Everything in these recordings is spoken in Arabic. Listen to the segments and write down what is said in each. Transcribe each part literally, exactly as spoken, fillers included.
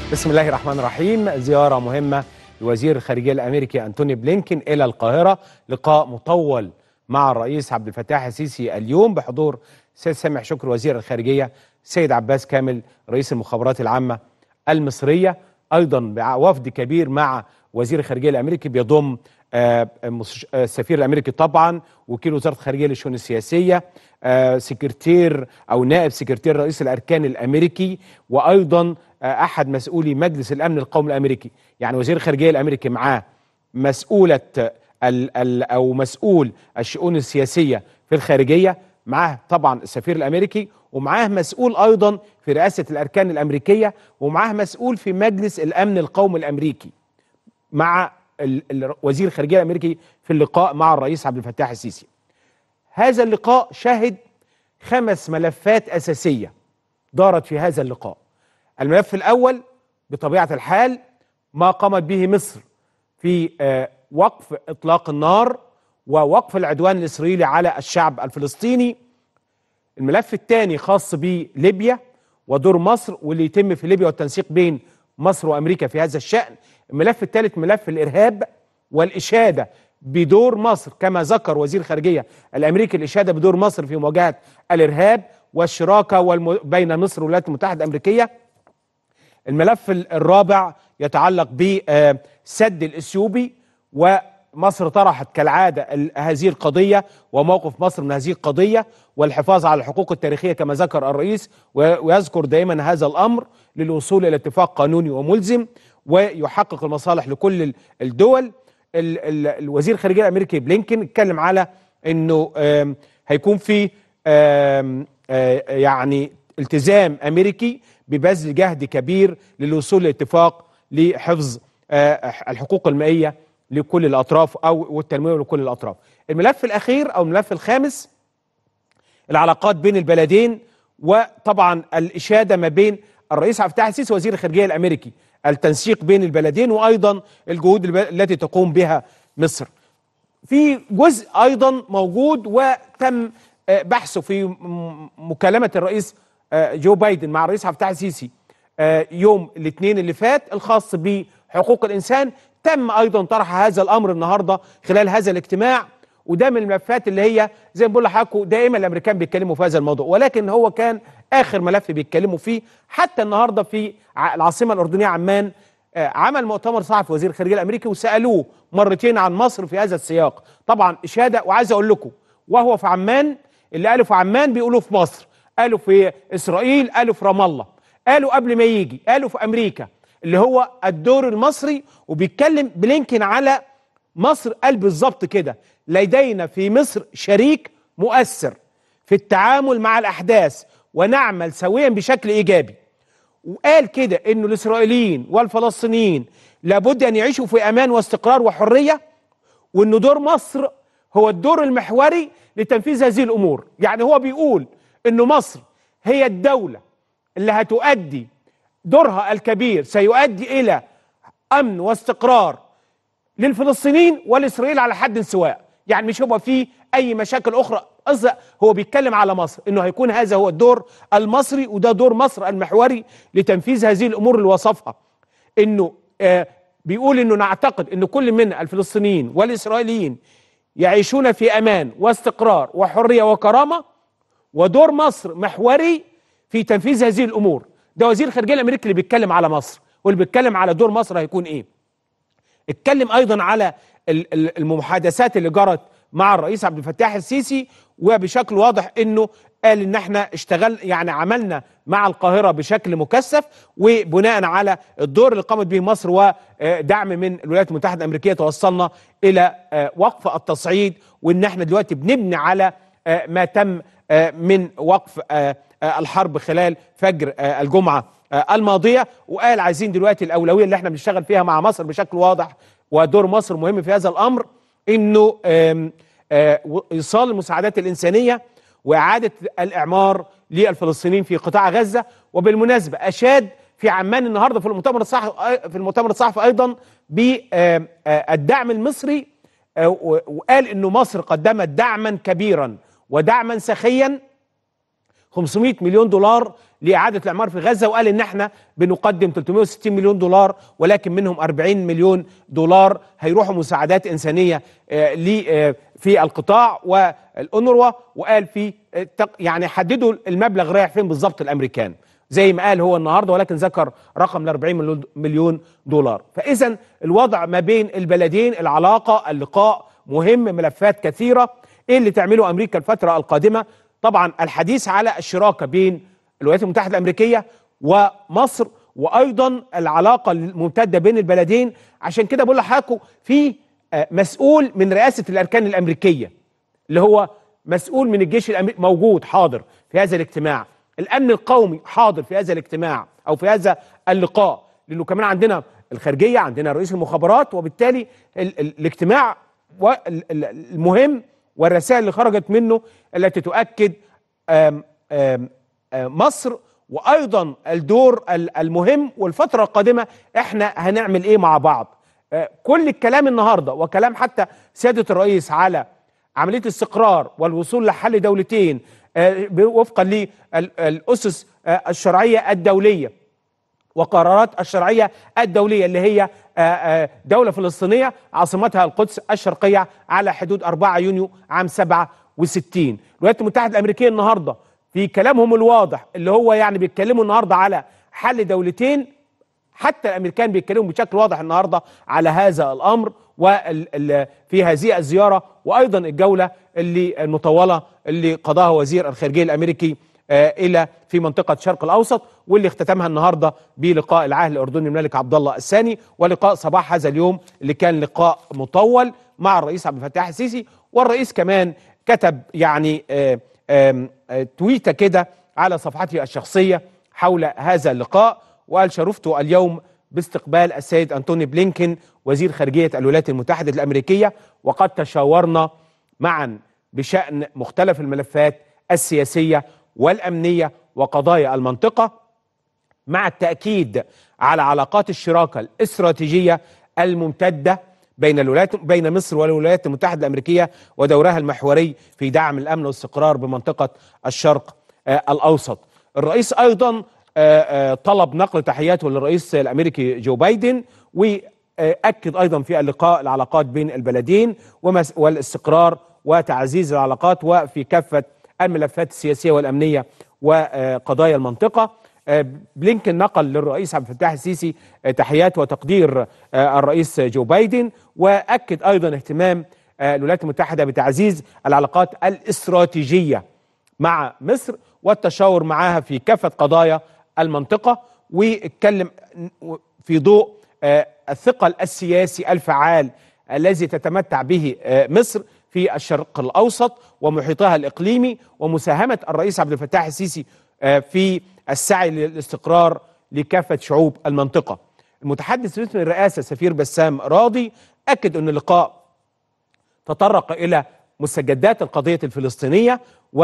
بسم الله الرحمن الرحيم. زيارة مهمة لوزير الخارجية الأمريكي أنتوني بلينكين إلى القاهرة، لقاء مطول مع الرئيس عبد الفتاح السيسي اليوم بحضور سيد سامح شكري وزير الخارجية، سيد عباس كامل رئيس المخابرات العامة المصرية، أيضا وفد كبير مع وزير الخارجية الأمريكي بيضم السفير الأمريكي طبعا، وكيل وزارة الخارجية للشؤون السياسية، سكرتير أو نائب سكرتير رئيس الأركان الأمريكي، وأيضا أحد مسؤولي مجلس الأمن القومي الأمريكي. يعني وزير الخارجية الأمريكي معاه مسؤولة ال ال أو مسؤول الشؤون السياسية في الخارجية، معاه طبعا السفير الأمريكي، ومعاه مسؤول أيضا في رئاسة الأركان الأمريكية، ومعاه مسؤول في مجلس الأمن القومي الأمريكي، مع وزير الخارجية الأمريكي في اللقاء مع الرئيس عبد الفتاح السيسي. هذا اللقاء شهد خمس ملفات أساسية دارت في هذا اللقاء. الملف الأول بطبيعة الحال ما قامت به مصر في وقف إطلاق النار ووقف العدوان الإسرائيلي على الشعب الفلسطيني. الملف الثاني خاص بليبيا ودور مصر واللي يتم في ليبيا والتنسيق بين مصر وأمريكا في هذا الشأن. الملف الثالث ملف الإرهاب والإشادة بدور مصر، كما ذكر وزير الخارجية الأمريكي الإشادة بدور مصر في مواجهة الإرهاب والشراكة والم... بين مصر والولايات المتحدة الأمريكية. الملف الرابع يتعلق بسد الإثيوبي، ومصر طرحت كالعادة هذه القضية وموقف مصر من هذه القضية والحفاظ على الحقوق التاريخية كما ذكر الرئيس، ويذكر دائما هذا الأمر للوصول إلى اتفاق قانوني وملزم ويحقق المصالح لكل الدول. الوزير الخارجية الأمريكي بلينكين اتكلم على أنه هيكون في يعني التزام أمريكي ببذل جهد كبير للوصول لاتفاق لحفظ الحقوق المائية لكل الأطراف أو والتنمية لكل الأطراف. الملف الأخير أو الملف الخامس العلاقات بين البلدين، وطبعا الإشادة ما بين الرئيس عبد الفتاح السيسي وزير الخارجية الأمريكي، التنسيق بين البلدين وأيضا الجهود التي تقوم بها مصر. في جزء أيضا موجود وتم بحثه في مكالمة الرئيس جو بايدن مع الرئيس عبد الفتاح السيسي يوم الاثنين اللي فات، الخاص بحقوق الإنسان. تم أيضا طرح هذا الأمر النهاردة خلال هذا الاجتماع، وده من الملفات اللي هي زي ما بقول لحضراتكم دائما الأمريكان بيتكلموا في هذا الموضوع، ولكن هو كان آخر ملف بيتكلموا فيه. حتى النهاردة في العاصمة الأردنية عمان عمل مؤتمر صحفي وزير الخارجية الأمريكي وسألوه مرتين عن مصر في هذا السياق. طبعا إشادة، وعايز أقول لكم وهو في عمان، اللي قالوا في عمان بيقولوا في مصر، قالوا في إسرائيل، قالوا في رام الله، قالوا قبل ما يجي، قالوا في أمريكا، اللي هو الدور المصري. وبيتكلم بلينكين على مصر، قال بالظبط كده: لدينا في مصر شريك مؤثر في التعامل مع الأحداث ونعمل سويا بشكل إيجابي. وقال كده إنه الإسرائيليين والفلسطينيين لابد أن يعيشوا في أمان واستقرار وحرية، وإنه دور مصر هو الدور المحوري لتنفيذ هذه الأمور. يعني هو بيقول إنه مصر هي الدولة اللي هتؤدي دورها الكبير، سيؤدي إلى أمن واستقرار للفلسطينيين والإسرائيل على حد سواء. يعني مش هيبقى فيه أي مشاكل أخرى. هو بيتكلم على مصر إنه هيكون هذا هو الدور المصري، وده دور مصر المحوري لتنفيذ هذه الأمور اللي وصفها. إنه آه بيقول إنه نعتقد إنه كل من الفلسطينيين والإسرائيليين يعيشون في أمان واستقرار وحرية وكرامة، ودور مصر محوري في تنفيذ هذه الأمور. ده وزير الخارجية الأمريكي اللي بيتكلم على مصر، واللي بيتكلم على دور مصر هيكون إيه. اتكلم أيضا على المحادثات اللي جرت مع الرئيس عبد الفتاح السيسي، وبشكل واضح إنه قال إن احنا اشتغل يعني عملنا مع القاهرة بشكل مكثف، وبناء على الدور اللي قامت به مصر ودعم من الولايات المتحدة الأمريكية توصلنا إلى وقف التصعيد، وإن احنا دلوقتي بنبني على ما تم من وقف الحرب خلال فجر الجمعة الماضية. وقال عايزين دلوقتي الأولوية اللي احنا بنشتغل فيها مع مصر بشكل واضح، ودور مصر مهم في هذا الأمر، إنه إيصال المساعدات الإنسانية وإعادة الإعمار للفلسطينيين في قطاع غزة. وبالمناسبة أشاد في عمان النهاردة في المؤتمر الصحفي في المؤتمر الصحفي أيضا بالدعم المصري، وقال إنه مصر قدمت دعما كبيرا ودعما سخيا خمسمائة مليون دولار لاعاده الاعمار في غزه، وقال ان احنا بنقدم ثلاثمائة وستين مليون دولار، ولكن منهم أربعين مليون دولار هيروحوا مساعدات انسانيه آه في القطاع والأونروا. وقال في يعني حددوا المبلغ رايح فين بالظبط الامريكان زي ما قال هو النهارده، ولكن ذكر رقم ل أربعين مليون دولار. فاذا الوضع ما بين البلدين، العلاقه، اللقاء مهم، ملفات كثيره. ايه اللي تعمله امريكا الفتره القادمه؟ طبعا الحديث على الشراكه بين الولايات المتحده الامريكيه ومصر، وايضا العلاقه الممتده بين البلدين. عشان كده بقول لحضراتكم في مسؤول من رئاسه الاركان الامريكيه اللي هو مسؤول من الجيش الامريكي موجود حاضر في هذا الاجتماع، الامن القومي حاضر في هذا الاجتماع او في هذا اللقاء، لانه كمان عندنا الخارجيه، عندنا رئيس المخابرات، وبالتالي ال ال الاجتماع المهم والرسائل اللي خرجت منه التي تؤكد آم آم آم مصر، وايضا الدور المهم والفتره القادمه احنا هنعمل ايه مع بعض. كل الكلام النهارده وكلام حتى سياده الرئيس على عمليه استقرار والوصول لحل دولتين وفقا للاسس الشرعيه الدوليه وقرارات الشرعيه الدوليه اللي هي دوله فلسطينيه عاصمتها القدس الشرقيه على حدود أربعة يونيو عام سبعة وستين. الولايات المتحده الامريكيه النهارده في كلامهم الواضح اللي هو يعني بيتكلموا النهارده على حل دولتين، حتى الامريكان بيتكلموا بشكل واضح النهارده على هذا الامر وفي هذه الزياره، وايضا الجوله اللي المطوله اللي قضاها وزير الخارجيه الامريكي الى في منطقه الشرق الاوسط، واللي اختتمها النهارده بلقاء العاهل الاردني الملك عبد الله الثاني، ولقاء صباح هذا اليوم اللي كان لقاء مطول مع الرئيس عبد الفتاح السيسي. والرئيس كمان كتب يعني آآ آآ تويته كده على صفحته الشخصيه حول هذا اللقاء، وقال: شرفت اليوم باستقبال السيد أنتوني بلينكين وزير خارجية الولايات المتحدة الأمريكية، وقد تشاورنا معا بشأن مختلف الملفات السياسية والأمنية وقضايا المنطقة، مع التأكيد على علاقات الشراكة الاستراتيجية الممتدة بين الولايات بين مصر والولايات المتحدة الأمريكية ودورها المحوري في دعم الأمن والاستقرار بمنطقة الشرق الأوسط. الرئيس أيضا طلب نقل تحياته للرئيس الأمريكي جو بايدن، وأكد أيضا في اللقاء العلاقات بين البلدين والاستقرار وتعزيز العلاقات وفي كافة الملفات السياسية والأمنية وقضايا المنطقة. بلينكين نقل للرئيس عبد الفتاح السيسي تحيات وتقدير الرئيس جو بايدن، وأكد أيضا اهتمام الولايات المتحدة بتعزيز العلاقات الاستراتيجية مع مصر والتشاور معها في كافة قضايا المنطقة، واتكلم في ضوء الثقل السياسي الفعال الذي تتمتع به مصر في الشرق الأوسط ومحيطها الإقليمي، ومساهمة الرئيس عبد الفتاح السيسي في السعي للاستقرار لكافة شعوب المنطقة. المتحدث باسم الرئاسة سفير بسام راضي أكد أن اللقاء تطرق إلى مستجدات القضية الفلسطينية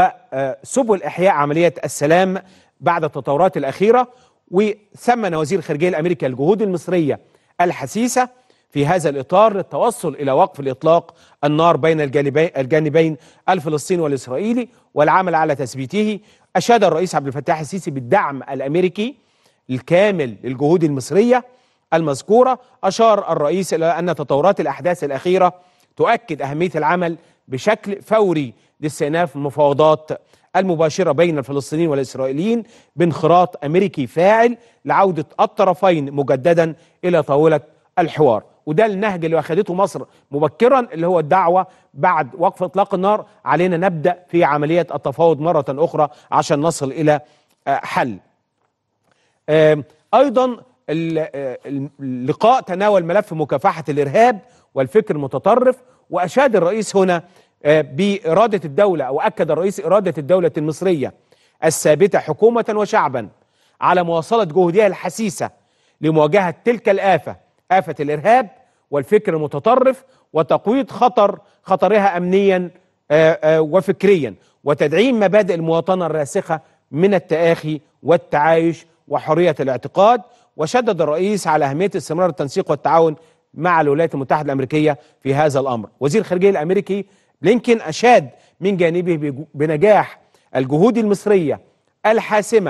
وسبل إحياء عملية السلام بعد التطورات الأخيرة، وثمن وزير الخارجية الأمريكي الجهود المصرية الحثيثة في هذا الإطار للتوصل إلى وقف الإطلاق النار بين الجانبين, الجانبين الفلسطيني والإسرائيلي والعمل على تثبيته. أشاد الرئيس عبد الفتاح السيسي بالدعم الأمريكي الكامل للجهود المصرية المذكورة. أشار الرئيس إلى أن تطورات الأحداث الأخيرة تؤكد أهمية العمل بشكل فوري لاستئناف المفاوضات المباشرة بين الفلسطينيين والإسرائيليين بانخراط أمريكي فاعل لعودة الطرفين مجددا إلى طاولة الحوار. وده النهج اللي أخذته مصر مبكرا، اللي هو الدعوة بعد وقف إطلاق النار علينا نبدأ في عملية التفاوض مرة أخرى عشان نصل إلى حل. أيضا اللقاء تناول ملف مكافحة الإرهاب والفكر المتطرف، وأشاد الرئيس هنا بإرادة الدولة، أو أكد الرئيس إرادة الدولة المصرية الثابتة حكومة وشعبا على مواصلة جهودها الحثيثة لمواجهة تلك الآفة، آفة الإرهاب والفكر المتطرف، وتقويض خطر خطرها أمنيا وفكريا، وتدعيم مبادئ المواطنة الراسخة من التآخي والتعايش وحرية الاعتقاد. وشدد الرئيس على أهمية استمرار التنسيق والتعاون مع الولايات المتحدة الأمريكية في هذا الأمر. وزير الخارجية الأمريكي بلينكين أشاد من جانبه بنجاح الجهود المصرية الحاسمة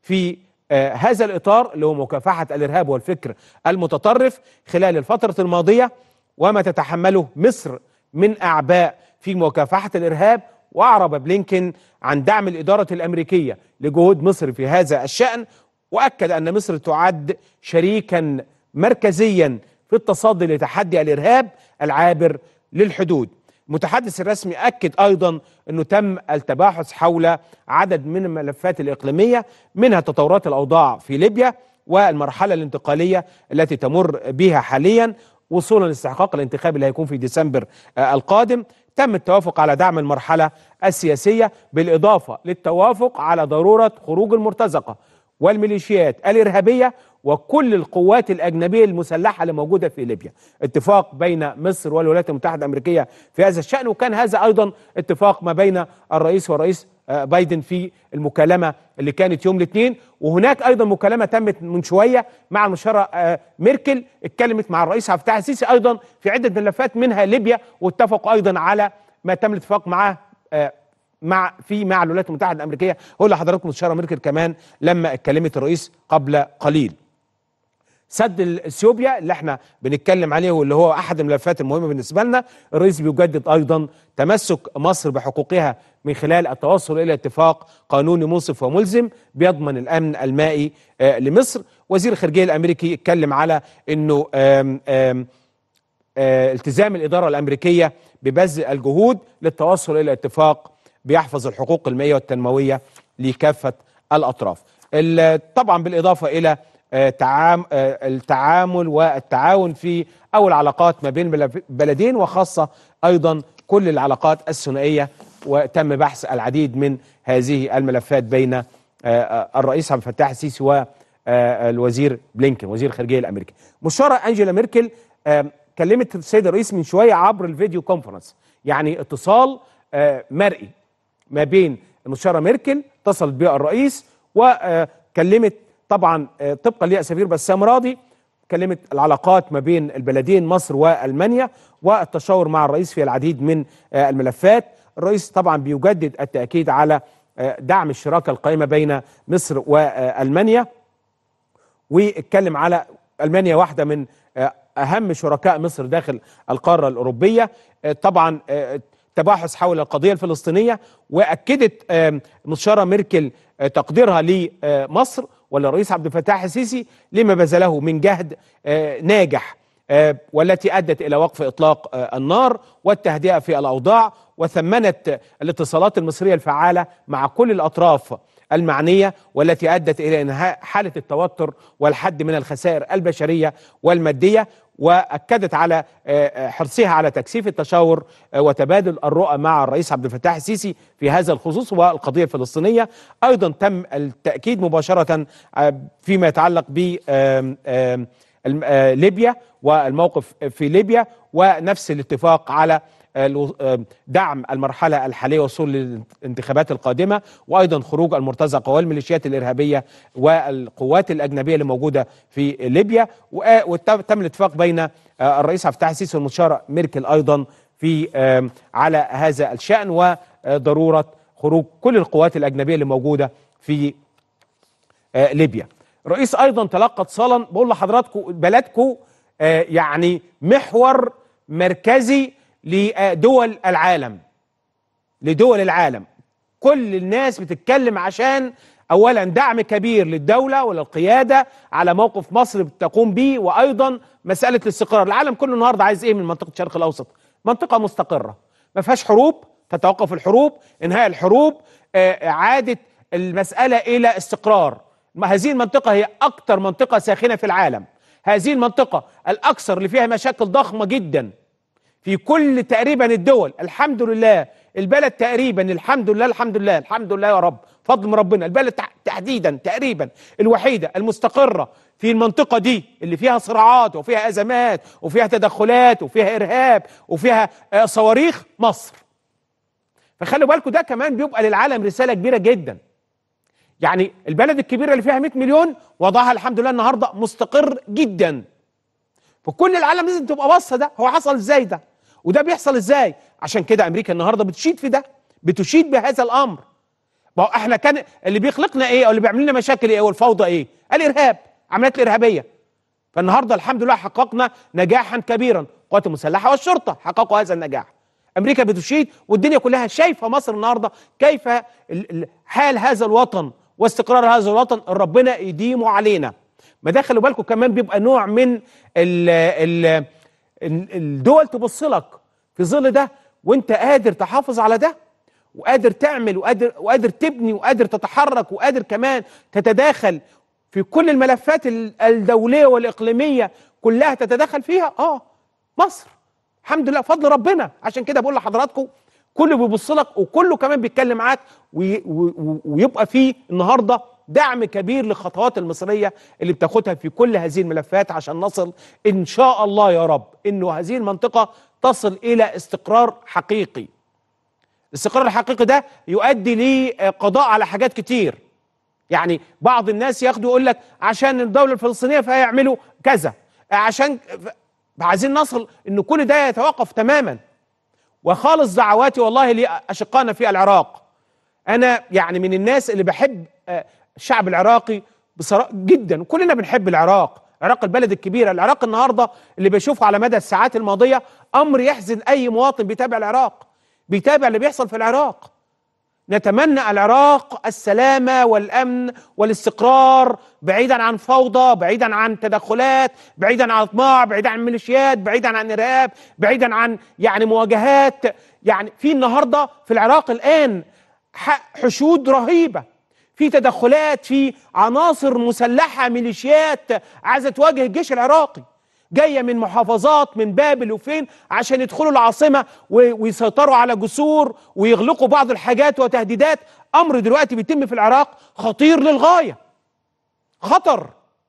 في آه هذا الإطار اللي هو مكافحة الإرهاب والفكر المتطرف خلال الفترة الماضية، وما تتحمله مصر من أعباء في مكافحة الإرهاب. وأعرب بلينكن عن دعم الإدارة الأمريكية لجهود مصر في هذا الشأن، وأكد أن مصر تعد شريكا مركزيا في التصدي لتحدي الإرهاب العابر للحدود. المتحدث الرسمي أكد أيضا أنه تم التباحث حول عدد من الملفات الإقليمية، منها تطورات الأوضاع في ليبيا والمرحلة الانتقالية التي تمر بها حاليا وصولا لاستحقاق الانتخاب اللي هيكون في ديسمبر القادم. تم التوافق على دعم المرحلة السياسية، بالإضافة للتوافق على ضرورة خروج المرتزقة والميليشيات الإرهابية وكل القوات الأجنبية المسلحة اللي موجودة في ليبيا. اتفاق بين مصر والولايات المتحدة الأمريكية في هذا الشأن، وكان هذا أيضا اتفاق ما بين الرئيس والرئيس بايدن في المكالمة اللي كانت يوم الاثنين. وهناك أيضا مكالمة تمت من شوية مع المشيرة ميركل، اتكلمت مع الرئيس عبد الفتاح السيسي أيضا في عدة ملفات منها ليبيا، واتفقوا أيضا على ما تم الاتفاق معاه مع في مع الولايات المتحدة الأمريكية. هقول لحضراتكم المشيرة ميركل كمان لما اتكلمت الرئيس قبل قليل. سد اثيوبيا اللي احنا بنتكلم عليه واللي هو احد الملفات المهمه بالنسبه لنا، الرئيس بيجدد ايضا تمسك مصر بحقوقها من خلال التوصل الى اتفاق قانوني منصف وملزم بيضمن الامن المائي آه لمصر. وزير الخارجيه الامريكي اتكلم على انه آم آم آه التزام الاداره الامريكيه ببذل الجهود للتوصل الى اتفاق بيحفظ الحقوق المائيه والتنمويه لكافه الاطراف. طبعا بالاضافه الى التعامل والتعاون في أو العلاقات ما بين بلدين، وخاصة أيضا كل العلاقات الثنائية، وتم بحث العديد من هذه الملفات بين الرئيس عبد الفتاح السيسي والوزير بلينكن وزير الخارجية الأمريكي. مشيرة أنجيلا ميركل كلمت السيد الرئيس من شوية عبر الفيديو كونفرنس، يعني اتصال مرئي ما بين المشيرة ميركل، اتصلت بها الرئيس وكلمت طبعا طبقا لسفير بسام راضي، كلمت العلاقات ما بين البلدين مصر والمانيا والتشاور مع الرئيس في العديد من الملفات. الرئيس طبعا بيجدد التأكيد على دعم الشراكة القائمة بين مصر والمانيا، واتكلم على المانيا واحدة من أهم شركاء مصر داخل القارة الأوروبية. طبعا تباحث حول القضية الفلسطينية، وأكدت المستشارة ميركل تقديرها لمصر وللرئيس عبد الفتاح السيسي لما بذله من جهد ناجح، والتي أدت إلى وقف إطلاق النار والتهدئة في الأوضاع، وثمنت الاتصالات المصرية الفعالة مع كل الأطراف المعنية، والتي أدت إلى إنهاء حالة التوتر والحد من الخسائر البشرية والمادية. وأكدت على حرصها على تكثيف التشاور وتبادل الرؤى مع الرئيس عبد الفتاح السيسي في هذا الخصوص والقضية الفلسطينية. أيضا تم التأكيد مباشرة فيما يتعلق ب ليبيا والموقف في ليبيا، ونفس الاتفاق على دعم المرحلة الحالية والوصول للانتخابات القادمة، وأيضا خروج المرتزقة والميليشيات الإرهابية والقوات الأجنبية اللي موجودة في ليبيا. وتم الاتفاق بين الرئيس عبد الفتاح السيسي والمستشارة ميركل أيضا في على هذا الشأن وضرورة خروج كل القوات الأجنبية اللي موجودة في ليبيا. الرئيس أيضا تلقى اتصالا، بقول لحضراتكم بلدكم يعني محور مركزي لدول العالم لدول العالم كل الناس بتتكلم عشان اولا دعم كبير للدولة وللقيادة على موقف مصر بتقوم به، وايضا مسألة الاستقرار. العالم كله النهاردة عايز ايه من منطقة الشرق الاوسط؟ منطقة مستقرة ما فيهاش حروب، تتوقف الحروب، انهاء الحروب، اعادة المسألة الى استقرار. هذه المنطقة هي اكتر منطقة ساخنة في العالم، هذه المنطقة الاكثر اللي فيها مشاكل ضخمة جدا في كل تقريبا الدول. الحمد لله البلد تقريبا الحمد لله الحمد لله الحمد لله يا رب فضل من ربنا، البلد تحديدا تقريبا الوحيدة المستقرة في المنطقة دي اللي فيها صراعات وفيها أزمات وفيها تدخلات وفيها إرهاب وفيها صواريخ، مصر. فخلوا بالكم ده كمان بيبقى للعالم رسالة كبيرة جدا. يعني البلد الكبيرة اللي فيها مئة مليون وضعها الحمد لله النهاردة مستقر جدا، فكل العالم لازم تبقى باصه ده هو حصل ازاي ده، وده بيحصل ازاي. عشان كده امريكا النهارده بتشيد في ده، بتشيد بهذا الامر. ما هو احنا كان اللي بيخلقنا ايه او اللي بيعمل لنا مشاكل ايه والفوضى ايه؟ الارهاب، عمليات الارهابيه. فالنهارده الحمد لله حققنا نجاحا كبيرا، القوات المسلحه والشرطه حققوا هذا النجاح. امريكا بتشيد والدنيا كلها شايفه مصر النهارده كيف حال هذا الوطن واستقرار هذا الوطن، ربنا يديمه علينا. ما ده خلوا بالكم كمان بيبقى نوع من ال ال الدول تبص لك في ظل ده، وانت قادر تحافظ على ده وقادر تعمل وقادر وقادر تبني وقادر تتحرك وقادر كمان تتداخل في كل الملفات الدوليه والاقليميه كلها تتدخل فيها. اه مصر الحمد لله فضل ربنا. عشان كده بقول لحضراتكم كله بيبص لك وكله كمان بيتكلم معاك، ويبقى فيه النهارده دعم كبير للخطوات المصريه اللي بتاخدها في كل هذه الملفات عشان نصل ان شاء الله يا رب انه هذه المنطقه تصل الى استقرار حقيقي. الاستقرار الحقيقي ده يؤدي لقضاء على حاجات كتير. يعني بعض الناس ياخدوا يقول لك عشان الدوله الفلسطينيه فهيعملوا كذا، عشان عايزين نصل ان كل ده يتوقف تماما. وخالص دعواتي والله لاشقائنا في العراق. انا يعني من الناس اللي بحب الشعب العراقي بصراحه جدا، وكلنا بنحب العراق، العراق البلد الكبيره. العراق النهارده اللي بيشوفه على مدى الساعات الماضيه امر يحزن اي مواطن بيتابع العراق، بيتابع اللي بيحصل في العراق. نتمنى العراق السلامه والامن والاستقرار، بعيدا عن فوضى، بعيدا عن تدخلات، بعيدا عن اطماع، بعيدا عن ميليشيات، بعيدا عن ارهاب، بعيدا عن يعني مواجهات. يعني في النهارده في العراق الان حشود رهيبه، في تدخلات، في عناصر مسلحه ميليشيات عايزه تواجه الجيش العراقي، جايه من محافظات من بابل وفين عشان يدخلوا العاصمه ويسيطروا على جسور ويغلقوا بعض الحاجات وتهديدات. امر دلوقتي بيتم في العراق خطير للغايه، خطر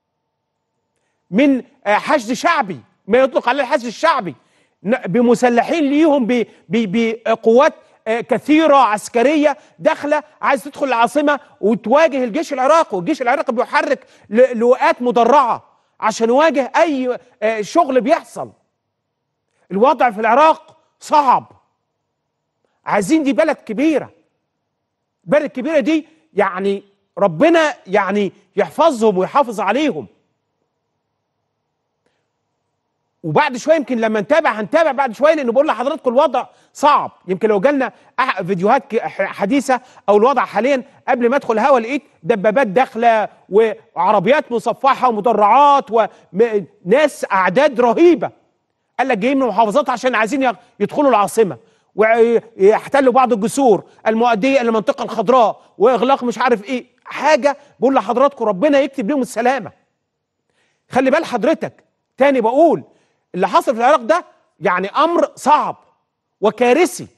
من حشد شعبي، ما يطلق عليه الحشد الشعبي، بمسلحين ليهم بقوات كثيرة عسكرية داخلة عايز تدخل العاصمة وتواجه الجيش العراقي، والجيش العراقي بيحرك لواءات مدرعة عشان يواجه أي شغل بيحصل. الوضع في العراق صعب. عايزين دي بلد كبيرة، بلد كبيرة دي يعني ربنا يعني يحفظهم ويحافظ عليهم. وبعد شويه يمكن لما نتابع هنتابع بعد شويه، لان بقول لحضراتكم الوضع صعب. يمكن لو جالنا فيديوهات حديثه او الوضع حاليا قبل ما ادخل الهوا لقيت دبابات داخله وعربيات مصفحه ومدرعات وناس اعداد رهيبه. قال لك جايين من المحافظات عشان عايزين يدخلوا العاصمه ويحتلوا بعض الجسور المؤديه الى المنطقه الخضراء واغلاق مش عارف ايه. حاجه بقول لحضراتكم ربنا يكتب لهم السلامه. خلي بال حضرتك تاني بقول اللي حصل في العراق ده يعني امر صعب وكارثي.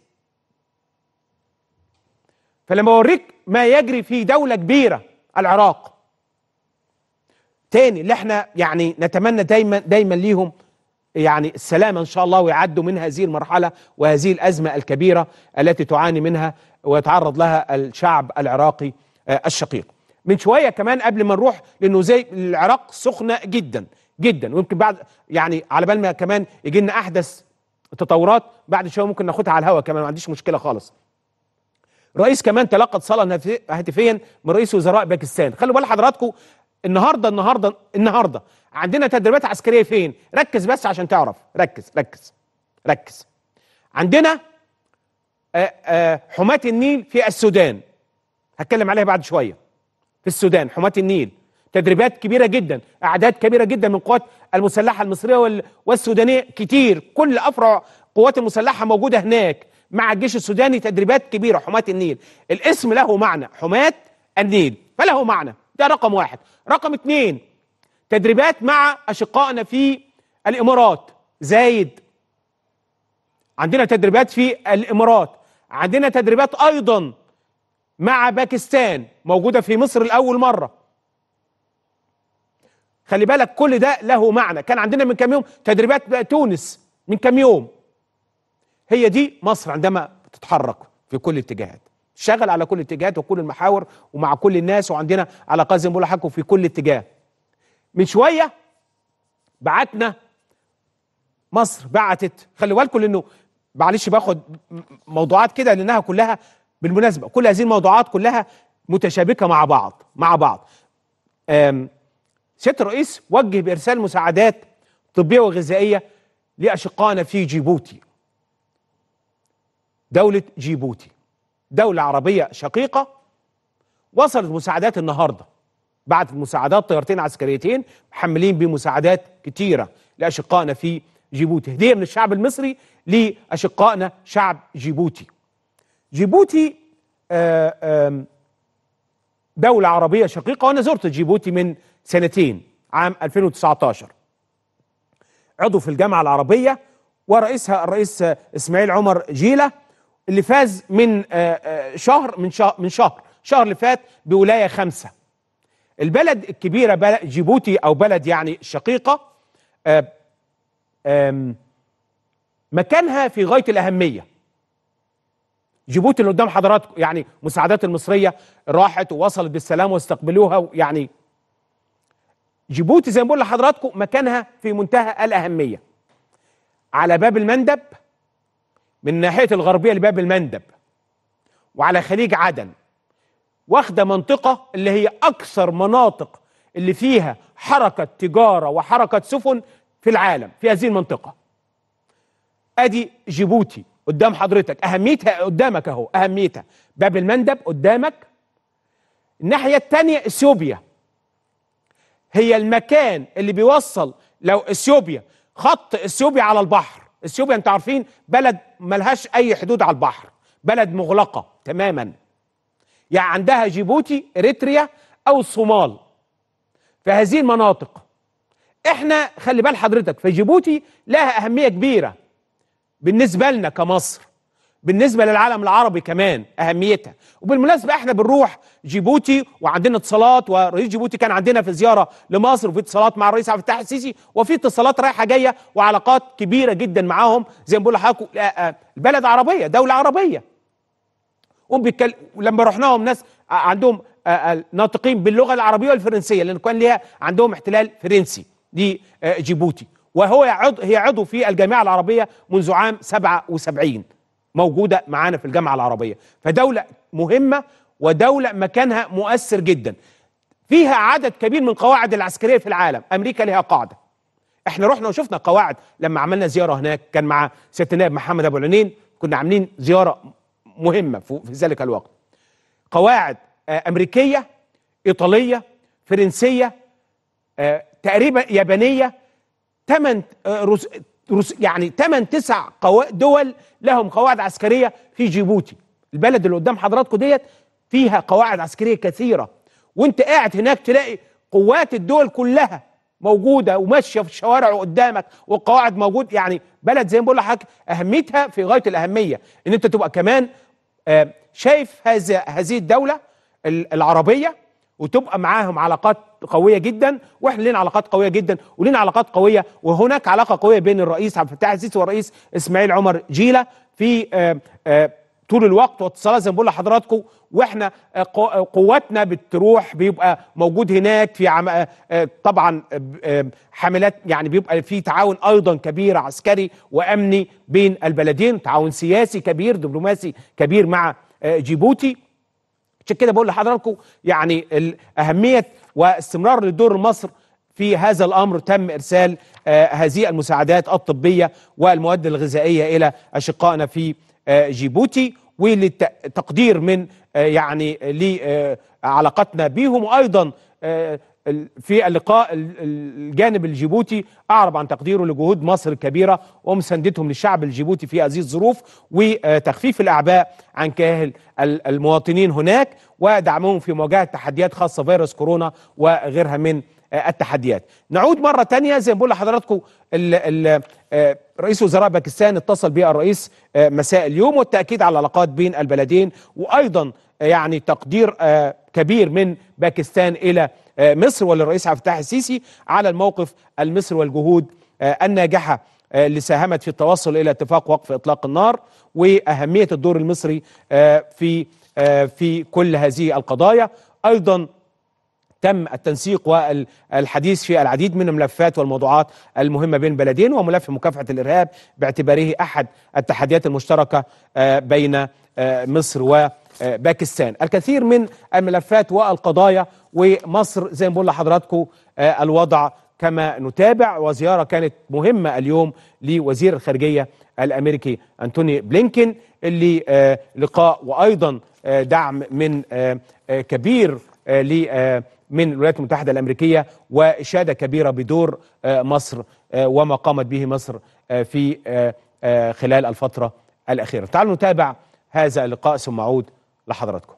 فلما اوريك ما يجري في دوله كبيره العراق تاني، اللي احنا يعني نتمنى دايما دايما ليهم يعني السلامه ان شاء الله، ويعدوا من هذه المرحله وهذه الازمه الكبيره التي تعاني منها ويتعرض لها الشعب العراقي الشقيق. من شويه كمان قبل ما نروح، لانه زي العراق سخنه جدا جدا، ويمكن بعد يعني على بال ما كمان يجي لنا احدث التطورات بعد شويه ممكن ناخدها على الهواء كمان، ما عنديش مشكله خالص. رئيس كمان تلقى اتصالا هاتفيا من رئيس وزراء باكستان. خلوا بال حضراتكم النهارده النهارده النهارده عندنا تدريبات عسكريه فين؟ ركز بس عشان تعرف، ركز ركز ركز. عندنا آآ آآ حماة النيل في السودان، هتكلم عليها بعد شويه. في السودان حماة النيل تدريبات كبيره جدا، اعداد كبيره جدا من القوات المسلحه المصريه والسودانيه كتير، كل افرع القوات المسلحه موجوده هناك مع الجيش السوداني. تدريبات كبيره حماة النيل، الاسم له معنى، حماة النيل فله معنى، ده رقم واحد. رقم اتنين تدريبات مع اشقائنا في الامارات، زايد عندنا تدريبات في الامارات، عندنا تدريبات ايضا مع باكستان موجوده في مصر لاول مره. خلي بالك كل ده له معنى. كان عندنا من كام يوم تدريبات تونس من كام يوم. هي دي مصر عندما تتحرك في كل الاتجاهات، تشتغل على كل الاتجاهات وكل المحاور ومع كل الناس، وعندنا علاقات زي ما بقول لحضراتكم في كل اتجاه. من شويه بعتنا مصر بعتت، خلي بالكم لانه معلش باخد موضوعات كده لانها كلها بالمناسبة كل هذه الموضوعات كلها متشابكة مع بعض مع بعض. سيادة الرئيس وجه بإرسال مساعدات طبية وغذائية لأشقائنا في جيبوتي. دولة جيبوتي دولة عربية شقيقة، وصلت مساعدات النهاردة، بعت مساعدات طيارتين عسكريتين محملين بمساعدات كتيرة لأشقائنا في جيبوتي، هدية من الشعب المصري لأشقائنا شعب جيبوتي. جيبوتي دولة عربية شقيقة، وأنا زرت جيبوتي من سنتين عام ألفين وتسعتاشر، عضو في الجامعة العربية، ورئيسها الرئيس إسماعيل عمر جيلة اللي فاز من شهر من شهر من شهر شهر اللي فات بولاية خمسة. البلد الكبيرة بلد جيبوتي أو بلد يعني شقيقة، مكانها في غاية الأهمية. جيبوتي اللي قدام حضراتكم يعني مساعدات المصرية راحت ووصلت بالسلام واستقبلوها، يعني جيبوتي زي ما بقول لحضراتكم مكانها في منتهى الأهمية، على باب المندب من ناحية الغربية لباب المندب، وعلى خليج عدن، واخدة منطقة اللي هي أكثر مناطق اللي فيها حركة تجارة وحركة سفن في العالم في هذه المنطقة. أدي جيبوتي قدام حضرتك، أهميتها قدامك أهو، أهميتها باب المندب قدامك. الناحية التانية إثيوبيا، هي المكان اللي بيوصل، لو إثيوبيا خط إثيوبيا على البحر، إثيوبيا أنتوا عارفين بلد ملهاش أي حدود على البحر، بلد مغلقة تماما، يعني عندها جيبوتي إريتريا أو الصومال في هذه المناطق. إحنا خلي بال حضرتك في جيبوتي لها أهمية كبيرة بالنسبة لنا كمصر، بالنسبة للعالم العربي كمان أهميتها. وبالمناسبة احنا بنروح جيبوتي وعندنا اتصالات، ورئيس جيبوتي كان عندنا في زيارة لمصر، وفي اتصالات مع الرئيس عبد الفتاح السيسي، وفي اتصالات رايحة جاية وعلاقات كبيرة جدا معاهم. زي ما بقول لحضراتكم البلد عربية، دولة عربية، وبيتكلم لما رحناهم ناس عندهم ناطقين باللغة العربية والفرنسية، لأن كان ليها عندهم احتلال فرنسي دي جيبوتي، وهو عضو هي عضو في الجامعة العربية منذ عام سبعة وسبعين، موجودة معانا في الجامعة العربية. فدولة مهمة ودولة مكانها مؤثر جدا، فيها عدد كبير من القواعد العسكرية في العالم. أمريكا لها قاعدة، احنا رحنا وشفنا قواعد لما عملنا زيارة هناك، كان مع سيادة النائب محمد أبو العنين، كنا عاملين زيارة مهمة في ذلك الوقت. قواعد أمريكية، إيطالية، فرنسية، تقريبا يابانية، ثمان روس روس يعني ثمان تسع دول لهم قواعد عسكرية في جيبوتي. البلد اللي قدام حضراتكم ديت فيها قواعد عسكرية كثيرة، وانت قاعد هناك تلاقي قوات الدول كلها موجودة وماشية في الشوارع قدامك، والقواعد موجود. يعني بلد زي ما بقول لحضرتك أهميتها في غاية الأهمية، ان انت تبقى كمان آه شايف هذه هذه الدولة العربية، وتبقى معاهم علاقات قوية جدا، واحنا لنا علاقات قوية جدا ولنا علاقات قوية. وهناك علاقة قوية بين الرئيس عبد الفتاح السيسي والرئيس اسماعيل عمر جيلة في آآ آآ طول الوقت، واتصالات زي ما بقول لحضراتكم. واحنا قواتنا بتروح، بيبقى موجود هناك في عم طبعا حملات، يعني بيبقى في تعاون ايضا كبير عسكري وامني بين البلدين، تعاون سياسي كبير دبلوماسي كبير مع جيبوتي. عشان كده بقول لحضراتكم يعني الأهمية واستمرار لدور مصر في هذا الأمر. تم إرسال آه هذه المساعدات الطبية والمواد الغذائية إلى أشقائنا في آه جيبوتي، وللتقدير من آه يعني لعلاقتنا بهم. وأيضا آه في اللقاء الجانب الجيبوتي أعرب عن تقديره لجهود مصر الكبيرة ومساندتهم للشعب الجيبوتي في هذه الظروف، وتخفيف الأعباء عن كاهل المواطنين هناك، ودعمهم في مواجهة تحديات خاصة فيروس كورونا وغيرها من التحديات. نعود مرة تانية زي ما بقول لحضراتكم، رئيس وزراء باكستان اتصل بي الرئيس مساء اليوم، والتأكيد على العلاقات بين البلدين، وأيضا يعني تقدير كبير من باكستان إلى مصر وللرئيس عبد الفتاح السيسي على الموقف المصري والجهود الناجحة اللي ساهمت في التوصل إلى اتفاق وقف إطلاق النار، وأهمية الدور المصري في في كل هذه القضايا. أيضا تم التنسيق والحديث في العديد من الملفات والموضوعات المهمة بين البلدين، وملف مكافحة الإرهاب باعتباره أحد التحديات المشتركة بين مصر وباكستان. الكثير من الملفات والقضايا، ومصر زي ما بقول لحضراتكم الوضع كما نتابع. وزيارة كانت مهمة اليوم لوزير الخارجية الأمريكي أنتوني بلينكين، اللي لقاء وأيضا دعم من كبير من الولايات المتحدة الأمريكية، وإشادة كبيرة بدور مصر وما قامت به مصر في خلال الفترة الأخيرة. تعالوا نتابع هذا اللقاء ثم أعود لحضراتكم.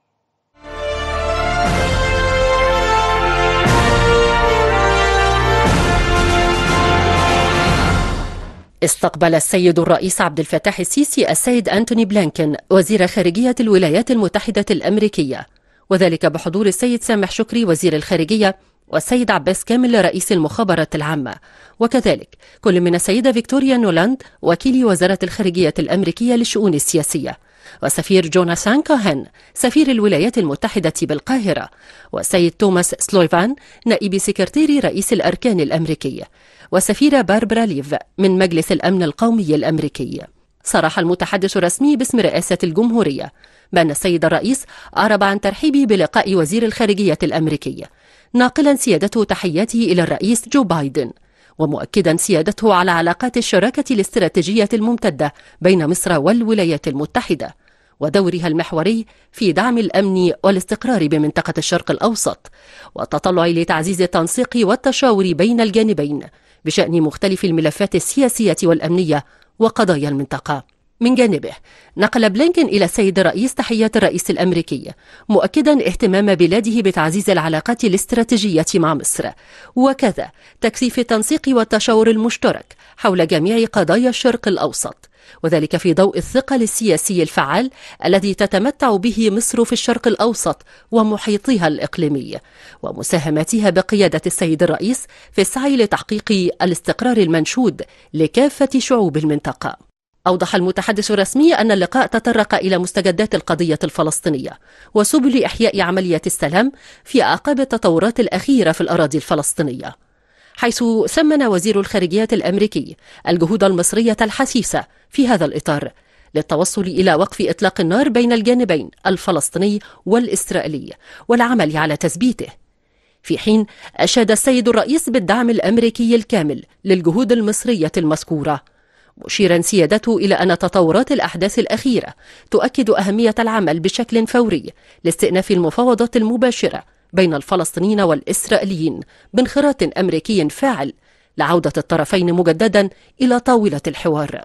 استقبل السيد الرئيس عبد الفتاح السيسي السيد أنتوني بلينكين وزير خارجية الولايات المتحدة الأمريكية، وذلك بحضور السيد سامح شكري وزير الخارجية والسيد عباس كامل رئيس المخابرات العامة، وكذلك كل من السيدة فيكتوريا نولاند وكيل وزارة الخارجية الأمريكية للشؤون السياسية، وسفير جوناثان كوهن سفير الولايات المتحدة بالقاهرة، والسيد توماس سلويفان نائب سكرتير رئيس الأركان الأمريكي، وسفيرة باربرا ليف من مجلس الأمن القومي الأمريكي. صرح المتحدث الرسمي باسم رئاسة الجمهورية بأن السيد الرئيس أعرب عن ترحيبه بلقاء وزير الخارجية الأمريكي، ناقلا سيادته تحياته إلى الرئيس جو بايدن، ومؤكدا سيادته على علاقات الشراكة الاستراتيجية الممتدة بين مصر والولايات المتحدة ودورها المحوري في دعم الأمن والاستقرار بمنطقة الشرق الأوسط، والتطلع لتعزيز التنسيق والتشاور بين الجانبين بشأن مختلف الملفات السياسية والأمنية وقضايا المنطقة. من جانبه نقل بلينكين إلى السيد الرئيس تحيات الرئيس الأمريكي، مؤكدا اهتمام بلاده بتعزيز العلاقات الاستراتيجية مع مصر، وكذا تكثيف التنسيق والتشاور المشترك حول جميع قضايا الشرق الأوسط، وذلك في ضوء الثقل السياسي الفعال الذي تتمتع به مصر في الشرق الأوسط ومحيطها الإقليمي، ومساهمتها بقيادة السيد الرئيس في السعي لتحقيق الاستقرار المنشود لكافة شعوب المنطقة. أوضح المتحدث الرسمي أن اللقاء تطرق إلى مستجدات القضية الفلسطينية وسبل إحياء عملية السلام في أعقاب التطورات الأخيرة في الأراضي الفلسطينية، حيث ثمن وزير الخارجية الأمريكي الجهود المصرية الحثيثة في هذا الإطار للتوصل إلى وقف إطلاق النار بين الجانبين الفلسطيني والإسرائيلي والعمل على تثبيته، في حين أشاد السيد الرئيس بالدعم الأمريكي الكامل للجهود المصرية المذكورة، مشيرا سيادته إلى أن تطورات الأحداث الأخيرة تؤكد أهمية العمل بشكل فوري لاستئناف المفاوضات المباشرة بين الفلسطينيين والإسرائيليين بانخراط أمريكي فاعل لعودة الطرفين مجددا إلى طاولة الحوار،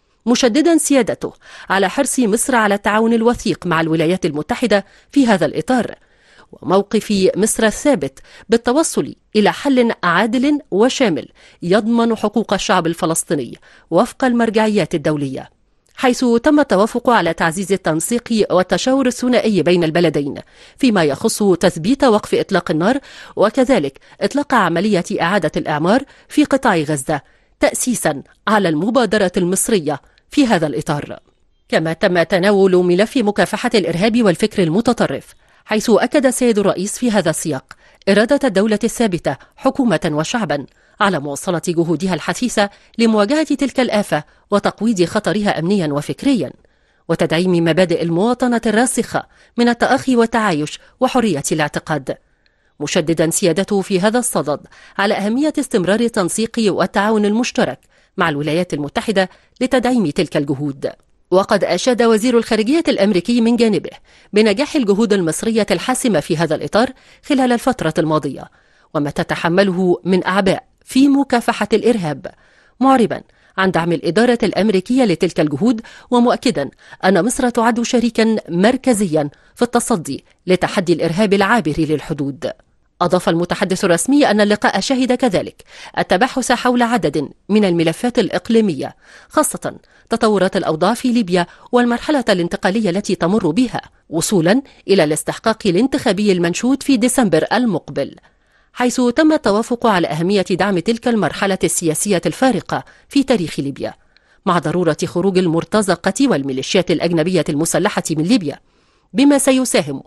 مشددا سيادته على حرص مصر على التعاون الوثيق مع الولايات المتحدة في هذا الإطار، وموقف مصر الثابت بالتوصل إلى حل عادل وشامل يضمن حقوق الشعب الفلسطيني وفق المرجعيات الدولية، حيث تم التوافق على تعزيز التنسيق والتشاور الثنائي بين البلدين فيما يخص تثبيت وقف إطلاق النار، وكذلك إطلاق عملية إعادة الإعمار في قطاع غزة تأسيسا على المبادرة المصرية في هذا الإطار. كما تم تناول ملف مكافحة الإرهاب والفكر المتطرف، حيث أكد السيد الرئيس في هذا السياق إرادة الدولة الثابتة حكومة وشعبا على مواصلة جهودها الحثيثة لمواجهة تلك الآفة وتقويض خطرها أمنيا وفكريا، وتدعيم مبادئ المواطنة الراسخة من التأخي والتعايش وحرية الاعتقاد، مشددا سيادته في هذا الصدد على أهمية استمرار التنسيق والتعاون المشترك مع الولايات المتحدة لتدعيم تلك الجهود. وقد أشاد وزير الخارجية الأمريكي من جانبه بنجاح الجهود المصرية الحاسمة في هذا الإطار خلال الفترة الماضية وما تتحمله من أعباء في مكافحة الإرهاب، معربا عن دعم الإدارة الأمريكية لتلك الجهود، ومؤكدا أن مصر تعد شريكا مركزيا في التصدي لتحدي الإرهاب العابر للحدود. أضاف المتحدث الرسمي أن اللقاء شهد كذلك التباحث حول عدد من الملفات الإقليمية، خاصة تطورات الأوضاع في ليبيا والمرحلة الانتقالية التي تمر بها وصولا إلى الاستحقاق الانتخابي المنشود في ديسمبر المقبل، حيث تم التوافق على أهمية دعم تلك المرحلة السياسية الفارقة في تاريخ ليبيا، مع ضرورة خروج المرتزقة والميليشيات الأجنبية المسلحة من ليبيا، بما سيساهم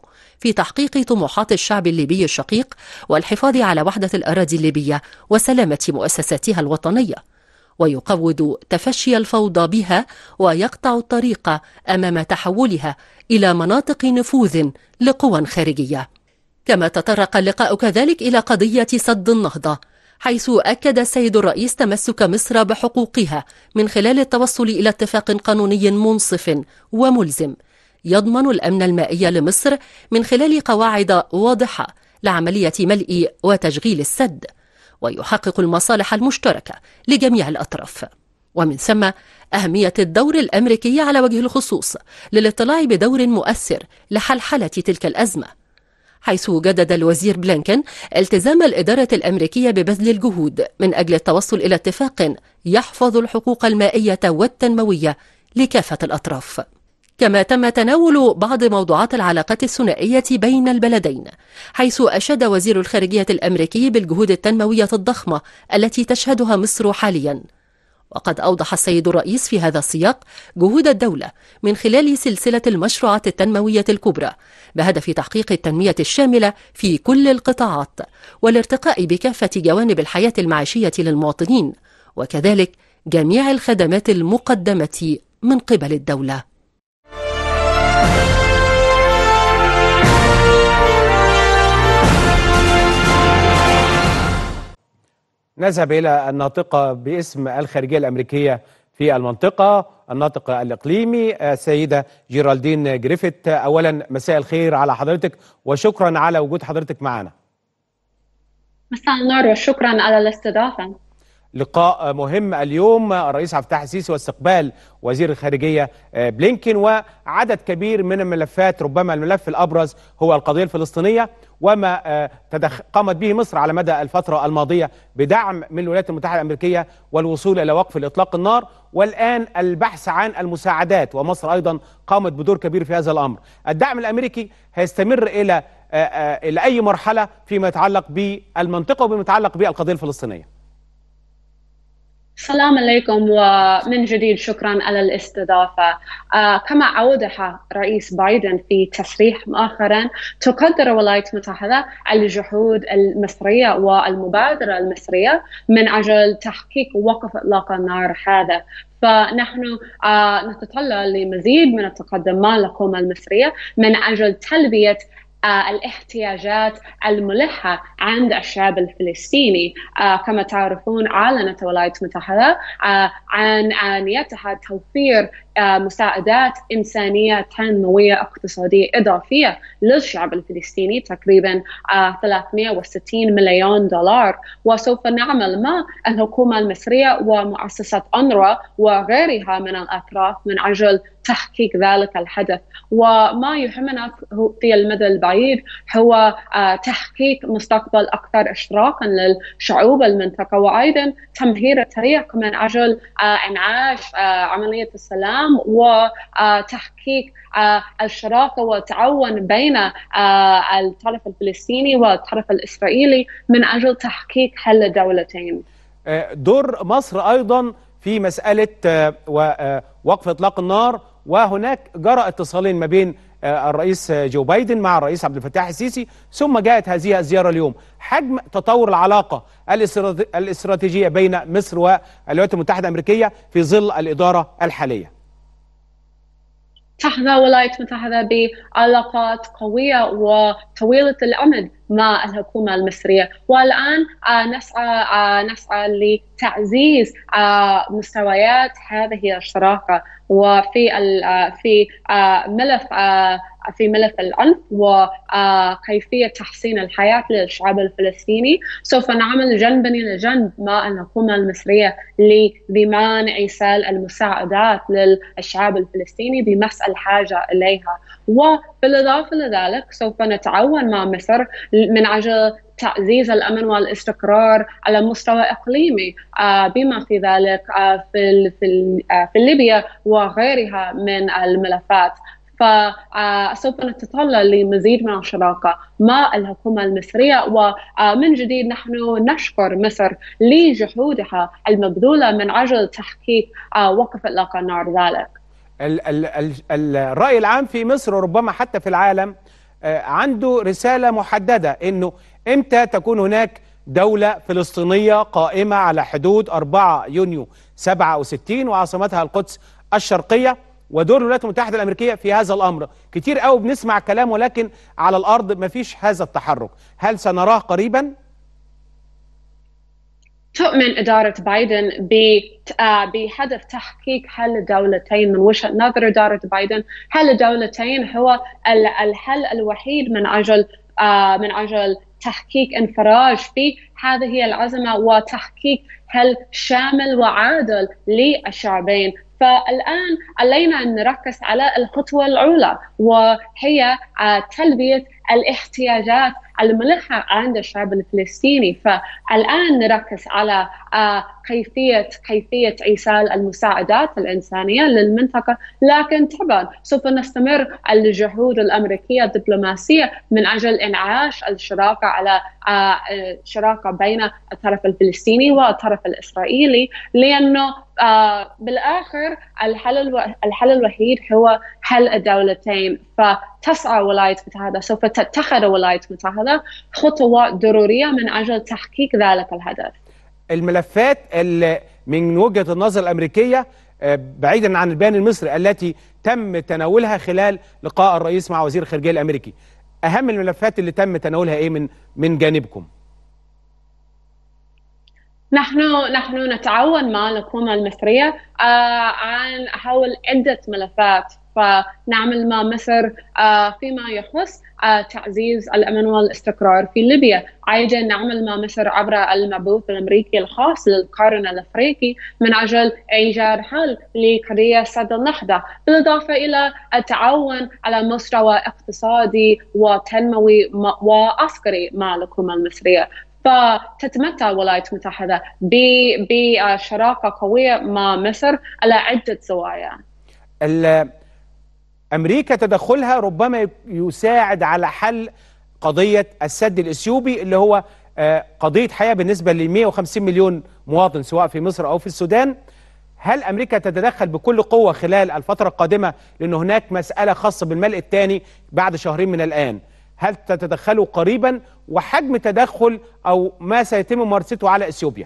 في تحقيق طموحات الشعب الليبي الشقيق والحفاظ على وحدة الأراضي الليبية وسلامة مؤسساتها الوطنية، ويقوض تفشي الفوضى بها ويقطع الطريق أمام تحولها إلى مناطق نفوذ لقوى خارجية. كما تطرق اللقاء كذلك إلى قضية سد النهضة، حيث أكد السيد الرئيس تمسك مصر بحقوقها من خلال التوصل إلى اتفاق قانوني منصف وملزم يضمن الأمن المائي لمصر من خلال قواعد واضحة لعملية ملء وتشغيل السد، ويحقق المصالح المشتركة لجميع الأطراف. ومن ثم أهمية الدور الأمريكي على وجه الخصوص للاطلاع بدور مؤثر لحلحلة تلك الأزمة، حيث جدد الوزير بلينكن التزام الإدارة الأمريكية ببذل الجهود من أجل التوصل إلى اتفاق يحفظ الحقوق المائية والتنموية لكافة الأطراف. كما تم تناول بعض موضوعات العلاقات الثنائية بين البلدين، حيث أشاد وزير الخارجية الأمريكي بالجهود التنموية الضخمة التي تشهدها مصر حالياً. وقد أوضح السيد الرئيس في هذا السياق جهود الدولة من خلال سلسلة المشروعات التنموية الكبرى بهدف تحقيق التنمية الشاملة في كل القطاعات والارتقاء بكافة جوانب الحياة المعيشية للمواطنين، وكذلك جميع الخدمات المقدمة من قبل الدولة. نذهب إلى الناطقة باسم الخارجية الأمريكية في المنطقة، الناطق الإقليمي السيدة جيرالدين جريفيث. أولا مساء الخير على حضرتك وشكرا على وجود حضرتك معنا. مساء النور وشكرا على الاستضافة. لقاء مهم اليوم، الرئيس عبد الفتاح السيسي واستقبال وزير الخارجية بلينكن، وعدد كبير من الملفات، ربما الملف الأبرز هو القضية الفلسطينية وما قامت به مصر على مدى الفترة الماضية بدعم من الولايات المتحدة الأمريكية والوصول إلى وقف الإطلاق النار، والآن البحث عن المساعدات، ومصر أيضا قامت بدور كبير في هذا الأمر. الدعم الأمريكي هيستمر إلى إلى أي مرحلة فيما يتعلق بالمنطقة وبما يتعلق بالقضية الفلسطينية؟ السلام عليكم ومن جديد شكرا على الاستضافة. آه كما أوضح رئيس بايدن في تصريح مؤخرا، تقدر الولايات المتحدة الجهود المصرية والمبادرة المصرية من أجل تحقيق وقف إطلاق النار هذا، فنحن آه نتطلع لمزيد من التقدم مع الحكومة المصرية من أجل تلبية آه الاحتياجات الملحة عند الشعب الفلسطيني. آه كما تعرفون أعلنت الولايات المتحدة آه عن آنيتها توفير آه مساعدات إنسانية تنموية اقتصادية إضافية للشعب الفلسطيني تقريبا آه ثلاثمئة وستين مليون دولار، وسوف نعمل مع الحكومة المصرية ومؤسسة أونروا وغيرها من الأطراف من أجل تحقيق ذلك الهدف. وما يهمنا في المدى البعيد هو تحقيق مستقبل أكثر إشراكا للشعوب المنطقة، وأيضا تمهيد الطريق من أجل إنعاش عملية السلام وتحقيق الشراكة والتعاون بين الطرف الفلسطيني والطرف الإسرائيلي من أجل تحقيق حل الدولتين. دور مصر أيضا في مسألة وقف إطلاق النار، وهناك جرى اتصالين ما بين الرئيس جو بايدن مع الرئيس عبد الفتاح السيسي، ثم جاءت هذه الزيارة اليوم. حجم تطور العلاقة الاستراتيجية بين مصر والولايات المتحدة الأمريكية في ظل الإدارة الحالية؟ تحظى الولايات المتحدة بعلاقات قوية وطويلة الأمد مع الحكومة المصرية، والآن نسعى نسعى لتعزيز مستويات هذه الشراكة. وفي في ملف في ملف العنف وكيفية تحسين الحياة للشعب الفلسطيني سوف نعمل جنبا إلى جنب مع الحكومة المصرية لضمان إيصال المساعدات للشعب الفلسطيني بمس الحاجة إليها. وبالإضافة لذلك سوف نتعاون مع مصر من أجل تعزيز الأمن والاستقرار على مستوى إقليمي، بما في ذلك في في ليبيا وغيرها من الملفات. فسوف نتطلع لمزيد من الشراكة مع الحكومة المصرية، ومن جديد نحن نشكر مصر لجهودها المبذولة من أجل تحقيق وقف إطلاق النار ذلك. ال ال ال الرأي العام في مصر وربما حتى في العالم عنده رسالة محددة إنه إمتى تكون هناك دولة فلسطينية قائمة على حدود أربعة يونيو سبعة وستين وعاصمتها القدس الشرقية، ودور الولايات المتحدة الأمريكية في هذا الأمر. كتير قوي بنسمع كلام ولكن على الأرض مفيش هذا التحرك. هل سنراه قريبا؟ تؤمن إدارة بايدن بهدف تحقيق حل الدولتين. من وجهة نظر إدارة بايدن حل الدولتين هو الحل الوحيد من أجل من أجل تحقيق انفراج في هذه الأزمة وتحقيق حل شامل وعادل للشعبين. فالآن علينا أن نركز على الخطوة الأولى، وهي تلبية الاحتياجات الملحة عند الشعب الفلسطيني. فالآن نركز على كيفية كيفية إيصال المساعدات الإنسانية للمنطقة، لكن طبعا سوف نستمر الجهود الأمريكية الدبلوماسية من أجل إنعاش الشراكة على شراكة بين الطرف الفلسطيني والطرف الإسرائيلي، لأنه بالآخر الحل الحل الوحيد هو حل الدولتين. فتسعى الولايات المتحدة، سوف تتخذ الولايات المتحدة خطوات ضرورية من أجل تحقيق ذلك الهدف. الملفات اللي من وجهة النظر الأمريكية بعيدا عن البيان المصري التي تم تناولها خلال لقاء الرئيس مع وزير الخارجية الأمريكي، أهم الملفات اللي تم تناولها إيه من من جانبكم؟ نحن نحن نتعاون مع الحكومة المصرية عن حول عدة ملفات، فنعمل مع مصر فيما يخص تعزيز الأمن والاستقرار في ليبيا. أيضا نعمل مع مصر عبر المبعوث الأمريكي الخاص للقرن الأفريقي من أجل إيجاد حل لقضية سد النهضة، بالإضافة إلى التعاون على مستوى اقتصادي وتنموي وعسكري مع الحكومة المصرية. فتتمتع الولايات المتحدة بشراكة قوية مع مصر على عدة زوايا. أمريكا تدخلها ربما يساعد على حل قضية السد الإثيوبي اللي هو قضية حياة بالنسبة ل مئة وخمسين مليون مواطن سواء في مصر أو في السودان. هل أمريكا تتدخل بكل قوة خلال الفترة القادمة، لأن هناك مسألة خاصة بالملء الثاني بعد شهرين من الآن؟ هل تتدخلوا قريبا، وحجم تدخل أو ما سيتم ممارسته على إثيوبيا؟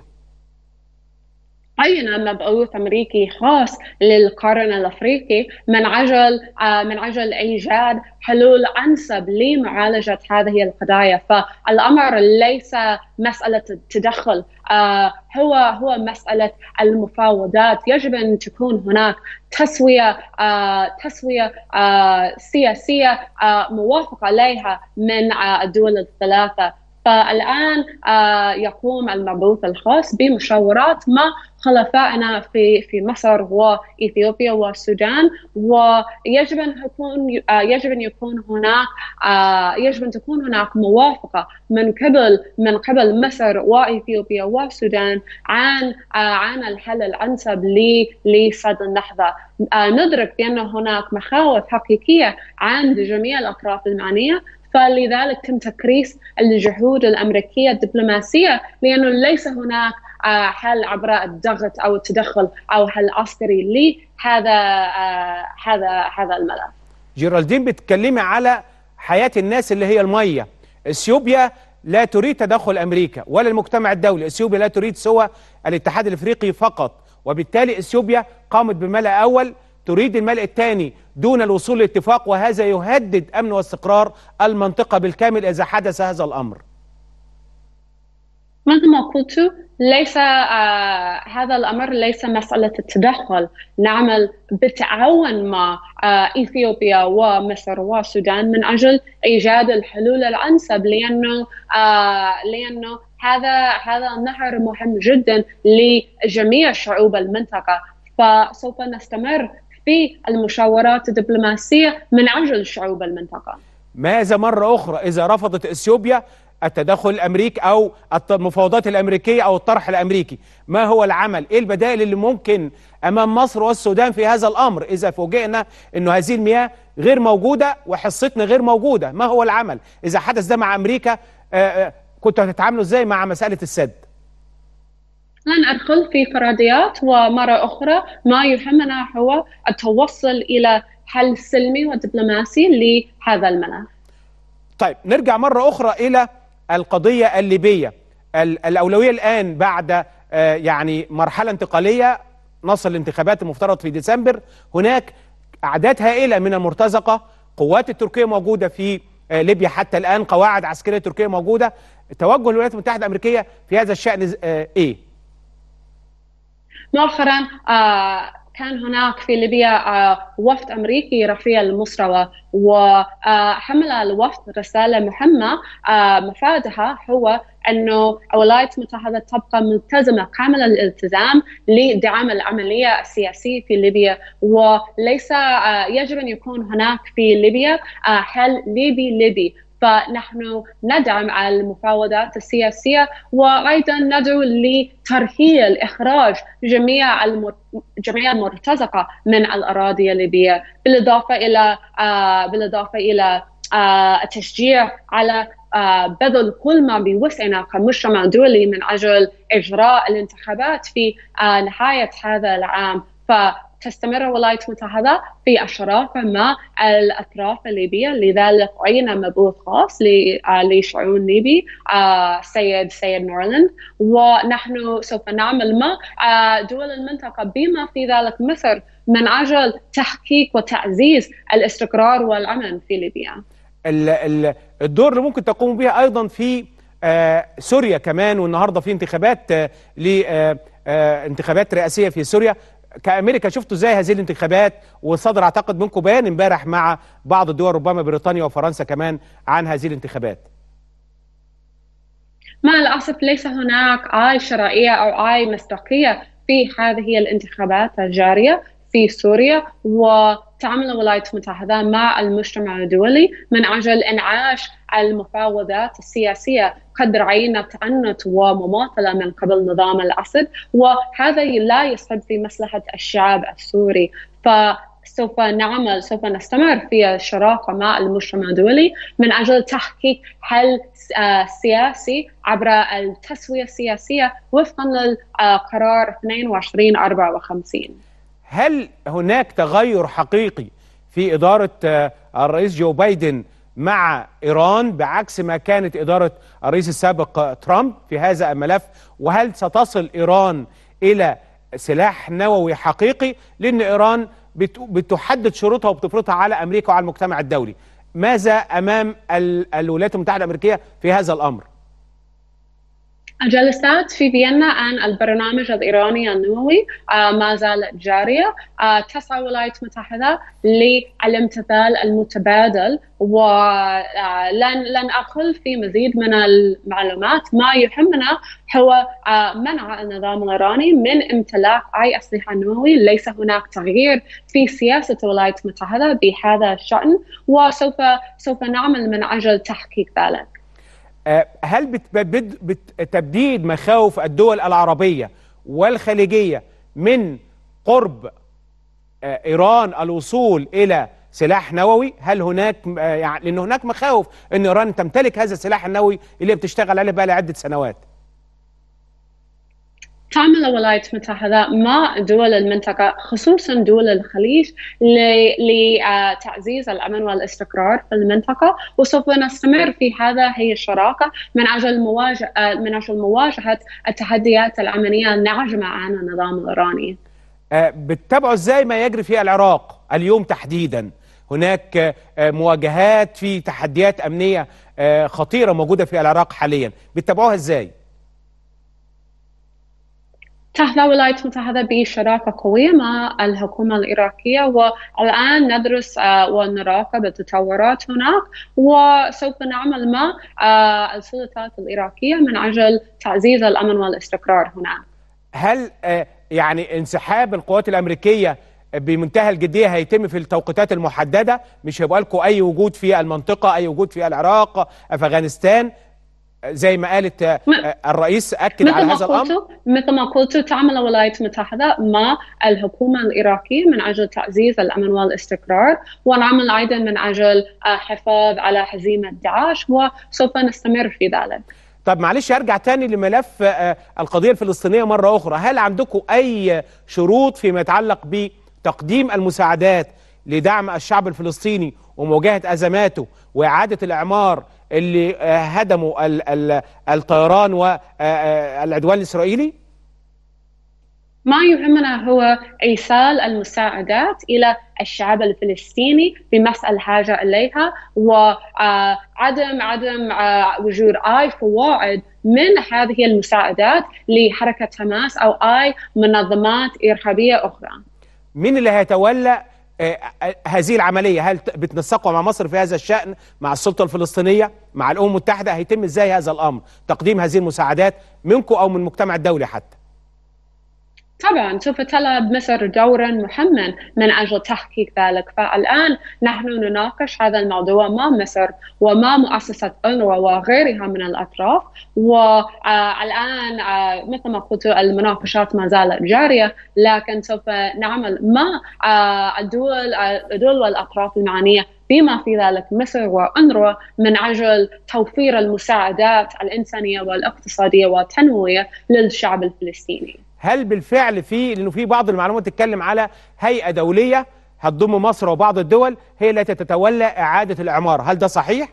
عين مبعوث أمريكي خاص للقرن الأفريقي من أجل من أجل إيجاد حلول أنسب لمعالجة هذه القضايا. فالأمر ليس مسألة التدخل، هو هو مسألة المفاوضات. يجب أن تكون هناك تسوية تسوية سياسية موافق عليها من الدول الثلاثة. فالآن يقوم المبعوث الخاص بمشاورات مع خلفائنا في في مصر وإثيوبيا والسودان، ويجب أن يكون يجب أن يكون هناك يجب أن تكون هناك موافقة من قبل من قبل مصر وإثيوبيا والسودان عن عن الحل الأنسب لسد النهضة. ندرك بأن هناك مخاوف حقيقية عند جميع الأطراف المعنية، فلذلك تم تكريس الجهود الأمريكية الدبلوماسية، لأنه ليس هناك حل عبر الضغط أو التدخل أو حل عسكري لهذا هذا هذا الملف. جيرالدين، بتكلمي على حياة الناس اللي هي المية. اثيوبيا لا تريد تدخل أمريكا ولا المجتمع الدولي، اثيوبيا لا تريد سوى الاتحاد الافريقي فقط، وبالتالي اثيوبيا قامت بملء أول تريد الملء الثاني دون الوصول لاتفاق، وهذا يهدد أمن واستقرار المنطقة بالكامل إذا حدث هذا الأمر. مثل ما قلت، ليس آه هذا الأمر ليس مسألة التدخل. نعمل بالتعاون مع آه إثيوبيا ومصر والسودان من أجل إيجاد الحلول الأنسب، لأنه آه لأنه هذا هذا النهر مهم جدا لجميع شعوب المنطقة. فسوف نستمر في المشاورات الدبلوماسية من أجل شعوب المنطقة. ماذا مرة أخرى إذا رفضت إثيوبيا التدخل الأمريكي أو المفاوضات الأمريكية أو الطرح الأمريكي؟ ما هو العمل؟ إيه البدائل اللي ممكن أمام مصر والسودان في هذا الأمر إذا فوجئنا أنه هذه المياه غير موجودة وحصتنا غير موجودة؟ ما هو العمل إذا حدث ده مع أمريكا؟ كنتوا هتتعاملوا إزاي مع مسألة السد؟ لن أدخل في فرضيات، ومرة أخرى ما يهمنا هو التوصل إلى حل سلمي ودبلوماسي لهذا الملف. طيب نرجع مرة أخرى إلى القضية الليبية. الأولوية الآن بعد يعني مرحلة انتقالية نصل الانتخابات المفترض في ديسمبر، هناك أعداد هائلة من المرتزقة، قوات التركية موجودة في ليبيا حتى الآن، قواعد عسكرية تركية موجودة. توجه الولايات المتحدة الأمريكية في هذا الشأن إيه؟ مؤخرا آه كان هناك في ليبيا آه وفد أمريكي رفيع المستوى، وحمل الوفد رسالة مهمة آه مفادها هو أنه الولايات المتحدة تبقى ملتزمة كامل الالتزام لدعم العملية السياسية في ليبيا، وليس آه يجب أن يكون هناك في ليبيا آه حل ليبي ليبي. فنحن ندعم المفاوضات السياسية، وأيضا ندعو لترحيل إخراج جميع جميع المرتزقة من الأراضي الليبية، بالإضافة إلى آه بالإضافة إلى آه التشجيع على آه بذل كل ما بوسعنا كمجتمع دولي من أجل إجراء الانتخابات في آه نهاية هذا العام. ف تستمر الولايات المتحدة في الشراكة مع الأطراف الليبية، لذلك عين مبعوث خاص لشؤون ليبي سيد سيد نورلاند، ونحن سوف نعمل مع دول المنطقة بما في ذلك مصر من أجل تحقيق وتعزيز الاستقرار والأمن في ليبيا. الدور اللي ممكن تقوم به أيضا في سوريا كمان، والنهاردة في انتخابات لانتخابات رئاسية في سوريا، كأمريكا شفتوا ازاي هذه الانتخابات؟ وصدر اعتقد منكم بيان امبارح مع بعض الدول ربما بريطانيا وفرنسا كمان عن هذه الانتخابات. مع الأسف ليس هناك أي شرعية أو أي مصداقية في هذه الانتخابات الجارية في سوريا، وتعمل الولايات المتحدة مع المجتمع الدولي من أجل إنعاش المفاوضات السياسية. قد رأينا تعنت ومماطلة من قبل نظام الأسد، وهذا لا يصب في مصلحة الشعب السوري. فسوف نعمل سوف نستمر في الشراكة مع المجتمع الدولي من أجل تحقيق حل سياسي عبر التسوية السياسية وفقا للقرار اثنين وعشرين أربعة وخمسين. هل هناك تغير حقيقي في إدارة الرئيس جو بايدن مع إيران بعكس ما كانت إدارة الرئيس السابق ترامب في هذا الملف؟ وهل ستصل إيران إلى سلاح نووي حقيقي؟ لأن إيران بتحدد شروطها وبتفرضها على أمريكا وعلى المجتمع الدولي. ماذا أمام الولايات المتحدة الأمريكية في هذا الأمر؟ الجلسات في فيينا عن البرنامج الإيراني النووي ما زالت جارية. تسعى الولايات المتحدة للامتثال المتبادل، ولن لن أقل في مزيد من المعلومات. ما يهمنا هو منع النظام الإيراني من امتلاك أي أسلحة نووي. ليس هناك تغيير في سياسة الولايات المتحدة بهذا الشأن، وسوف سوف نعمل من أجل تحقيق ذلك. هل بتبديد مخاوف الدول العربية والخليجية من قرب إيران الوصول إلى سلاح نووي؟ هل هناك يعني لأن هناك مخاوف أن إيران تمتلك هذا السلاح النووي اللي بتشتغل عليه بقى لعدة سنوات؟ تعمل الولايات المتحدة مع دول المنطقة خصوصا دول الخليج لتعزيز الأمن والاستقرار في المنطقة، وسوف نستمر في هذا هي الشراكة من أجل مواجهة من أجل مواجهة التحديات الأمنية الناجمة عن النظام الإيراني. بتتابعوا ازاي ما يجري في العراق اليوم تحديدا؟ هناك مواجهات في تحديات أمنية خطيرة موجودة في العراق حاليا، بتتابعوها ازاي؟ تحظى الولايات المتحدة بشراكة قوية مع الحكومة العراقية، والآن ندرس ونراقب التطورات هناك، وسوف نعمل مع السلطات العراقية من أجل تعزيز الأمن والاستقرار هناك. هل يعني انسحاب القوات الأمريكية بمنتهى الجدية هيتم في التوقيتات المحددة؟ مش هيبقى لكم أي وجود في المنطقة، أي وجود في العراق، أفغانستان، زي ما قالت الرئيس أكد على هذا الأمر؟ مثل ما قلت، تعمل الولايات المتحدة مع الحكومة العراقية من أجل تعزيز الأمن والاستقرار، ونعمل أيضا من أجل حفاظ على هزيمة داعش، وسوف نستمر في ذلك. طب معلش أرجع تاني لملف القضية الفلسطينية مرة أخرى. هل عندكم أي شروط فيما يتعلق بتقديم المساعدات لدعم الشعب الفلسطيني ومواجهة أزماته وإعادة الإعمار اللي هدموا الطيران والعدوان الإسرائيلي؟ ما يهمنا هو إيصال المساعدات إلى الشعب الفلسطيني بمسألة الحاجة إليها، وعدم عدم وجود أي فوائد من هذه المساعدات لحركة حماس أو أي منظمات إرهابية أخرى. مين اللي هيتولى هذه العملية؟ هل بتنسقوا مع مصر في هذا الشأن، مع السلطة الفلسطينية، مع الأمم المتحدة؟ هيتم إزاي هذا الأمر، تقديم هذه المساعدات منكم أو من المجتمع الدولي حتى؟ طبعا سوف تلعب مصر دورا مهما من أجل تحقيق ذلك. فالآن نحن نناقش هذا الموضوع مع مصر ومع مؤسسة أونروا وغيرها من الأطراف، والآن مثل ما قلت المناقشات ما زالت جارية، لكن سوف نعمل مع الدول الدول والأطراف المعنية بما في ذلك مصر وأونروا من أجل توفير المساعدات الإنسانية والاقتصادية والتنموية للشعب الفلسطيني. هل بالفعل في، لأنه في بعض المعلومات تتكلم على هيئة دولية هتضم مصر وبعض الدول هي التي تتولى إعادة الإعمار، هل ده صحيح؟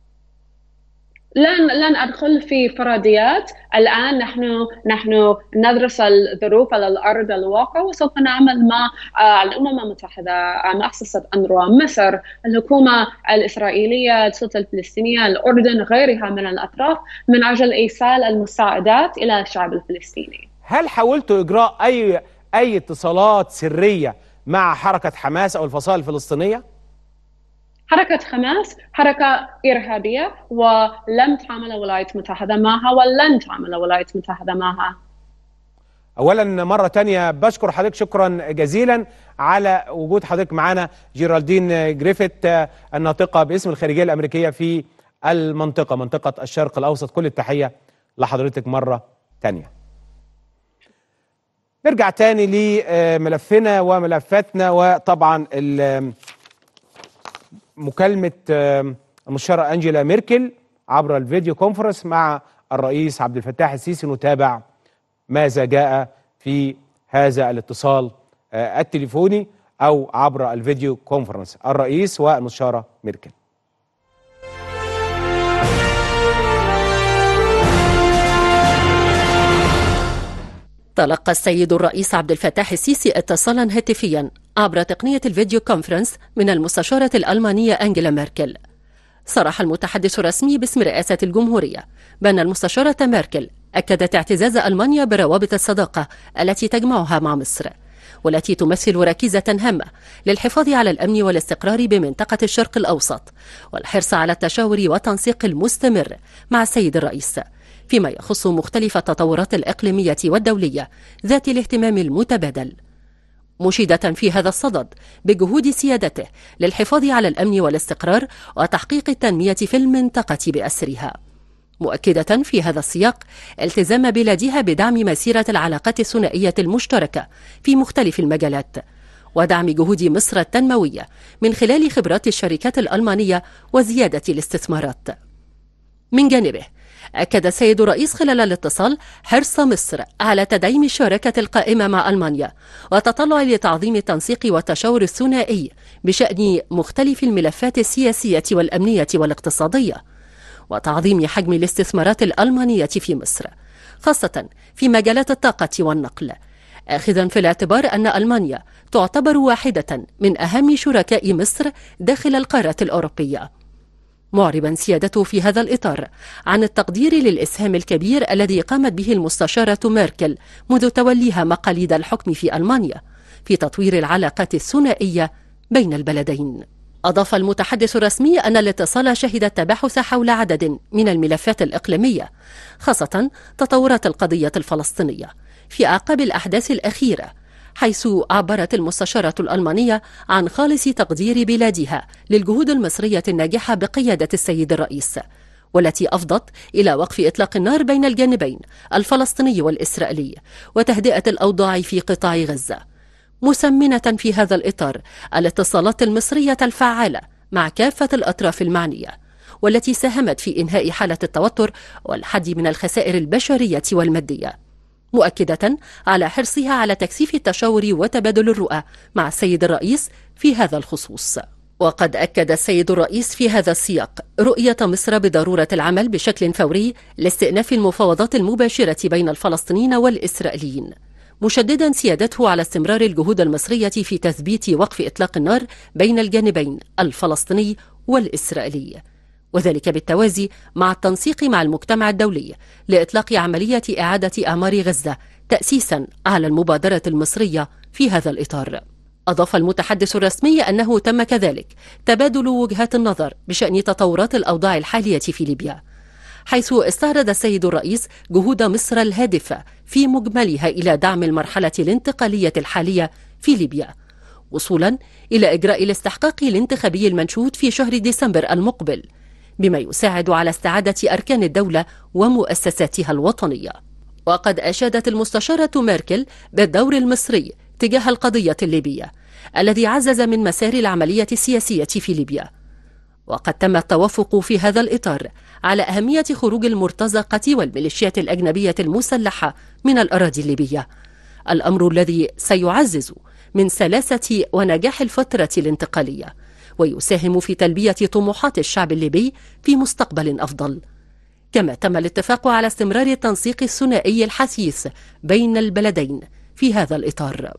لن لن أدخل في فرضيات. الآن نحن نحن ندرس الظروف على الأرض الواقع، وسوف نعمل مع الأمم المتحدة، مؤسسة أونروا، مصر، الحكومة الإسرائيلية، السلطة الفلسطينية، الأردن، غيرها من الأطراف من أجل إيصال المساعدات إلى الشعب الفلسطيني. هل حاولتوا إجراء أي أي اتصالات سرية مع حركة حماس أو الفصائل الفلسطينية؟ حركة حماس حركة إرهابية ولم تعمل الولايات المتحدة معها ولن تعمل الولايات المتحدة معها. أولا مرة تانية بشكر حضرتك شكرا جزيلا على وجود حضرتك معنا، جيرالدين جريفيث الناطقة باسم الخارجية الأمريكية في المنطقة، منطقة الشرق الأوسط. كل التحية لحضرتك مرة تانية. نرجع تاني لملفنا وملفاتنا، وطبعا مكالمة المستشارة أنجيلا ميركل عبر الفيديو كونفرنس مع الرئيس عبد الفتاح السيسي. نتابع ماذا جاء في هذا الاتصال التليفوني أو عبر الفيديو كونفرنس، الرئيس والمستشارة ميركل. تلقى السيد الرئيس عبد الفتاح السيسي اتصالا هاتفيا عبر تقنية الفيديو كونفرنس من المستشارة الألمانية أنجيلا ميركل. صرح المتحدث الرسمي باسم رئاسة الجمهورية بأن المستشارة ميركل أكدت اعتزاز ألمانيا بروابط الصداقة التي تجمعها مع مصر، والتي تمثل ركيزة هامة للحفاظ على الأمن والاستقرار بمنطقة الشرق الأوسط، والحرص على التشاور والتنسيق المستمر مع السيد الرئيس فيما يخص مختلف التطورات الإقليمية والدولية ذات الاهتمام المتبادل، مشيدة في هذا الصدد بجهود سيادته للحفاظ على الأمن والاستقرار وتحقيق التنمية في المنطقة بأسرها، مؤكدة في هذا السياق التزام بلادها بدعم مسيرة العلاقات الثنائية المشتركة في مختلف المجالات، ودعم جهود مصر التنموية من خلال خبرات الشركات الألمانية وزيادة الاستثمارات. من جانبه أكد السيد الرئيس خلال الاتصال حرص مصر على تدعيم الشراكة القائمة مع ألمانيا وتطلع لتعظيم التنسيق والتشاور الثنائي بشأن مختلف الملفات السياسية والأمنية والاقتصادية، وتعظيم حجم الاستثمارات الألمانية في مصر خاصة في مجالات الطاقة والنقل، آخذا في الاعتبار أن ألمانيا تعتبر واحدة من أهم شركاء مصر داخل القارة الأوروبية، معربا سيادته في هذا الإطار عن التقدير للإسهام الكبير الذي قامت به المستشارة ميركل منذ توليها مقاليد الحكم في ألمانيا في تطوير العلاقات الثنائية بين البلدين. أضاف المتحدث الرسمي أن الاتصال شهد التباحث حول عدد من الملفات الإقليمية، خاصة تطورات القضية الفلسطينية في أعقاب الأحداث الأخيرة، حيث عبرت المستشارة الألمانية عن خالص تقدير بلادها للجهود المصرية الناجحة بقيادة السيد الرئيس، والتي أفضت إلى وقف إطلاق النار بين الجانبين الفلسطيني والإسرائيلي وتهدئة الأوضاع في قطاع غزة، مسمنة في هذا الإطار الاتصالات المصرية الفعالة مع كافة الأطراف المعنية، والتي ساهمت في إنهاء حالة التوتر والحد من الخسائر البشرية والمادية، مؤكدة على حرصها على تكثيف التشاور وتبادل الرؤى مع السيد الرئيس في هذا الخصوص. وقد أكد السيد الرئيس في هذا السياق رؤية مصر بضرورة العمل بشكل فوري لاستئناف المفاوضات المباشرة بين الفلسطينيين والإسرائيليين، مشددا سيادته على استمرار الجهود المصرية في تثبيت وقف إطلاق النار بين الجانبين الفلسطيني والإسرائيلي، وذلك بالتوازي مع التنسيق مع المجتمع الدولي لإطلاق عملية إعادة أعمار غزة تأسيسا على المبادرة المصرية في هذا الإطار. أضاف المتحدث الرسمي أنه تم كذلك تبادل وجهات النظر بشأن تطورات الأوضاع الحالية في ليبيا، حيث استعرض السيد الرئيس جهود مصر الهادفة في مجملها إلى دعم المرحلة الانتقالية الحالية في ليبيا، وصولا إلى إجراء الاستحقاق الانتخابي المنشود في شهر ديسمبر المقبل، بما يساعد على استعادة أركان الدولة ومؤسساتها الوطنية. وقد أشادت المستشارة ميركل بالدور المصري تجاه القضية الليبية الذي عزز من مسار العملية السياسية في ليبيا. وقد تم التوافق في هذا الإطار على أهمية خروج المرتزقة والميليشيات الأجنبية المسلحة من الأراضي الليبية، الأمر الذي سيعزز من سلاسة ونجاح الفترة الانتقالية ويساهم في تلبية طموحات الشعب الليبي في مستقبل أفضل. كما تم الاتفاق على استمرار التنسيق الثنائي الحثيث بين البلدين في هذا الإطار.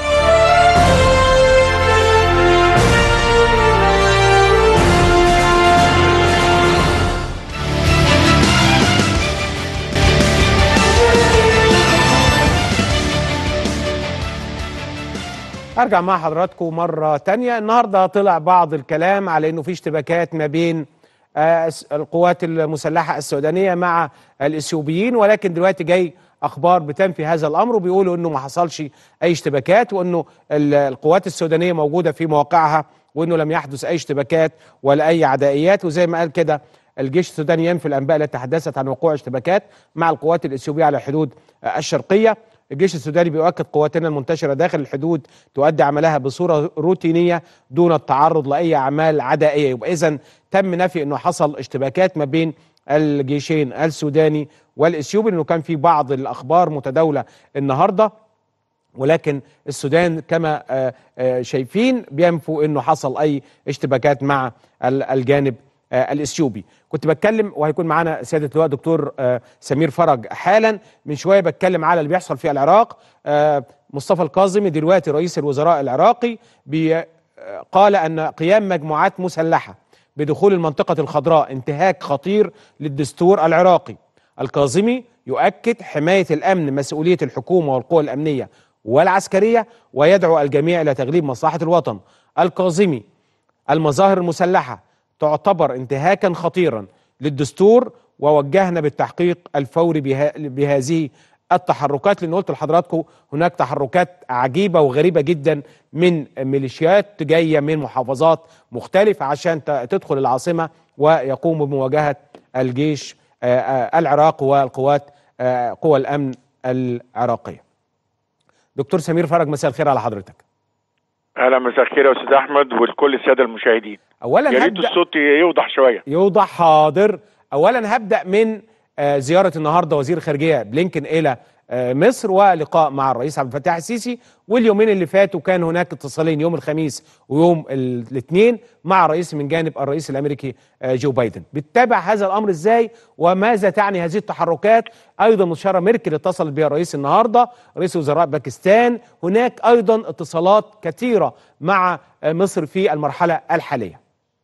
أرجع مع حضراتكم مرة تانية. النهاردة طلع بعض الكلام على أنه في اشتباكات ما بين القوات المسلحة السودانية مع الإثيوبيين، ولكن دلوقتي جاي أخبار بتنفي هذا الأمر، وبيقولوا أنه ما حصلش أي اشتباكات، وأنه القوات السودانية موجودة في مواقعها، وأنه لم يحدث أي اشتباكات ولا أي عدائيات. وزي ما قال كده الجيش السوداني ينفي الأنباء التي تحدثت عن وقوع اشتباكات مع القوات الإثيوبية على الحدود الشرقية. الجيش السوداني بيؤكد قواتنا المنتشرة داخل الحدود تؤدي عملها بصورة روتينية دون التعرض لأي أعمال عدائية. يبقى إذن تم نفي أنه حصل اشتباكات ما بين الجيشين السوداني والإثيوبي، لأنه كان في بعض الأخبار متداولة النهاردة، ولكن السودان كما شايفين بينفوا أنه حصل أي اشتباكات مع الجانب الإثيوبي. كنت بتكلم وهيكون معنا سيادة اللواء دكتور سمير فرج حالا، من شوية بتكلم على اللي بيحصل في العراق. مصطفى الكاظمي دلوقتي رئيس الوزراء العراقي قال أن قيام مجموعات مسلحة بدخول المنطقة الخضراء انتهاك خطير للدستور العراقي. الكاظمي يؤكد حماية الأمن مسؤولية الحكومة والقوى الأمنية والعسكرية، ويدعو الجميع إلى تغليب مصلحة الوطن. الكاظمي: المظاهر المسلحة تعتبر انتهاكا خطيرا للدستور، ووجهنا بالتحقيق الفوري بها بهذه التحركات، لأن قلت لحضراتكم هناك تحركات عجيبة وغريبة جدا من ميليشيات جاية من محافظات مختلفة عشان تدخل العاصمة ويقوموا بمواجهة الجيش العراق والقوات قوى الأمن العراقية. دكتور سمير فرج، مساء الخير على حضرتك. اهلا، مساء الخير يا استاذ احمد ولكل الساده المشاهدين. اولا يا ريت الصوت يوضح شويه. يوضح، حاضر. اولا هبدا من زياره النهارده وزير الخارجيه بلينكن الى مصر ولقاء مع الرئيس عبد الفتاح السيسي، واليومين اللي فاتوا كان هناك اتصالين يوم الخميس ويوم الاثنين مع رئيس من جانب الرئيس الامريكي جو بايدن. بتتابع هذا الامر ازاي وماذا تعني هذه التحركات؟ ايضا مستشاره ميركل اتصلت بها الرئيس النهارده، رئيس وزراء باكستان، هناك ايضا اتصالات كثيره مع مصر في المرحله الحاليه.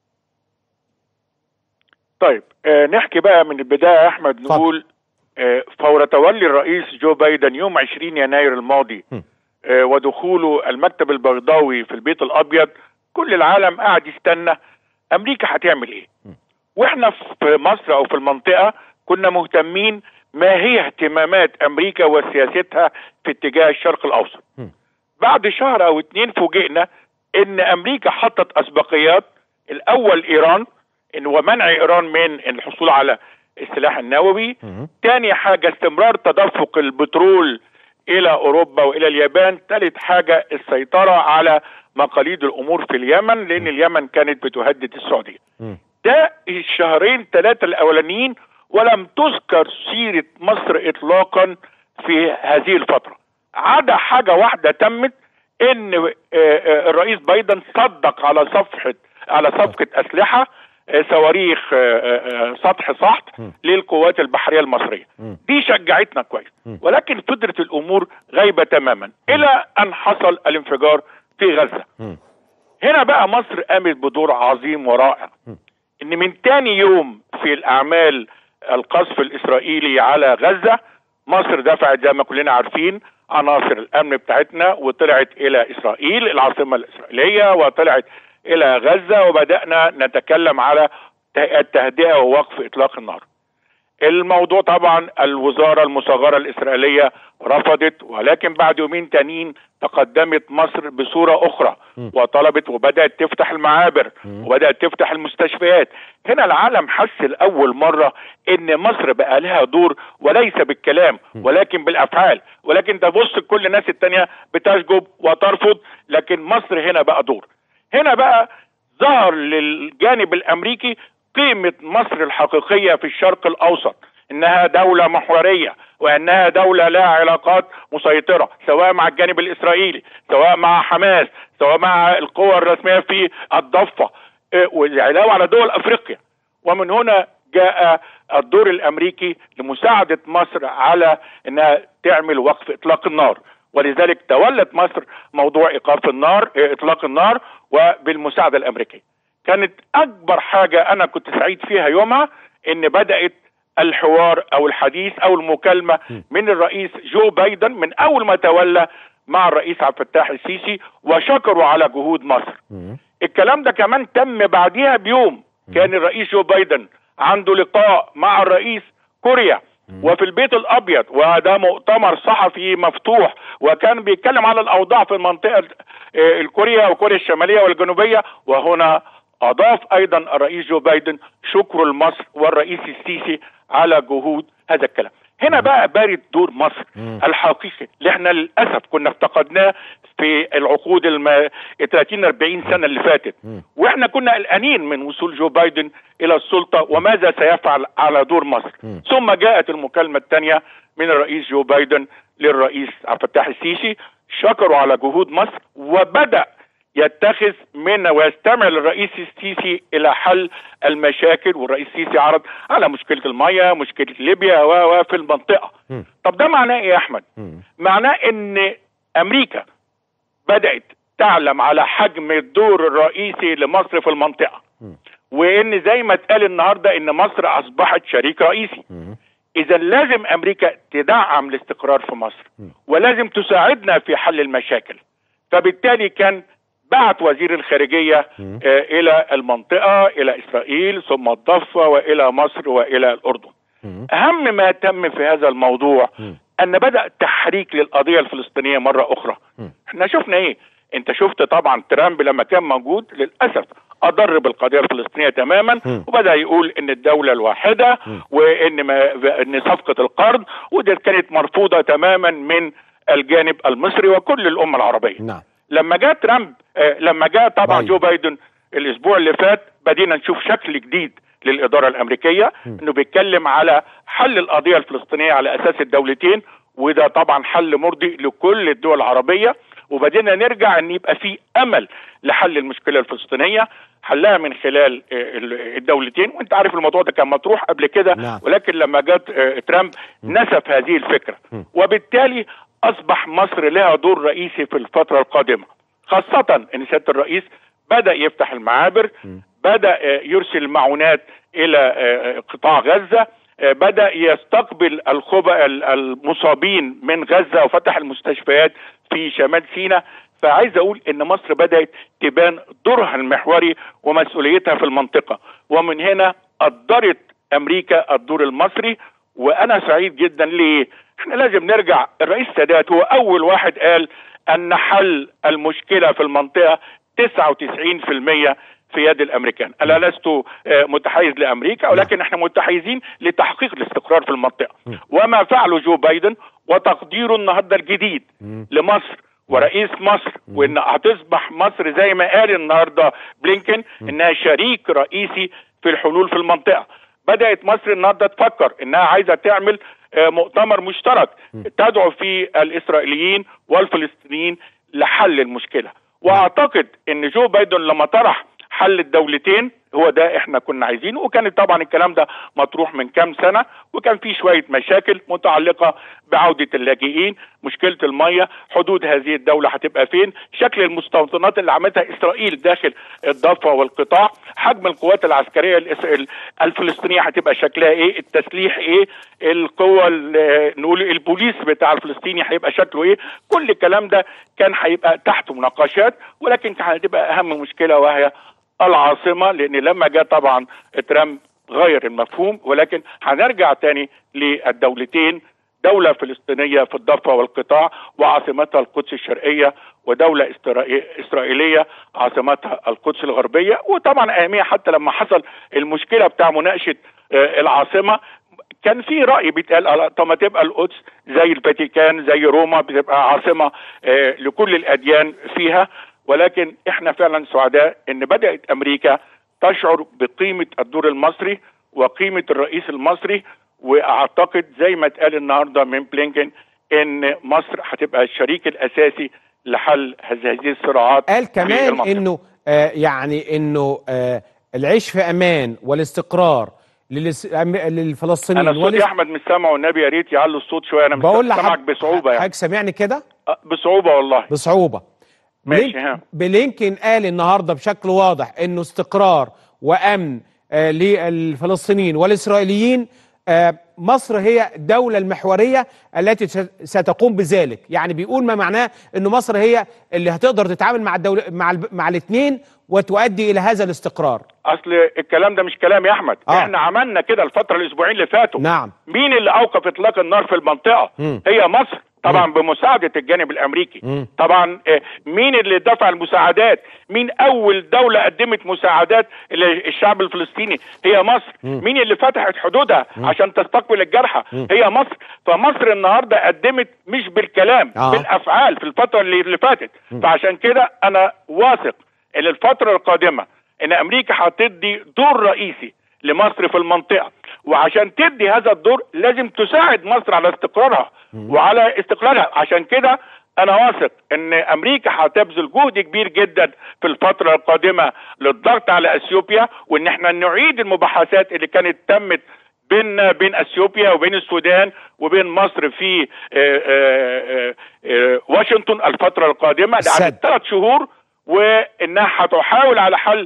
طيب آه نحكي بقى من البدايه يا احمد. نقول آه فور تولي الرئيس جو بايدن يوم عشرين يناير الماضي آه ودخوله المكتب البيضاوي في البيت الابيض، كل العالم قاعد يستنى امريكا هتعمل ايه. م. واحنا في مصر او في المنطقه كنا مهتمين ما هي اهتمامات امريكا وسياستها في اتجاه الشرق الاوسط. م. بعد شهر او اتنين فوجئنا ان امريكا حطت اسبقيات، الاول ايران إن ومنع إيران من الحصول على السلاح النووي. تاني حاجة استمرار تدفق البترول إلى أوروبا وإلى اليابان. ثالث حاجة السيطرة على مقاليد الأمور في اليمن، لأن اليمن كانت بتهدد السعودية. ده الشهرين ثلاثة الأولانيين، ولم تذكر سيرة مصر إطلاقا في هذه الفترة، عدا حاجة واحدة تمت، ان الرئيس بايدن صدق على صفحه على صفقه اسلحه صواريخ سطح سحط للقوات البحريه المصريه. دي شجعتنا كويس، ولكن فضلت الامور غايبه تماما الى ان حصل الانفجار في غزه. هنا بقى مصر قامت بدور عظيم ورائع، ان من تاني يوم في الاعمال القصف الاسرائيلي على غزه مصر دفعت زي ما كلنا عارفين عناصر الامن بتاعتنا وطلعت الى اسرائيل العاصمه الاسرائيليه وطلعت الى غزه، وبدانا نتكلم على التهدئه ووقف اطلاق النار. الموضوع طبعا الوزاره المصغره الاسرائيليه رفضت، ولكن بعد يومين تانيين تقدمت مصر بصوره اخرى وطلبت وبدات تفتح المعابر وبدات تفتح المستشفيات. هنا العالم حس لاول مره ان مصر بقى لها دور، وليس بالكلام ولكن بالافعال. ولكن تبص كل الناس التانيه بتشجب وترفض، لكن مصر هنا بقى دور. هنا بقى ظهر للجانب الامريكي قيمة مصر الحقيقية في الشرق الاوسط، انها دولة محورية وانها دولة لها علاقات مسيطرة سواء مع الجانب الاسرائيلي سواء مع حماس سواء مع القوى الرسمية في الضفة، والعلاوة على دول افريقيا. ومن هنا جاء الدور الامريكي لمساعدة مصر على انها تعمل وقف اطلاق النار، ولذلك تولت مصر موضوع ايقاف النار اطلاق النار وبالمساعدة الامريكية. كانت اكبر حاجة انا كنت سعيد فيها يومها ان بدأت الحوار او الحديث او المكالمة من الرئيس جو بايدن من اول ما تولى مع الرئيس عبد الفتاح السيسي، وشكروا على جهود مصر. الكلام ده كمان تم بعديها بيوم، كان الرئيس جو بايدن عنده لقاء مع الرئيس كوريا وفي البيت الابيض، وده مؤتمر صحفي مفتوح، وكان بيتكلم على الاوضاع في المنطقة الكوريا وكوريا الشمالية والجنوبية. وهنا اضاف ايضا الرئيس جو بايدن شكر لمصر والرئيس السيسي على جهود هذا الكلام. هنا بقى بارد دور مصر الحقيقي اللي احنا للاسف كنا افتقدناه في العقود الم... ثلاثين أربعين سنة اللي فاتت، واحنا كنا قلقانين من وصول جو بايدن الى السلطة وماذا سيفعل على دور مصر. ثم جاءت المكالمة الثانية من الرئيس جو بايدن للرئيس عبد الفتاح السيسي، شكروا على جهود مصر، وبدأ يتخذ من ويستمع للرئيس السيسي الى حل المشاكل. والرئيس السيسي عرض على مشكله المياه، مشكله ليبيا وفي المنطقه. م. طب ده معناه ايه يا احمد؟ م. معناه ان امريكا بدات تعلم على حجم الدور الرئيسي لمصر في المنطقه، م. وان زي ما اتقال النهارده ان مصر اصبحت شريك رئيسي. اذا لازم امريكا تدعم الاستقرار في مصر، م. ولازم تساعدنا في حل المشاكل. فبالتالي كان بعت وزير الخارجية آه الى المنطقة، الى اسرائيل ثم الضفة والى مصر والى الاردن. اهم ما تم في هذا الموضوع ان بدأ تحريك للقضية الفلسطينية مرة اخرى. احنا شفنا ايه؟ انت شفت طبعا ترامب لما كان موجود للأسف اضر بالقضية الفلسطينية تماما، وبدأ يقول ان الدولة الواحدة وان ما ان صفقة القرض، ودي كانت مرفوضة تماما من الجانب المصري وكل الامة العربية. نعم. لما جاء ترامب آه لما جاء طبعا باي. جو بايدن الاسبوع اللي فات بدينا نشوف شكل جديد للاداره الامريكيه، م. انه بيتكلم على حل القضيه الفلسطينيه على اساس الدولتين، وده طبعا حل مرضي لكل الدول العربيه. وبدينا نرجع ان يبقى في امل لحل المشكله الفلسطينيه، حلها من خلال الدولتين. وانت عارف الموضوع ده كان مطروح قبل كده، نعم. ولكن لما جت ترامب نسف هذه الفكره، م. وبالتالي اصبح مصر لها دور رئيسي في الفترة القادمة، خاصة ان سيادة الرئيس بدأ يفتح المعابر، م. بدأ يرسل معونات الى قطاع غزة، بدأ يستقبل الخبأ المصابين من غزة وفتح المستشفيات في شمال سيناء. فعايز اقول ان مصر بدأت تبان دورها المحوري ومسؤوليتها في المنطقة، ومن هنا قدرت امريكا الدور المصري. وانا سعيد جدا. ليه؟ احنا لازم نرجع، الرئيس السادات هو اول واحد قال ان حل المشكلة في المنطقة تسعة وتسعين بالمئة في يد الامريكان. انا لست متحيز لامريكا، ولكن احنا متحيزين لتحقيق الاستقرار في المنطقة. وما فعله جو بايدن وتقديره النهارده الجديد لمصر ورئيس مصر، وان هتصبح مصر زي ما قال النهارده بلينكن انها شريك رئيسي في الحلول في المنطقة. بدأت مصر النهارده تفكر انها عايزة تعمل مؤتمر مشترك تدعو فيه الاسرائيليين والفلسطينيين لحل المشكله. واعتقد ان جو بايدن لما طرح حل الدولتين هو ده احنا كنا عايزينه، وكان طبعا الكلام ده مطروح من كام سنه، وكان في شويه مشاكل متعلقه بعوده اللاجئين، مشكله الميه، حدود هذه الدوله هتبقى فين، شكل المستوطنات اللي عملتها اسرائيل داخل الضفه والقطاع، حجم القوات العسكريه الفلسطينيه هتبقى شكلها ايه، التسليح ايه، القوه نقول البوليس بتاع الفلسطيني هيبقى شكله ايه، كل الكلام ده كان هيبقى تحت مناقشات، ولكن كانت هتبقى اهم مشكله وهي العاصمه، لان لما جاء طبعا ترامب غير المفهوم. ولكن هنرجع تاني للدولتين، دولة فلسطينية في الضفة والقطاع وعاصمتها القدس الشرقية، ودولة إسرائيلية عاصمتها القدس الغربية. وطبعا أهمية حتى لما حصل المشكلة بتاع مناقشة العاصمة كان في رأي بيتقال طب ما تبقى القدس زي الفاتيكان زي روما، بتبقى عاصمة لكل الأديان فيها. ولكن احنا فعلا سعداء ان بدأت امريكا تشعر بقيمة الدور المصري وقيمة الرئيس المصري، واعتقد زي ما اتقال النهارده من بلينكن ان مصر هتبقى الشريك الاساسي لحل هذه الصراعات. قال كمان انه آه يعني انه آه العيش في امان والاستقرار للفلسطينيين. انا الصوت يا احمد مش سامعه، والنبي يا ريت يعلوا الصوت شويه، انا مش سامعك بصعوبه. يعني حضرتك سامعني كده؟ بصعوبه والله. بصعوبه. ماشي. بلينكن قال النهارده بشكل واضح انه استقرار وامن آه للفلسطينيين والاسرائيليين. آه مصر هي الدولة المحورية التي ستقوم بذلك، يعني بيقول ما معناه انه مصر هي اللي هتقدر تتعامل مع الدولة مع ال... مع الاثنين وتؤدي الى هذا الاستقرار. اصل الكلام ده مش كلام يا احمد. آه. احنا عملنا كده الفترة الاسبوعين اللي فاتوا. نعم. مين اللي اوقف اطلاق النار في المنطقة؟ م. هي مصر طبعا م. بمساعدة الجانب الامريكي. م. طبعا مين اللي دفع المساعدات؟ مين اول دولة قدمت مساعدات للشعب الفلسطيني؟ هي مصر. م. مين اللي فتحت حدودها م. عشان تستقبل الجرحى؟ م. هي مصر. فمصر النهارده قدمت مش بالكلام، آه. بالافعال في الفترة اللي فاتت. م. فعشان كده انا واثق ان الفترة القادمة ان امريكا هتدي دور رئيسي لمصر في المنطقة، وعشان تدي هذا الدور لازم تساعد مصر على استقرارها وعلى استقلالها. عشان كده انا واثق ان امريكا هتبذل جهد كبير جدا في الفترة القادمة للضغط على اثيوبيا، وان احنا نعيد المباحثات اللي كانت تمت بين بين اثيوبيا وبين السودان وبين مصر في آآ آآ آآ واشنطن الفترة القادمة لعدد ثلاث شهور، وانها هتحاول على حل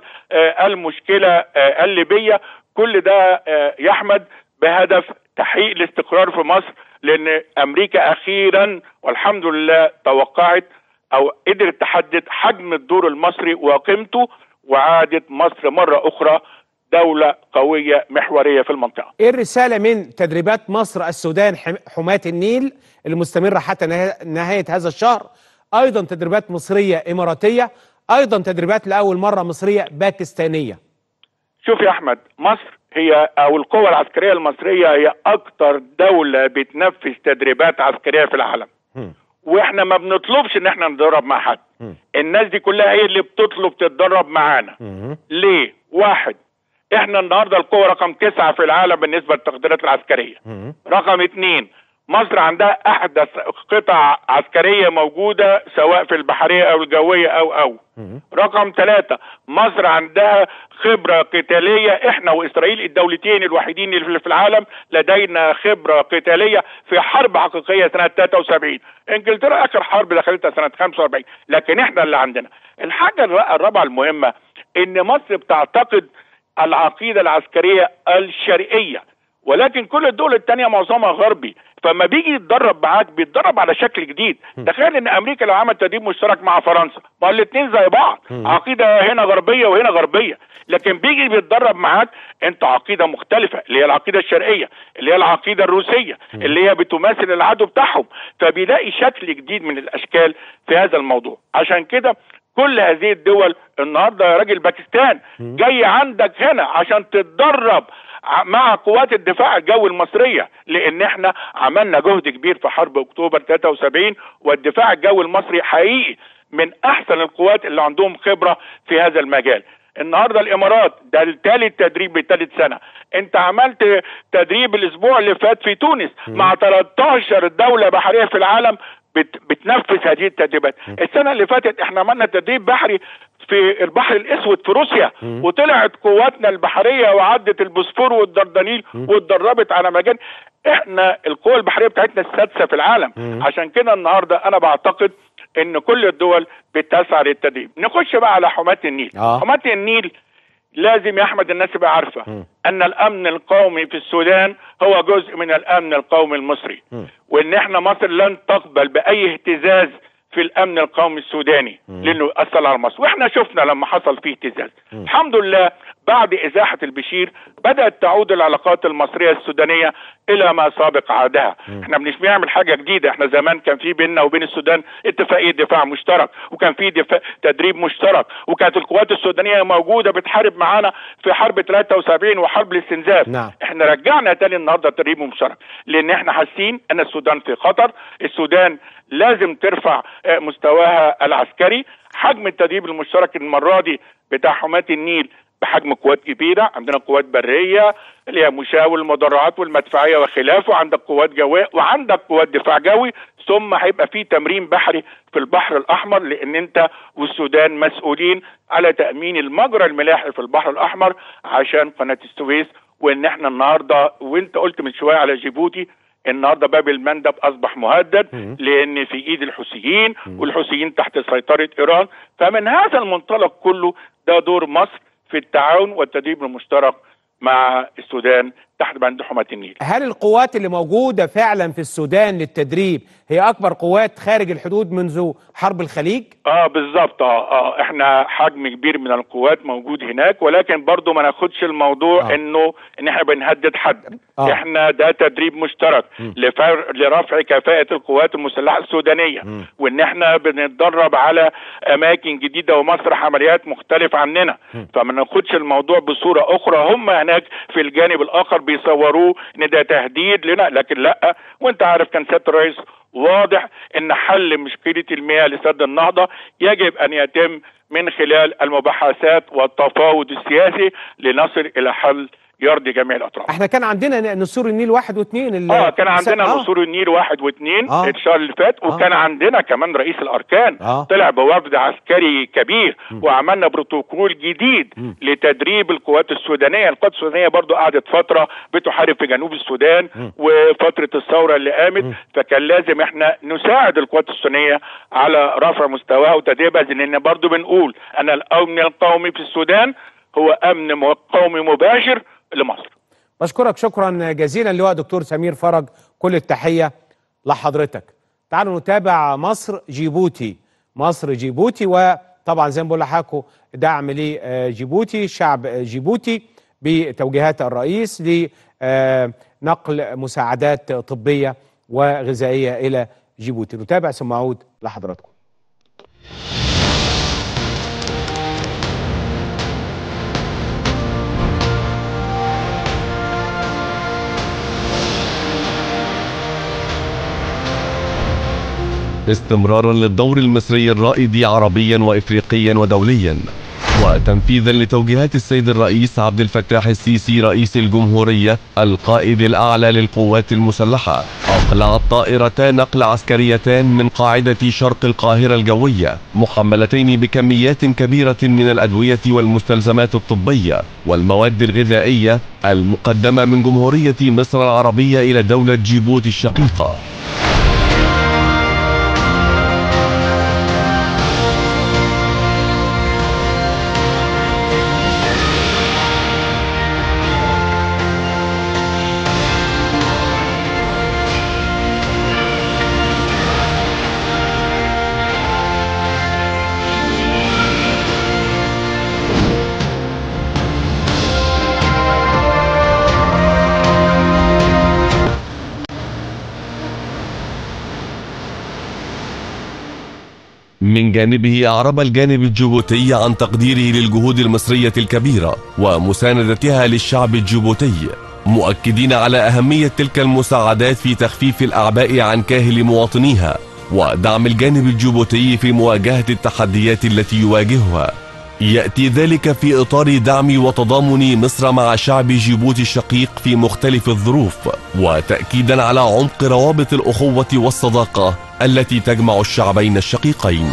المشكلة الليبية. كل ده يا احمد بهدف تحقيق الاستقرار في مصر، لان امريكا اخيرا والحمد لله توقعت او قدرت تحدد حجم الدور المصري وقيمته، وعادت مصر مرة اخرى دولة قوية محورية في المنطقة. ايه الرسالة من تدريبات مصر السودان حماة النيل المستمرة حتى نهاية هذا الشهر، ايضا تدريبات مصرية اماراتية، ايضا تدريبات لاول مرة مصرية باكستانية؟ شوف يا احمد، مصر هي او القوة العسكرية المصرية هي اكتر دولة بتنفذ تدريبات عسكرية في العالم. م. واحنا ما بنطلبش ان احنا نتدرب مع حد. م. الناس دي كلها هي اللي بتطلب تتدرب معانا. م. ليه؟ واحد، احنا النهاردة القوة رقم تسعة في العالم بالنسبة للتقديرات العسكرية. م. رقم اتنين، مصر عندها احدث قطع عسكرية موجودة سواء في البحرية او الجوية او او م. رقم ثلاثة، مصر عندها خبرة قتالية، احنا واسرائيل الدولتين الوحيدين اللي في العالم لدينا خبرة قتالية في حرب حقيقية سنة ثلاثة وسبعين. انجلترا اخر حرب دخلتها سنة خمسة وأربعين، لكن احنا اللي عندنا. الحاجة الرابعة المهمة ان مصر بتعتقد العقيدة العسكرية الشرقية، ولكن كل الدول التانية معظمها غربي، فما بيجي يتدرب معاك بيتدرب على شكل جديد. تخيل ان امريكا لو عمل تدريب مشترك مع فرنسا، ما الاثنين زي بعض، عقيدة هنا غربية وهنا غربية، لكن بيجي بيتدرب معاك انت عقيدة مختلفة اللي هي العقيدة الشرقية، اللي هي العقيدة الروسية اللي هي بتماثل العدو بتاعهم، فبيلاقي شكل جديد من الاشكال في هذا الموضوع. عشان كده كل هذه الدول النهارده يا راجل باكستان جاي عندك هنا عشان تتدرب مع قوات الدفاع الجوي المصرية، لان احنا عملنا جهد كبير في حرب اكتوبر ثلاثة وسبعين، والدفاع الجوي المصري حقيقي من احسن القوات اللي عندهم خبرة في هذا المجال. النهارده الامارات ده الثالث تدريب بثالث سنة، انت عملت تدريب الاسبوع اللي فات في تونس مع ثلاثة عشر دولة بحرية في العالم، بت بتنفذ هذه التدريبات. السنه اللي فاتت احنا عملنا تدريب بحري في البحر الاسود في روسيا، وطلعت قواتنا البحريه وعدت البوسفور والدردنيل واتدربت على مجال. احنا القوه البحريه بتاعتنا السادسه في العالم. عشان كده النهارده انا بعتقد ان كل الدول بتسعى للتدريب. نخش بقى على حماة النيل. آه. حماة النيل لازم يا احمد الناس تبقى عارفه م. ان الامن القومي في السودان هو جزء من الامن القومي المصري، م. وان احنا مصر لن تقبل باي اهتزاز في الامن القومي السوداني م. لانه اثر على مصر، واحنا شفنا لما حصل فيه اهتزاز. م. الحمد لله بعد ازاحه البشير بدات تعود العلاقات المصريه السودانيه الى ما سابق عهدها. م. احنا مش بنعمل حاجه جديده، احنا زمان كان في بيننا وبين السودان اتفاقيه دفاع مشترك، وكان في دفاع تدريب مشترك، وكانت القوات السودانيه موجوده بتحارب معانا في حرب ثلاثة وسبعين وحرب الاستنزاف. نعم. احنا رجعنا تاني النهارده تدريب مشترك لان احنا حاسين ان السودان في خطر. السودان لازم ترفع مستواها العسكري. حجم التدريب المشترك المره دي بتاع حماة النيل بحجم قوات كبيره، عندنا قوات بريه اللي هي مشاة والمدرعات والمدفعيه وخلافه، عندك قوات جويه وعندك قوات دفاع جوي، ثم هيبقى في تمرين بحري في البحر الاحمر، لان انت والسودان مسؤولين على تامين المجرى الملاحي في البحر الاحمر عشان قناه السويس. وان احنا النهارده وانت قلت من شويه على جيبوتي، النهارده باب المندب اصبح مهدد م. لان في ايد الحوثيين، والحوثيين تحت سيطره ايران. فمن هذا المنطلق كله ده دور مصر في التعاون والتدريب المشترك مع السودان تحت بند حماة النيل. هل القوات اللي موجودة فعلا في السودان للتدريب هي أكبر قوات خارج الحدود منذ حرب الخليج؟ اه بالظبط. اه اه احنا حجم كبير من القوات موجود هناك، ولكن برضو ما ناخدش الموضوع آه. انه ان احنا بنهدد حد. آه. احنا ده تدريب مشترك لفر... لرفع كفاءة القوات المسلحة السودانية، م. وان احنا بنتدرب على اماكن جديدة ومسرح عمليات مختلف عننا، م. فما ناخدش الموضوع بصورة اخرى. هم هناك في الجانب الاخر بيصوروه ان ده تهديد لنا، لكن لا. وانت عارف كان سيادة الرئيس واضح ان حل مشكلة المياه لسد النهضة يجب ان يتم من خلال المباحثات والتفاوض السياسي لنصل الى حل يرضي جميع الاطراف. احنا كان عندنا نسور النيل واحد واثنين. اه كان عندنا آه. نسور النيل واحد واثنين آه. الشهر اللي فات، آه. وكان عندنا كمان رئيس الاركان آه. طلع بوفد عسكري كبير، م. وعملنا بروتوكول جديد م. لتدريب القوات السودانيه. القوات السودانيه برضو قعدت فتره بتحارب في جنوب السودان م. وفتره الثوره اللي قامت، م. فكان لازم احنا نساعد القوات السودانيه على رفع مستواها وتدريبها، لان برضو بنقول ان الامن القومي في السودان هو امن قومي مباشر لمصر. بشكرك شكرا جزيلا لواء دكتور سمير فرج، كل التحية لحضرتك. تعالوا نتابع مصر جيبوتي. مصر جيبوتي، وطبعا زي ما بقول لحضراتكم دعم لجيبوتي، شعب جيبوتي بتوجيهات الرئيس لنقل مساعدات طبية وغذائية إلى جيبوتي. نتابع ثم أعود لحضراتكم. استمرارا للدور المصري الرائد عربيا وافريقيا ودوليا، وتنفيذا لتوجيهات السيد الرئيس عبد الفتاح السيسي رئيس الجمهورية القائد الأعلى للقوات المسلحة، أقلعت طائرتان نقل عسكريتان من قاعدة شرق القاهرة الجوية محملتين بكميات كبيرة من الأدوية والمستلزمات الطبية والمواد الغذائية المقدمة من جمهورية مصر العربية إلى دولة جيبوتي الشقيقة. من جانبه أعرب الجانب الجيبوتي عن تقديره للجهود المصرية الكبيرة ومساندتها للشعب الجيبوتي، مؤكدين على أهمية تلك المساعدات في تخفيف الأعباء عن كاهل مواطنيها ودعم الجانب الجيبوتي في مواجهة التحديات التي يواجهها. يأتي ذلك في إطار دعم وتضامن مصر مع شعب جيبوتي الشقيق في مختلف الظروف، وتأكيدا على عمق روابط الأخوة والصداقة التي تجمع الشعبين الشقيقين.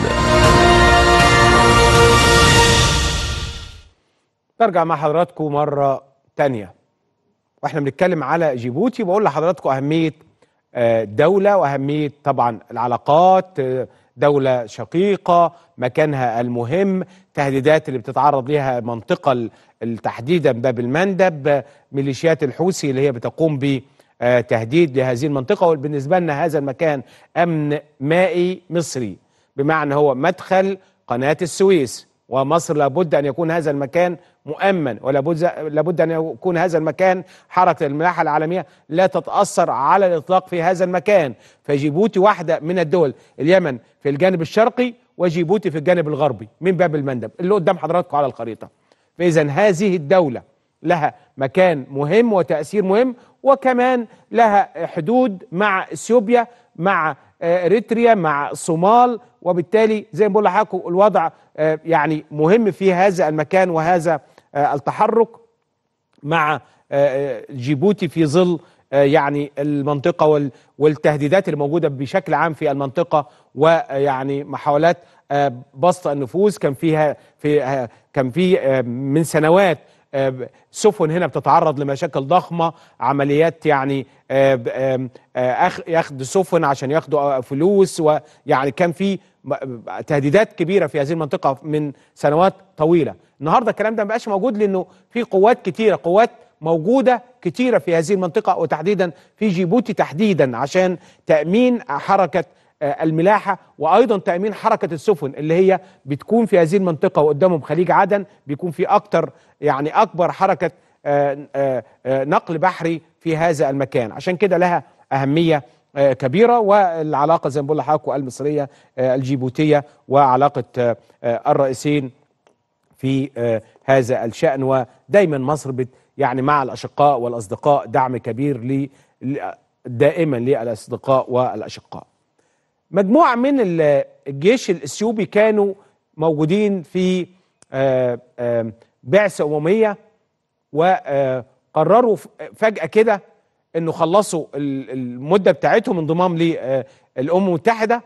نرجع مع حضراتكم مرة تانية واحنا بنتكلم على جيبوتي، بقول لحضراتكم أهمية دولة وأهمية طبعا العلاقات، دولة شقيقة، مكانها المهم، تهديدات اللي بتتعرض لها منطقة تحديدا باب المندب، ميليشيات الحوثي اللي هي بتقوم بتهديد لهذه المنطقة. وبالنسبة لنا هذا المكان أمن مائي مصري، بمعنى هو مدخل قناة السويس، ومصر لابد أن يكون هذا المكان مؤمن، ولابد أن يكون هذا المكان حركة الملاحة العالمية لا تتأثر على الإطلاق في هذا المكان. فجيبوتي واحدة من الدول، اليمن في الجانب الشرقي وجيبوتي في الجانب الغربي من باب المندب اللي قدام حضراتكم على الخريطة. فإذا هذه الدولة لها مكان مهم وتأثير مهم، وكمان لها حدود مع اثيوبيا، مع اريتريا، مع الصومال، وبالتالي زي ما بقول لحضراتكم الوضع يعني مهم في هذا المكان وهذا التحرك مع جيبوتي في ظل يعني المنطقة والتهديدات الموجودة بشكل عام في المنطقة، ويعني محاولات بسط النفوذ. كان فيها في كان في من سنوات سفن هنا بتتعرض لمشاكل ضخمة، عمليات يعني ياخد سفن عشان ياخدوا فلوس، ويعني كان في تهديدات كبيرة في هذه المنطقة من سنوات طويلة. النهاردة الكلام ده ما بقاش موجود، لأنه في قوات كتيرة، قوات موجودة كتيرة في هذه المنطقة، وتحديدا في جيبوتي تحديدا عشان تأمين حركة الملاحة، وأيضا تأمين حركة السفن اللي هي بتكون في هذه المنطقة، وقدامهم خليج عدن بيكون في أكتر يعني أكبر حركة نقل بحري في هذا المكان. عشان كده لها أهمية كبيرة، والعلاقة زي ما بقول لحضراتكم المصرية الجيبوتية وعلاقة الرئيسين في هذا الشأن. ودايما مصر بت يعني مع الأشقاء والأصدقاء دعم كبير دائما للأصدقاء والأشقاء. مجموعة من الجيش الإثيوبي كانوا موجودين في بعثة أممية، وقرروا فجأة كده انه خلصوا المدة بتاعتهم انضمام للأمم المتحدة،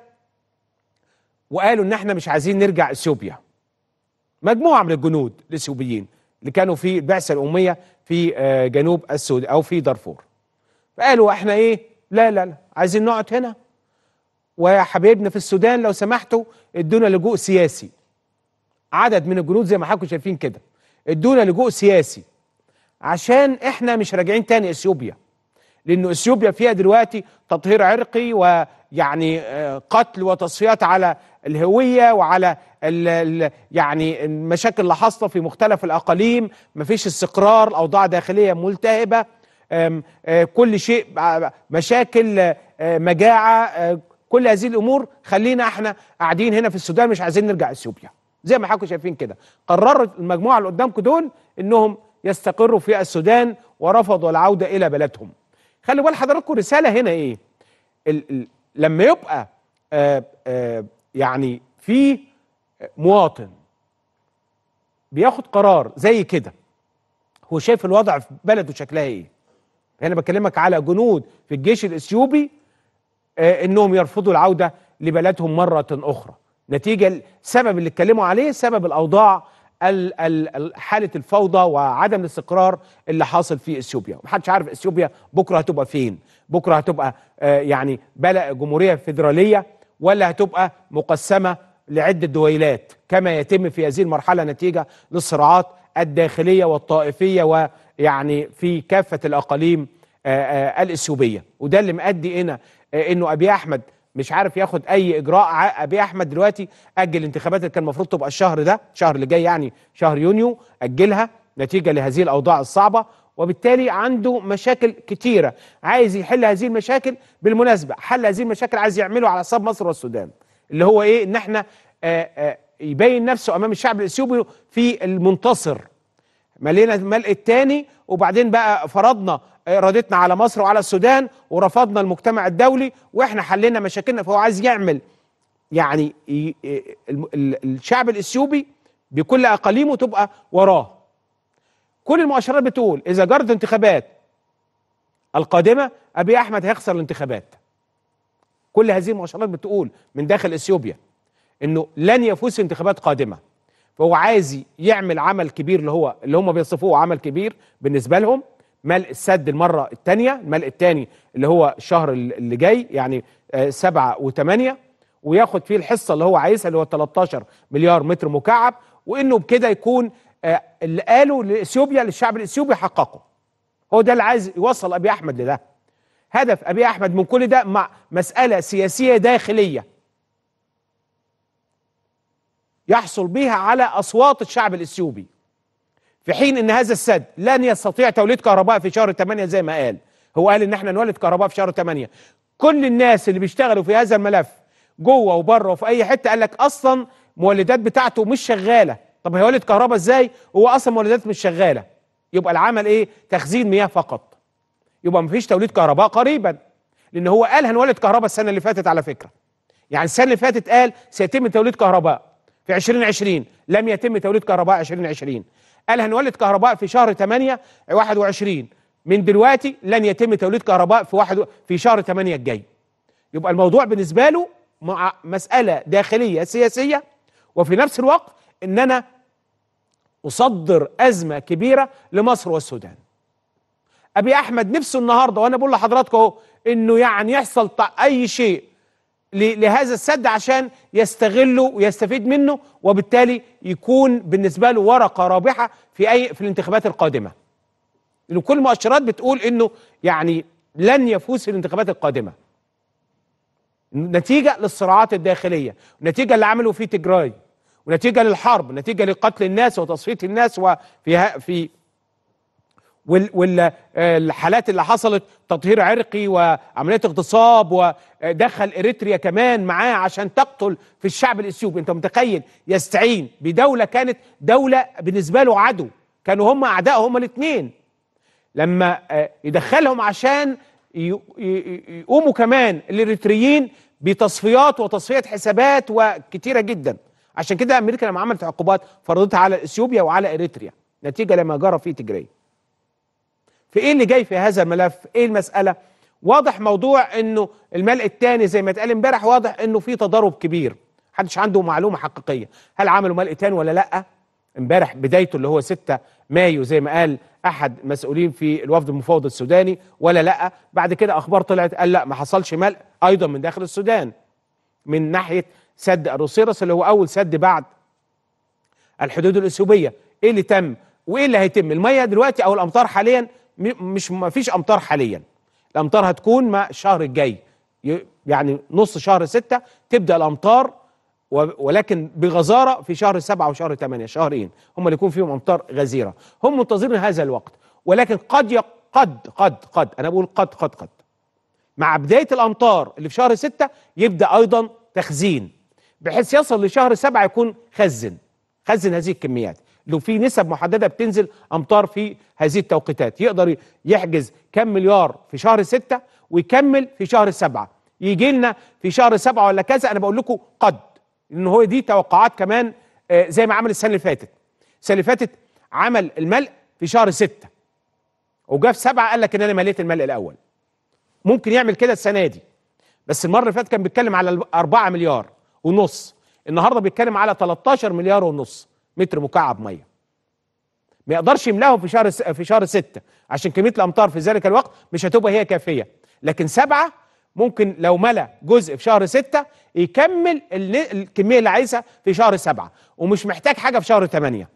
وقالوا ان احنا مش عايزين نرجع اثيوبيا. مجموعة من الجنود الإثيوبيين اللي كانوا في البعثة الأممية في جنوب السودان او في دارفور، فقالوا احنا ايه، لا لا لا عايزين نقعد هنا، ويا حبايبنا في السودان لو سمحتوا ادونا لجوء سياسي. عدد من الجنود زي ما حضراتكم شايفين كده ادونا لجوء سياسي، عشان احنا مش راجعين تاني اثيوبيا، لانه اثيوبيا فيها دلوقتي تطهير عرقي، ويعني قتل وتصفيات على الهويه وعلى ال ال يعني المشاكل اللي حاصله في مختلف الاقاليم، مفيش استقرار، الاوضاع داخليه ملتهبه، كل شيء مشاكل، مجاعه، كل هذه الامور. خلينا احنا قاعدين هنا في السودان مش عايزين نرجع اثيوبيا. زي ما حضراتكم شايفين كده قررت المجموعه اللي قدامكم دول انهم يستقروا في السودان، ورفضوا العوده الى بلدهم. خلي بال حضراتكم رساله هنا ايه، ال ال لما يبقى آآ آآ يعني في مواطن بياخد قرار زي كده، هو شايف الوضع في بلده شكلها ايه. هنا بكلمك على جنود في الجيش الاثيوبي انهم يرفضوا العوده لبلدهم مره اخرى، نتيجه السبب اللي اتكلموا عليه، سبب الاوضاع حاله الفوضى وعدم الاستقرار اللي حاصل في اثيوبيا. محدش عارف اثيوبيا بكره هتبقى فين، بكره هتبقى آه يعني بلد جمهوريه فيدراليه، ولا هتبقى مقسمه لعده دويلات كما يتم في هذه المرحله نتيجه للصراعات الداخليه والطائفيه ويعني في كافه الاقاليم آه آه الاثيوبيه. وده اللي مؤدي هنا آه انه ابي احمد مش عارف ياخد اي اجراء. ابي احمد دلوقتي اجل الانتخابات اللي كان المفروض تبقى الشهر ده، الشهر اللي جاي يعني شهر يونيو، اجلها نتيجه لهذه الاوضاع الصعبه، وبالتالي عنده مشاكل كتيره عايز يحل هذه المشاكل. بالمناسبه حل هذه المشاكل عايز يعمله على حساب مصر والسودان، اللي هو ايه، ان احنا آآ آآ يبين نفسه امام الشعب الاثيوبي في المنتصر، ملينا الملء الثاني، وبعدين بقى فرضنا ارادتنا على مصر وعلى السودان، ورفضنا المجتمع الدولي، واحنا حلينا مشاكلنا. فهو عايز يعمل يعني الشعب الاثيوبي بكل اقاليمه تبقى وراه. كل المؤشرات بتقول اذا جرت الانتخابات القادمه ابي احمد هيخسر الانتخابات. كل هذه المؤشرات بتقول من داخل اثيوبيا انه لن يفوز في انتخابات قادمه. فهو عايز يعمل عمل كبير اللي هو اللي هم بيصفوه عمل كبير بالنسبه لهم، ملء السد المره الثانيه، الملء الثاني اللي هو الشهر اللي جاي يعني آه سبعة وثمانية، وياخد فيه الحصه اللي هو عايزها اللي هو تلتاشر مليار متر مكعب، وانه بكده يكون آه اللي قاله لاثيوبيا للشعب الاثيوبي حققه. هو ده اللي عايز يوصل ابي احمد لده. هدف ابي احمد من كل ده مع مساله سياسيه داخليه يحصل بها على اصوات الشعب الاثيوبي، في حين ان هذا السد لن يستطيع توليد كهرباء في شهر ثمانية زي ما قال. هو قال ان احنا نولد كهرباء في شهر ثمانية. كل الناس اللي بيشتغلوا في هذا الملف جوه وبره وفي اي حته قال لك اصلا مولدات بتاعته مش شغاله. طب هيولد كهرباء ازاي هو اصلا مولدات مش شغاله؟ يبقى العمل ايه؟ تخزين مياه فقط. يبقى مفيش توليد كهرباء قريبا، لان هو قال هنولد كهرباء السنه اللي فاتت على فكره. يعني السنه اللي فاتت قال سيتم توليد كهرباء في عشرين عشرين، لم يتم توليد كهرباء عشرين عشرين. قال هنولد كهرباء في شهر ثمانية واحد وعشرين، من دلوقتي لن يتم توليد كهرباء في واحد في شهر ثمانية الجاي. يبقى الموضوع بالنسبه له مع مساله داخليه سياسيه، وفي نفس الوقت ان انا اصدر ازمه كبيره لمصر والسودان. ابي احمد نفسه النهارده وانا بقول لحضراتكم اهو انه يعني يحصل اي شيء لهذا السد عشان يستغله ويستفيد منه، وبالتالي يكون بالنسبه له ورقه رابحه في اي في الانتخابات القادمه. لان كل المؤشرات بتقول انه يعني لن يفوز في الانتخابات القادمه. نتيجه للصراعات الداخليه، ونتيجه اللي عملوا في تجراي، ونتيجه للحرب، نتيجه لقتل الناس وتصفيه الناس، وفي في والحالات اللي حصلت تطهير عرقي وعمليه اغتصاب، ودخل اريتريا كمان معاه عشان تقتل في الشعب الاثيوبي. انت متخيل يستعين بدوله كانت دوله بالنسبه له عدو، كانوا هم اعداء هم الاثنين، لما يدخلهم عشان يقوموا كمان الاريتريين بتصفيات وتصفيه حسابات وكتيره جدا. عشان كده امريكا لما عملت عقوبات فرضتها على اثيوبيا وعلى اريتريا نتيجه لما جرى في تجري. في ايه اللي جاي في هذا الملف؟ ايه المساله؟ واضح موضوع انه الملء الثاني زي ما اتقال امبارح، واضح انه في تضارب كبير، محدش عنده معلومه حقيقيه هل عملوا ملء ثاني ولا لا. امبارح بدايته اللي هو ستة مايو زي ما قال احد مسؤولين في الوفد المفوض السوداني ولا لا. بعد كده اخبار طلعت قال لا ما حصلش ملء ايضا من داخل السودان من ناحيه سد الروسيرس اللي هو اول سد بعد الحدود الاثيوبيه. ايه اللي تم وايه اللي هيتم؟ الميه دلوقتي او الامطار حاليا مش ما فيش امطار حاليا، الامطار هتكون مع الشهر الجاي، يعني نص شهر ستة تبدا الامطار، ولكن بغزاره في شهر سبعة وشهر ثمانية، شهرين هم اللي يكون فيهم امطار غزيره. هم منتظرين هذا الوقت، ولكن قد يق قد قد قد انا بقول قد قد قد مع بدايه الامطار اللي في شهر ستة يبدا ايضا تخزين، بحيث يصل لشهر سبعة يكون خزن خزن هذه الكميات. لو في نسب محدده بتنزل امطار في هذه التوقيتات يقدر يحجز كم مليار في شهر ستة ويكمل في شهر سبعة، يجي لنا في شهر سبعة ولا كذا. انا بقول لكم قد، لان هو دي توقعات كمان آه زي ما عمل السنه اللي فاتت. السنه اللي فاتت عمل الملء في شهر ستة وجا في سبعة قال لك ان انا مليت الملء الاول. ممكن يعمل كده السنه دي، بس المره اللي فاتت كان بيتكلم على أربعة مليار ونص، النهارده بيتكلم على تلتاشر مليار ونص متر مكعب ميه. ما يقدرش يملاهم في شهر في شهر ستة عشان كميه الامطار في ذلك الوقت مش هتبقى هي كافيه، لكن سبعة ممكن لو ملا جزء في شهر ستة يكمل الكميه اللي عايزها في شهر سبعة، ومش محتاج حاجه في شهر ثمانية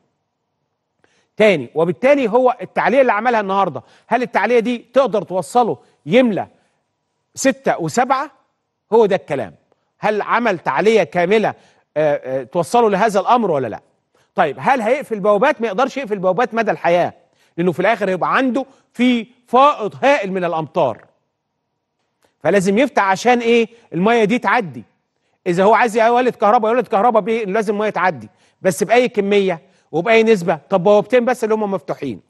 تاني. وبالتالي هو التعليق اللي عملها النهارده، هل التعليق دي تقدر توصله يملى ستة وسبعة؟ هو ده الكلام. هل عمل تعليق كامله آآ آآ توصله لهذا الامر ولا لا؟ طيب هل هيقفل بوابات؟ ما يقدرش يقفل بوابات مدى الحياه، لانه في الاخر هيبقى عنده في فائض هائل من الامطار، فلازم يفتح عشان ايه؟ الميه دي تعدي. اذا هو عايز يولد كهرباء يولد كهرباء بايه؟ لازم الميه تعدي، بس باي كميه وباي نسبه. طب بوابتين بس اللي هم مفتوحين،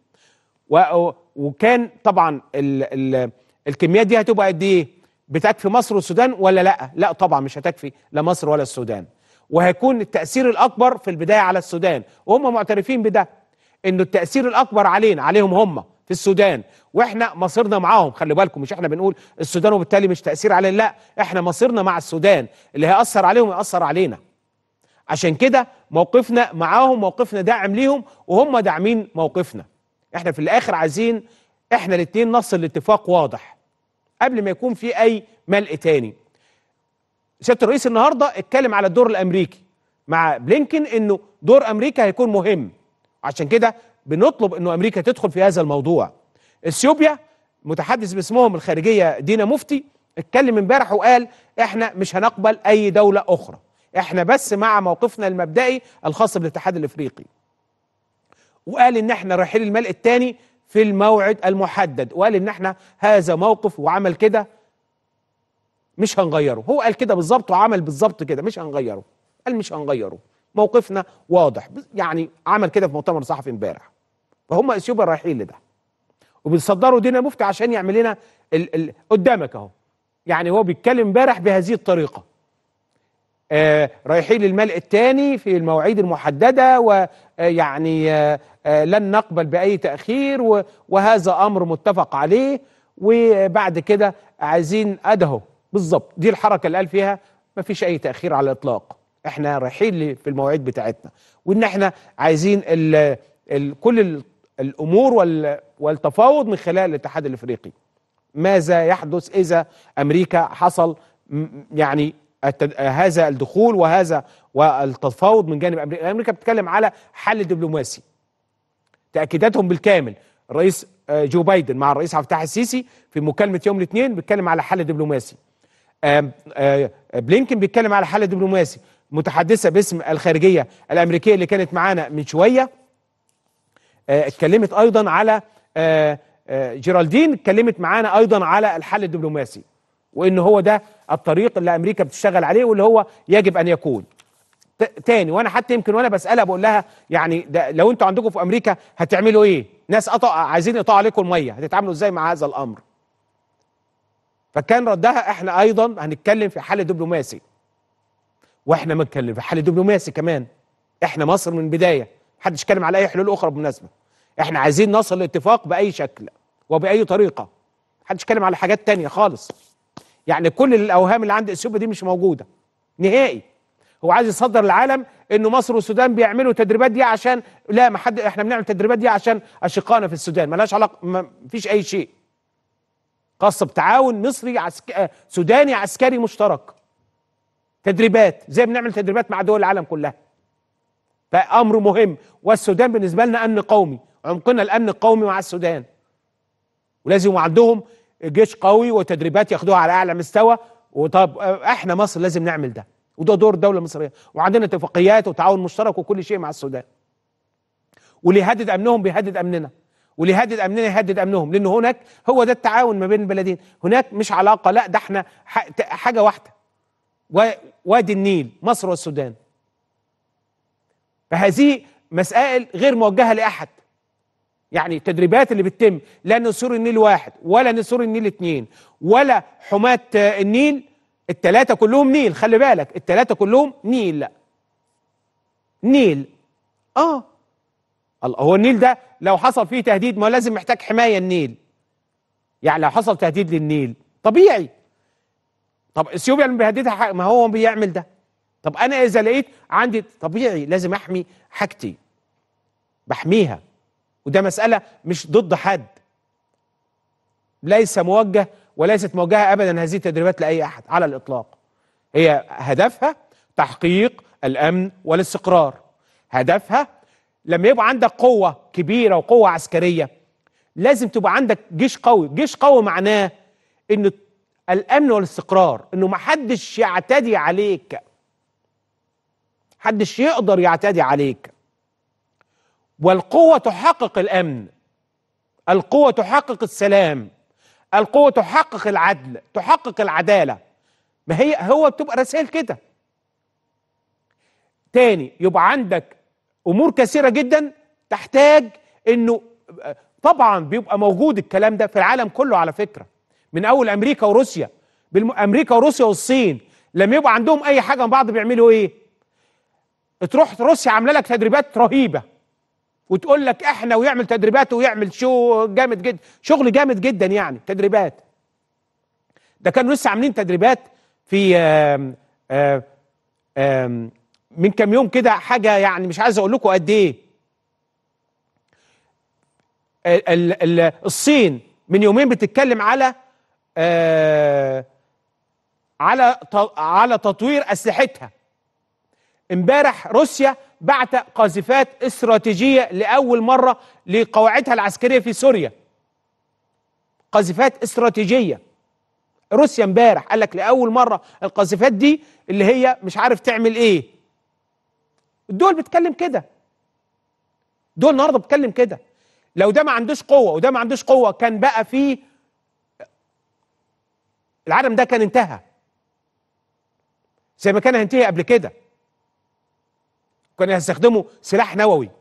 وكان طبعا ال ال الكميات دي هتبقى قد ايه؟ بتكفي مصر والسودان ولا لا؟ لا طبعا مش هتكفي لا مصر ولا السودان. وهيكون التأثير الأكبر في البداية على السودان، وهم معترفين بده، إنه التأثير الأكبر علينا عليهم هم في السودان، وإحنا مصيرنا معاهم. خلي بالكم، مش إحنا بنقول السودان وبالتالي مش تأثير علينا، لا، إحنا مصيرنا مع السودان، اللي هيأثر عليهم يأثر علينا. عشان كده موقفنا معاهم موقفنا داعم ليهم، وهم داعمين موقفنا. إحنا في الآخر عايزين إحنا الاتنين نصل لاتفاق واضح قبل ما يكون في أي ملء تاني. سيادة الرئيس النهارده اتكلم على الدور الامريكي مع بلينكن، انه دور امريكا هيكون مهم، عشان كده بنطلب انه امريكا تدخل في هذا الموضوع. اثيوبيا متحدث باسمهم الخارجيه دينا مفتي اتكلم امبارح وقال احنا مش هنقبل اي دوله اخرى، احنا بس مع موقفنا المبدئي الخاص بالاتحاد الافريقي، وقال ان احنا رايحين الملء الثاني في الموعد المحدد، وقال ان احنا هذا موقف وعمل كده مش هنغيره. هو قال كده بالظبط وعمل بالظبط كده، مش هنغيره، قال مش هنغيره، موقفنا واضح. يعني عمل كده في مؤتمر صحفي امبارح. فهم اثيوبيا رايحين لده، وبيصدروا دينا مفتي عشان يعمل لنا ال ال قدامك اهو. يعني هو بيتكلم امبارح بهذه الطريقه، آه رايحين للملء الثاني في المواعيد المحدده، ويعني آه آه لن نقبل باي تاخير، وهذا امر متفق عليه، وبعد كده عايزين ادهو بالظبط. دي الحركه اللي قال فيها ما فيش اي تاخير على الاطلاق، احنا رايحين في المواعيد بتاعتنا، وان احنا عايزين ال ال كل ال الامور وال والتفاوض من خلال الاتحاد الافريقي. ماذا يحدث اذا امريكا حصل يعني هذا الدخول وهذا والتفاوض من جانب امريكا؟ امريكا بتتكلم على حل دبلوماسي. تاكيداتهم بالكامل، الرئيس جو بايدن مع الرئيس عبد الفتاح السيسي في مكالمه يوم الاثنين بيتكلم على حل دبلوماسي. آآ آآ بلينكن بيتكلم على حل دبلوماسي. متحدثه باسم الخارجيه الامريكيه اللي كانت معانا من شويه اتكلمت ايضا على آآ آآ جيرالدين اتكلمت معانا ايضا على الحل الدبلوماسي، وان هو ده الطريق اللي امريكا بتشتغل عليه واللي هو يجب ان يكون. تاني، وانا حتى يمكن وانا بسالها بقول لها يعني ده لو انتوا عندكم في امريكا هتعملوا ايه؟ ناس قطع عايزين يقطعوا عليكم الميه، هتتعاملوا ازاي مع هذا الامر؟ فكان ردها احنا ايضا هنتكلم في حل دبلوماسي، واحنا بنتكلم في حل دبلوماسي كمان. احنا مصر من البدايه محدش اتكلم على اي حلول اخرى بالمناسبه، احنا عايزين نصل لاتفاق باي شكل وباي طريقه، محدش اتكلم على حاجات تانية خالص. يعني كل الاوهام اللي عند اثيوبيا دي مش موجوده نهائي. هو عايز يصدر العالم انه مصر والسودان بيعملوا تدريبات دي عشان لا، ما حد، احنا بنعمل تدريبات دي عشان اشقائنا في السودان، مالهاش علاقه، ما فيش اي شيء خاص بتعاون مصري عسك... سوداني عسكري مشترك. تدريبات زي بنعمل تدريبات مع دول العالم كلها. فامر مهم، والسودان بالنسبه لنا امن قومي، عمقنا الامن القومي مع السودان، ولازم عندهم جيش قوي وتدريبات ياخدوها على اعلى مستوى. وطب احنا مصر لازم نعمل ده، وده دور الدوله المصريه، وعندنا اتفاقيات وتعاون مشترك وكل شيء مع السودان. واللي يهدد امنهم بيهدد امننا، واللي يهدد امننا يهدد امنهم، لان هناك هو ده التعاون ما بين البلدين. هناك مش علاقه، لا، ده احنا حاجه واحده، وادي النيل، مصر والسودان. فهذه مسائل غير موجهه لاحد. يعني التدريبات اللي بتتم لا نسور النيل واحد ولا نسور النيل اتنين ولا حماة النيل، التلاتة كلهم نيل، خلي بالك التلاتة كلهم نيل. لا نيل اه هو النيل ده لو حصل فيه تهديد ما لازم محتاج حماية النيل. يعني لو حصل تهديد للنيل طبيعي. طب اثيوبيا اللي بيهددها ما هو بيعمل ده. طب انا اذا لقيت عندي طبيعي لازم احمي حاجتي، بحميها. وده مسألة مش ضد حد، ليس موجه وليست موجهة أبدا هذه التدريبات لأي أحد على الإطلاق. هي هدفها تحقيق الأمن والاستقرار. هدفها لما يبقى عندك قوة كبيرة وقوة عسكرية لازم تبقى عندك جيش قوي. جيش قوي معناه إنه الأمن والاستقرار، إنه محدش يعتدي عليك، محدش يقدر يعتدي عليك. والقوة تحقق الأمن، القوة تحقق السلام، القوة تحقق العدل، تحقق العدالة. ما هي هو بتبقى رسائل كده. تاني، يبقى عندك أمور كثيرة جدا تحتاج إنه طبعا بيبقى موجود الكلام ده في العالم كله على فكرة، من أول أمريكا وروسيا. أمريكا وروسيا والصين لما يبقى عندهم أي حاجة من بعض بيعملوا إيه؟ تروح روسيا عامله لك تدريبات رهيبه وتقول لك احنا، ويعمل تدريبات ويعمل شو جامد جدا، شغل جامد جدا يعني تدريبات. ده كانوا لسه عاملين تدريبات في آم آم آم من كام يوم كده، حاجه يعني مش عايز اقول لكم قد ايه. ال ال الصين من يومين بتتكلم على آه على على تطوير اسلحتها. امبارح روسيا بعت قاذفات استراتيجيه لاول مره لقواعدها العسكريه في سوريا. قاذفات استراتيجيه روسيا امبارح قال لك لاول مره القاذفات دي اللي هي مش عارف تعمل ايه. الدول بتتكلم كده، دول النهارده بتتكلم كده. لو ده ما عندوش قوه وده ما عندوش قوه كان بقى في العالم ده كان انتهى زي ما كان هينتهي قبل كده. كانوا هيستخدموا سلاح نووي.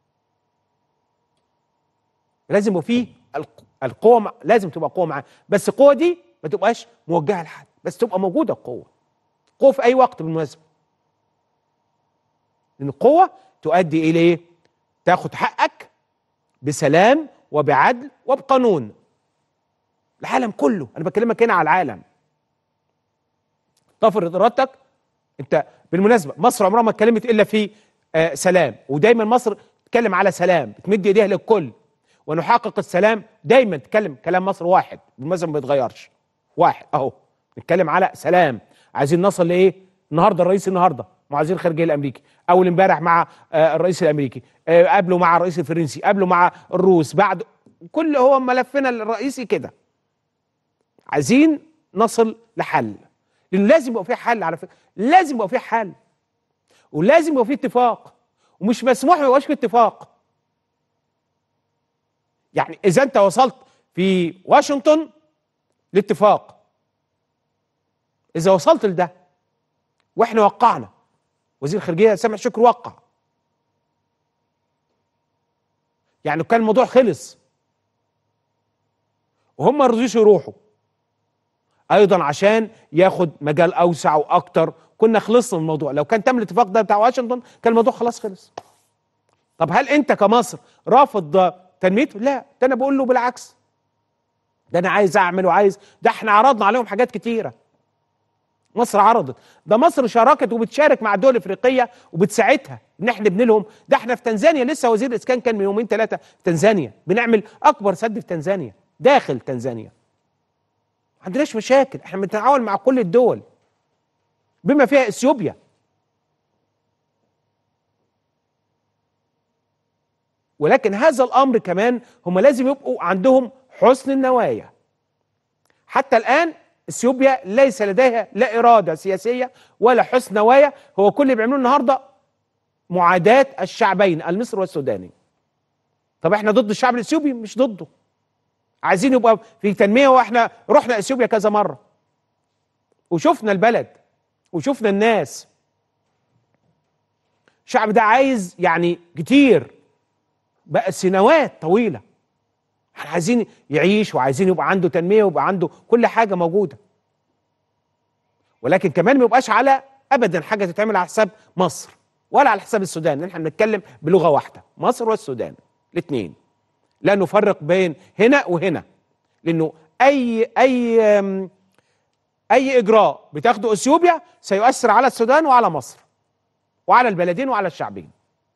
لازم يبقى فيه القوه، لازم تبقى قوه معاه، بس القوه دي ما تبقاش موجهه لحد، بس تبقى موجوده القوه. قوه في اي وقت بالمناسبه. لان القوه تؤدي الى ايه؟ تاخد حقك بسلام وبعدل وبقانون. العالم كله، انا بكلمك هنا على العالم. تفرض ارادتك. انت بالمناسبه مصر عمرها ما اتكلمت الا في آه سلام، ودايما مصر تتكلم على سلام، بتمد ايديها للكل ونحقق السلام. دايما تتكلم كلام مصر واحد بالمناسبه ما بيتغيرش، واحد اهو. نتكلم على سلام. عايزين نصل لايه؟ النهارده الرئيس النهارده مع وزير الخارجيه الامريكي، اول امبارح مع آه الرئيس الامريكي، آه قبله مع الرئيس الفرنسي، قبله مع الروس، بعد كل هو ملفنا الرئيسي كده. عايزين نصل لحل، لان لازم يبقى في حل. على فكره لازم يبقى في حل، ولازم يبقى في اتفاق، ومش مسموح ما يبقاش في اتفاق. يعني اذا انت وصلت في واشنطن لاتفاق، اذا وصلت لده واحنا وقعنا، وزير الخارجيه سامح شكري وقع، يعني كان الموضوع خلص وهم ما رضيوش يروحوا ايضا عشان ياخد مجال اوسع واكتر، كنا خلصنا من الموضوع. لو كان تم الاتفاق ده بتاع واشنطن كان الموضوع خلاص خلص. طب هل انت كمصر رافض تنميته؟ لا، ده انا بقول له بالعكس، ده انا عايز اعمل وعايز، ده احنا عرضنا عليهم حاجات كتيره. مصر عرضت، ده مصر شاركت وبتشارك مع الدول الافريقيه وبتساعدها ان احنا نبني لهم. ده احنا في تنزانيا لسه وزير الاسكان كان من يومين ثلاثه في تنزانيا، بنعمل اكبر سد في تنزانيا داخل تنزانيا. ما عندناش مشاكل، احنا بنتعاون مع كل الدول بما فيها اثيوبيا. ولكن هذا الامر كمان هم لازم يبقوا عندهم حسن النوايا. حتى الان اثيوبيا ليس لديها لا اراده سياسيه ولا حسن نوايا، هو كل اللي بيعملوه النهارده معاداه الشعبين المصري والسوداني. طب احنا ضد الشعب الاثيوبي؟ مش ضده، عايزين يبقى في تنميه، واحنا رحنا اثيوبيا كذا مره وشفنا البلد وشفنا الناس. الشعب ده عايز يعني كتير بقى، سنوات طويله احنا عايزين يعيش وعايزين يبقى عنده تنميه ويبقى عنده كل حاجه موجوده. ولكن كمان ما يبقاش على ابدا حاجه تتعمل على حساب مصر ولا على حساب السودان. احنا بنتكلم بلغه واحده، مصر والسودان الاثنين، لا نفرق بين هنا وهنا. لانه اي اي اي اجراء بتاخده اثيوبيا سيؤثر على السودان وعلى مصر وعلى البلدين وعلى الشعبين.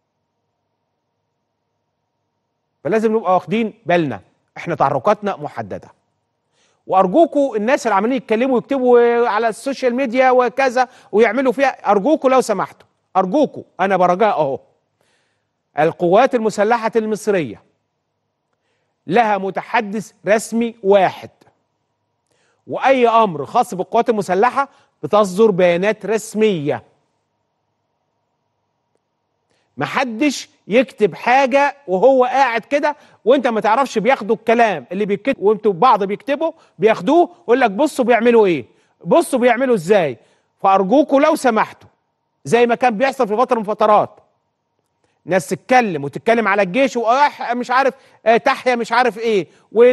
فلازم نبقى واخدين بالنا، احنا تحركاتنا محدده. وارجوكوا الناس اللي عمالين يتكلموا ويكتبوا على السوشيال ميديا وكذا ويعملوا فيها، ارجوكوا لو سمحتوا، ارجوكوا انا برجاء اهو، القوات المسلحه المصريه لها متحدث رسمي واحد، واي امر خاص بالقوات المسلحه بتصدر بيانات رسميه. محدش يكتب حاجه وهو قاعد كده وانت ما تعرفش بياخدوا الكلام اللي بيتكتب، وانتوا بعض بيكتبوا بياخدوه ويقول لك بصوا بيعملوا ايه، بصوا بيعملوا ازاي. فارجوكوا لو سمحتوا، زي ما كان بيحصل في فتره من فترات، ناس تتكلم وتتكلم على الجيش ومش عارف اه تحيا مش عارف ايه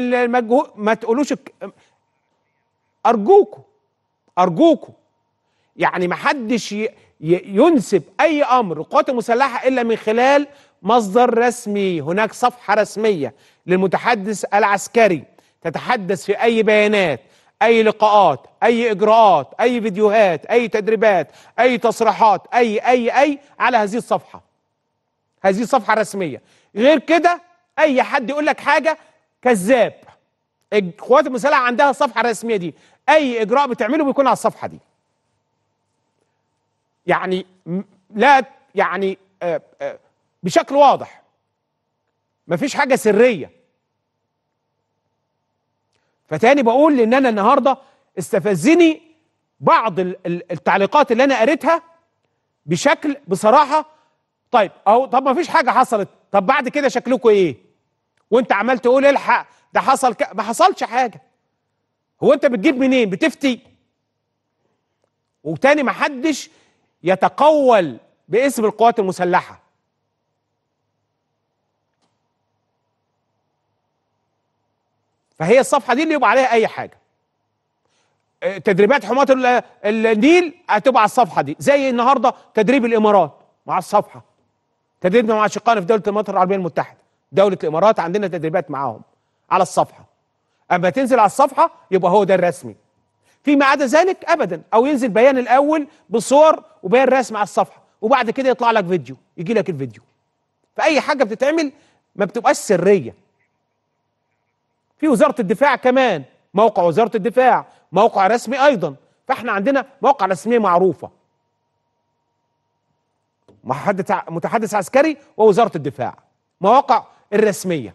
والمجهود، ما تقولوش. ارجوكوا ارجوكوا يعني ما حدش ي... ينسب اي امر للقوات المسلحه الا من خلال مصدر رسمي. هناك صفحه رسميه للمتحدث العسكري تتحدث في اي بيانات، اي لقاءات، اي اجراءات، اي فيديوهات، اي تدريبات، اي تصريحات، اي اي اي على هذه الصفحه. هذه الصفحه الرسميه. غير كده اي حد يقول لك حاجه كذاب. القوات المسلحه عندها الصفحه الرسميه دي، اي اجراء بتعمله بيكون على الصفحه دي. يعني لا يعني آآ آآ بشكل واضح مفيش حاجه سريه. فتاني بقول ان انا النهارده استفزني بعض التعليقات اللي انا قريتها بشكل بصراحه. طيب اهو، طب ما فيش حاجه حصلت، طب بعد كده شكلكم ايه؟ وانت عمال تقول الحق ده حصل ك... ما حصلش حاجه. هو انت بتجيب منين؟ بتفتي؟ وتاني ما حدش يتقول باسم القوات المسلحه. فهي الصفحه دي اللي يبقى عليها اي حاجه. تدريبات حماة النيل هتبقى على الصفحه دي، زي النهارده تدريب الامارات مع الصفحه. تدريبنا مع شقائنا في دوله الامارات العربيه المتحده، دوله الامارات عندنا تدريبات معاهم على الصفحه. اما تنزل على الصفحه يبقى هو ده الرسمي. فيما عدا ذلك ابدا، او ينزل بيان الاول بصور وبيان رسمي على الصفحه، وبعد كده يطلع لك فيديو، يجي لك الفيديو. فاي حاجه بتتعمل ما بتبقاش سريه. في وزاره الدفاع كمان، موقع وزاره الدفاع موقع رسمي ايضا. فاحنا عندنا مواقع رسميه معروفه، متحدث عسكري ووزاره الدفاع، مواقع الرسميه.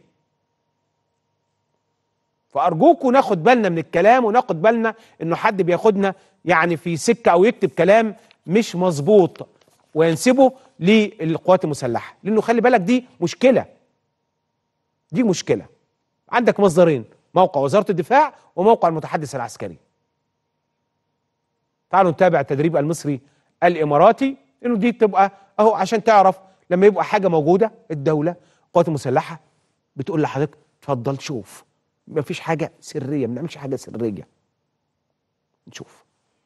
فارجوكوا ناخد بالنا من الكلام، وناخد بالنا انه حد بياخدنا يعني في سكه او يكتب كلام مش مظبوط وينسبه للقوات المسلحه، لانه خلي بالك دي مشكله. دي مشكله. عندك مصدرين، موقع وزاره الدفاع وموقع المتحدث العسكري. تعالوا نتابع التدريب المصري الاماراتي، انه دي تبقى اهو عشان تعرف لما يبقى حاجه موجوده الدوله القوات المسلحه بتقول لحضرتك اتفضل شوف. ما فيش حاجه سريه، ما بنعملش حاجه سريه. نشوف.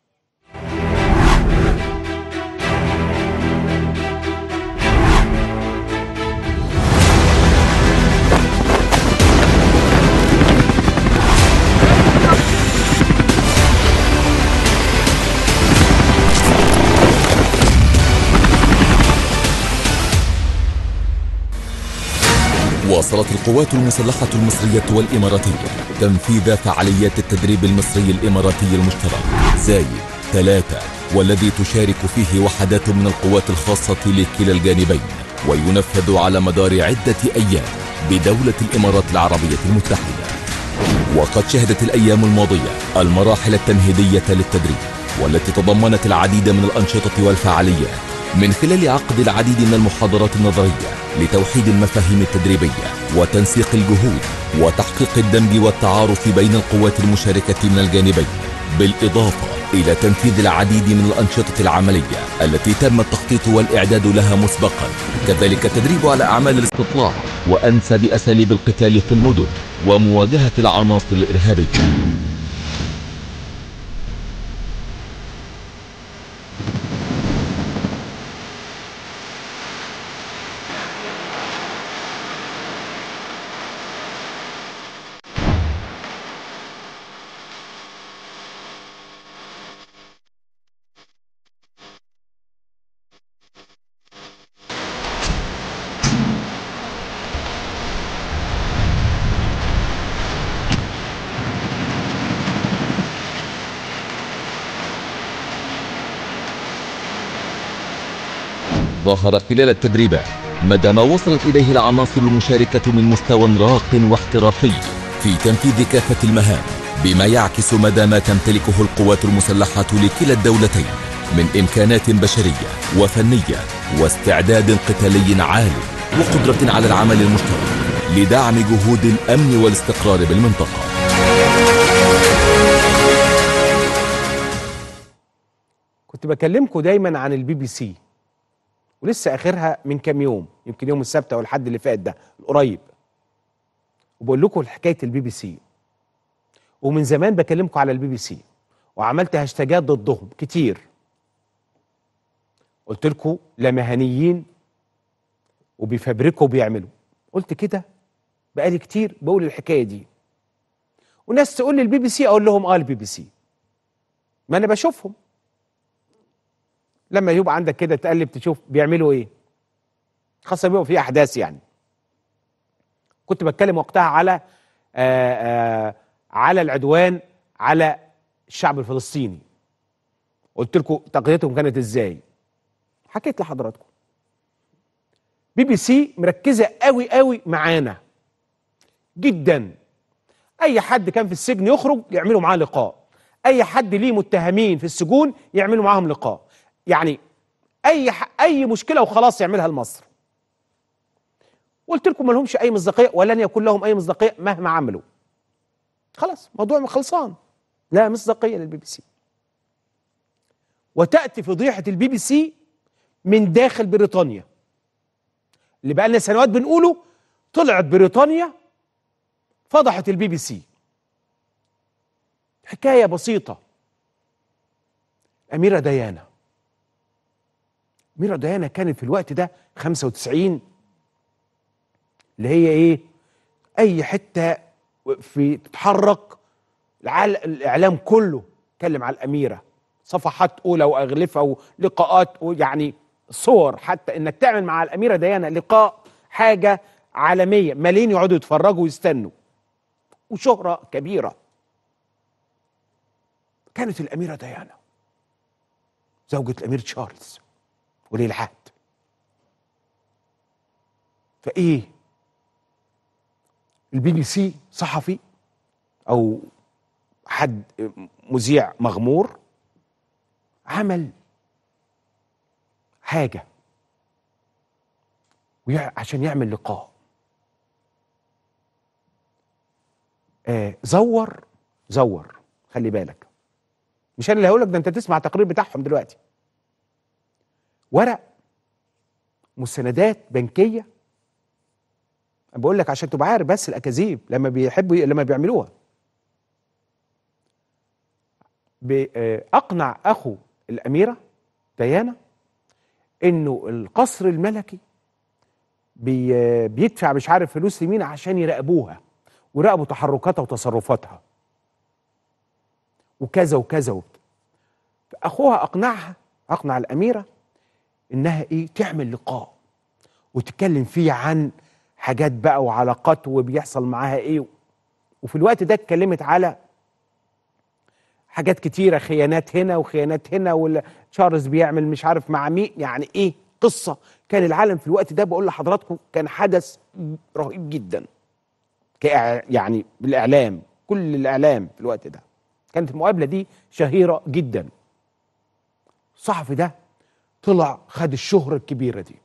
واصلت القوات المسلحة المصرية والإماراتية تنفيذ فعاليات التدريب المصري الإماراتي المشترك زايد ثلاثة، والذي تشارك فيه وحدات من القوات الخاصة لكلا الجانبين، وينفذ على مدار عدة أيام بدولة الإمارات العربية المتحدة. وقد شهدت الأيام الماضية المراحل التمهيدية للتدريب، والتي تضمنت العديد من الأنشطة والفعاليات، من خلال عقد العديد من المحاضرات النظرية لتوحيد المفاهيم التدريبية وتنسيق الجهود وتحقيق الدمج والتعارف بين القوات المشاركة من الجانبين، بالإضافة إلى تنفيذ العديد من الأنشطة العملية التي تم التخطيط والإعداد لها مسبقا، كذلك التدريب على أعمال الاستطلاع وأنسب أساليب القتال في المدن ومواجهة العناصر الإرهابية. ظهر خلال التدريبات مدى ما وصلت إليه العناصر المشاركة من مستوى راق واحترافي في تنفيذ كافة المهام، بما يعكس مدى ما تمتلكه القوات المسلحة لكلا الدولتين من إمكانات بشرية وفنية واستعداد قتالي عال، وقدرة على العمل المشترك لدعم جهود الأمن والاستقرار بالمنطقة. كنت بكلمكم دايما عن البي بي سي، ولسه اخرها من كام يوم، يمكن يوم السبت او الحد اللي فات ده القريب، وبقول لكم حكايه البي بي سي. ومن زمان بكلمكم على البي بي سي، وعملت هاشتاجات ضدهم كتير. قلت لكم لا مهنيين وبيفبركوا وبيعملوا. قلت كده بقالي كتير بقول الحكايه دي، وناس تقول لي البي بي سي، اقول لهم اه البي بي سي، ما انا بشوفهم. لما يبقى عندك كده تقلب تشوف بيعملوا ايه، خاصه بيبقى في احداث يعني. كنت بتكلم وقتها على آآ آآ على العدوان على الشعب الفلسطيني، قلت لكم تغطيتهم كانت ازاي، حكيت لحضراتكم. بي بي سي مركزه قوي قوي معانا جدا. اي حد كان في السجن يخرج يعملوا معاه لقاء، اي حد ليه متهمين في السجون يعملوا معاهم لقاء، يعني اي ح... اي مشكله وخلاص يعملها لمصر. قلت لكم ما لهمش اي مصداقيه ولن يكون لهم اي مصداقيه مهما عملوا. خلاص موضوع خلصان، لا مصداقيه للبي بي سي. وتاتي فضيحه البي بي سي من داخل بريطانيا، اللي بقى لنا سنوات بنقوله. طلعت بريطانيا فضحت البي بي سي. حكايه بسيطه. اميره ديانا اميره ديانا كانت في الوقت ده خمسة وتسعين، اللي هي ايه، اي حته في تتحرك الاعلام كله اتكلم على الاميره، صفحات اولى واغلفه ولقاءات، ويعني صور، حتى انك تعمل مع الاميره ديانا لقاء حاجه عالميه، ملايين يقعدوا يتفرجوا ويستنوا، وشهره كبيره. كانت الاميره ديانا زوجة الامير تشارلز ولي العهد. فايه البي بي سي صحفي او حد مذيع مغمور عمل حاجه عشان يعمل لقاء، آه زور زور خلي بالك، مش انا اللي هقول لك ده، انت تسمع التقرير بتاعهم دلوقتي. ورق مستندات بنكيه، بقول لك عشان تبقى عارف بس الاكاذيب لما بيحبوا لما بيعملوها. اقنع اخو الاميره ديانا انه القصر الملكي بي بيدفع مش عارف فلوس لمين عشان يراقبوها ويراقبوا تحركاتها وتصرفاتها وكذا وكذا وكذا. اخوها اقنعها اقنع الاميره انها ايه تعمل لقاء وتتكلم فيه عن حاجات بقى وعلاقات وبيحصل معاها ايه. وفي الوقت ده اتكلمت على حاجات كتيره، خيانات هنا وخيانات هنا، وتشارلز بيعمل مش عارف مع مين، يعني ايه قصه. كان العالم في الوقت ده بقول لحضراتكم كان حدث رهيب جدا، يعني بالاعلام، كل الاعلام في الوقت ده كانت المقابله دي شهيره جدا. الصحفي ده طلع خد الشهره الكبيره دي.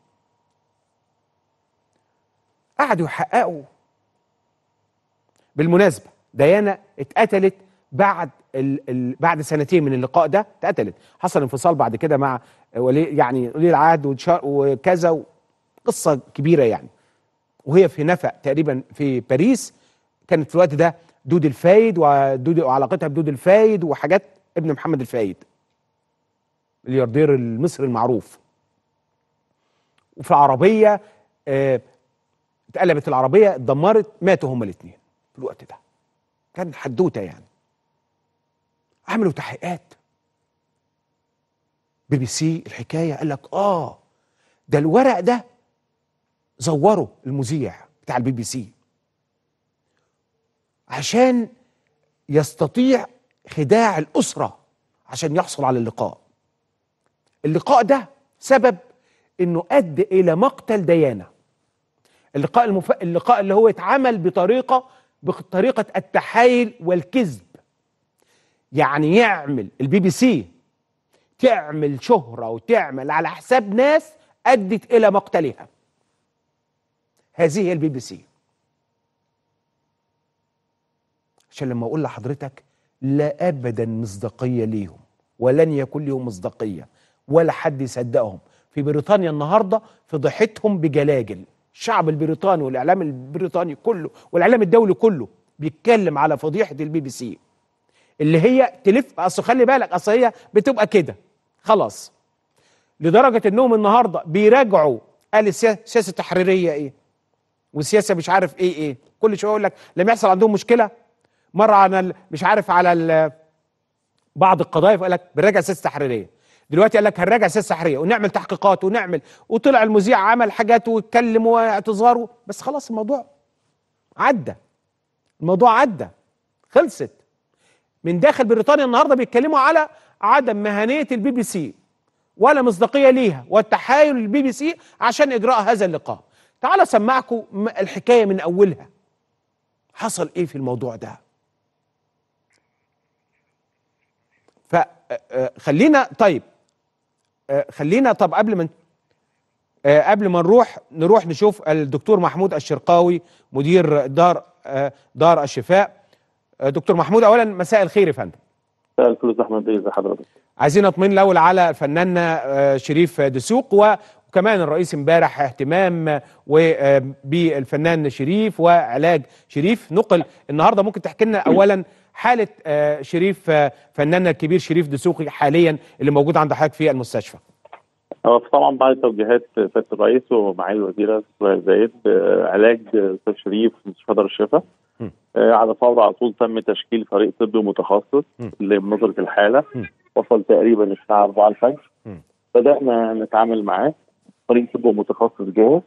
قعدوا يحققوا. بالمناسبه ديانا اتقتلت بعد ال ال بعد سنتين من اللقاء ده، اتقتلت. حصل انفصال بعد كده مع ولي يعني ولي العهد وكذا، قصه كبيره يعني. وهي في نفق تقريبا في باريس. كانت في الوقت ده دود الفايد ودود وعلاقتها بدود الفايد وحاجات، ابن محمد الفايد ملياردير المصري المعروف. وفي عربيه اه اتقلبت العربيه، اتدمرت، ماتوا هما الاثنين في الوقت ده. كان حدوته يعني. عملوا تحقيقات بي بي سي الحكايه، قال لك اه ده الورق ده زوره المذيع بتاع البي بي سي عشان يستطيع خداع الاسره عشان يحصل على اللقاء. اللقاء ده سبب انه ادى الى مقتل ديانا. اللقاء المف... اللقاء اللي هو اتعمل بطريقه بطريقه التحايل والكذب، يعني يعمل البي بي سي تعمل شهره وتعمل على حساب ناس ادت الى مقتلها. هذه هي البي بي سي. عشان لما اقول لحضرتك لا ابدا مصداقيه ليهم ولن يكون لهم مصداقيه ولا حد يصدقهم. في بريطانيا النهارده فضحتهم بجلاجل. الشعب البريطاني والاعلام البريطاني كله والاعلام الدولي كله بيتكلم على فضيحه البي بي سي، اللي هي تلف. اصل خلي بالك، اصل هي بتبقى كده خلاص. لدرجه انهم النهارده بيراجعوا قال السياسه التحريريه ايه والسياسه مش عارف ايه ايه، كل شويه يقول لك لما يحصل عندهم مشكله مره على مش عارف على بعض القضايا فقال لك بنراجع السياسه التحريريه، دلوقتي قال لك هنراجع السياسه التحريريه ونعمل تحقيقات ونعمل، وطلع المذيع عمل حاجات واتكلم واعتذاره، بس خلاص الموضوع عدى، الموضوع عدى خلصت. من داخل بريطانيا النهارده بيتكلموا على عدم مهنيه البي بي سي ولا مصداقيه ليها والتحايل للبي بي سي عشان اجراء هذا اللقاء. تعالوا اسمعكم الحكايه من اولها، حصل ايه في الموضوع ده. فخلينا طيب خلينا طب قبل ما قبل ما نروح نروح نشوف الدكتور محمود الشرقاوي مدير دار دار الشفاء. دكتور محمود، اولا مساء الخير يا فندم. مساء الفل احمد، ازي حضرتك؟ عايزين نطمن الاول على فناننا شريف دسوق، وكمان الرئيس امبارح اهتمام بالفنان شريف وعلاج شريف نقل النهارده. ممكن تحكي لنا اولا حاله شريف فناننا الكبير شريف دسوقي حاليا اللي موجود عند حضرتك في المستشفى؟ هو طبعا بعد توجيهات سياده الرئيس ومعالي الوزيره زايد علاج استاذ شريف في مستشفى دار الشفاء على فور على طول تم تشكيل فريق طبي متخصص لمناظره الحاله. م. وصل تقريبا الساعه أربعة الفجر. م. بدانا نتعامل معاه، فريق طبي متخصص جاهز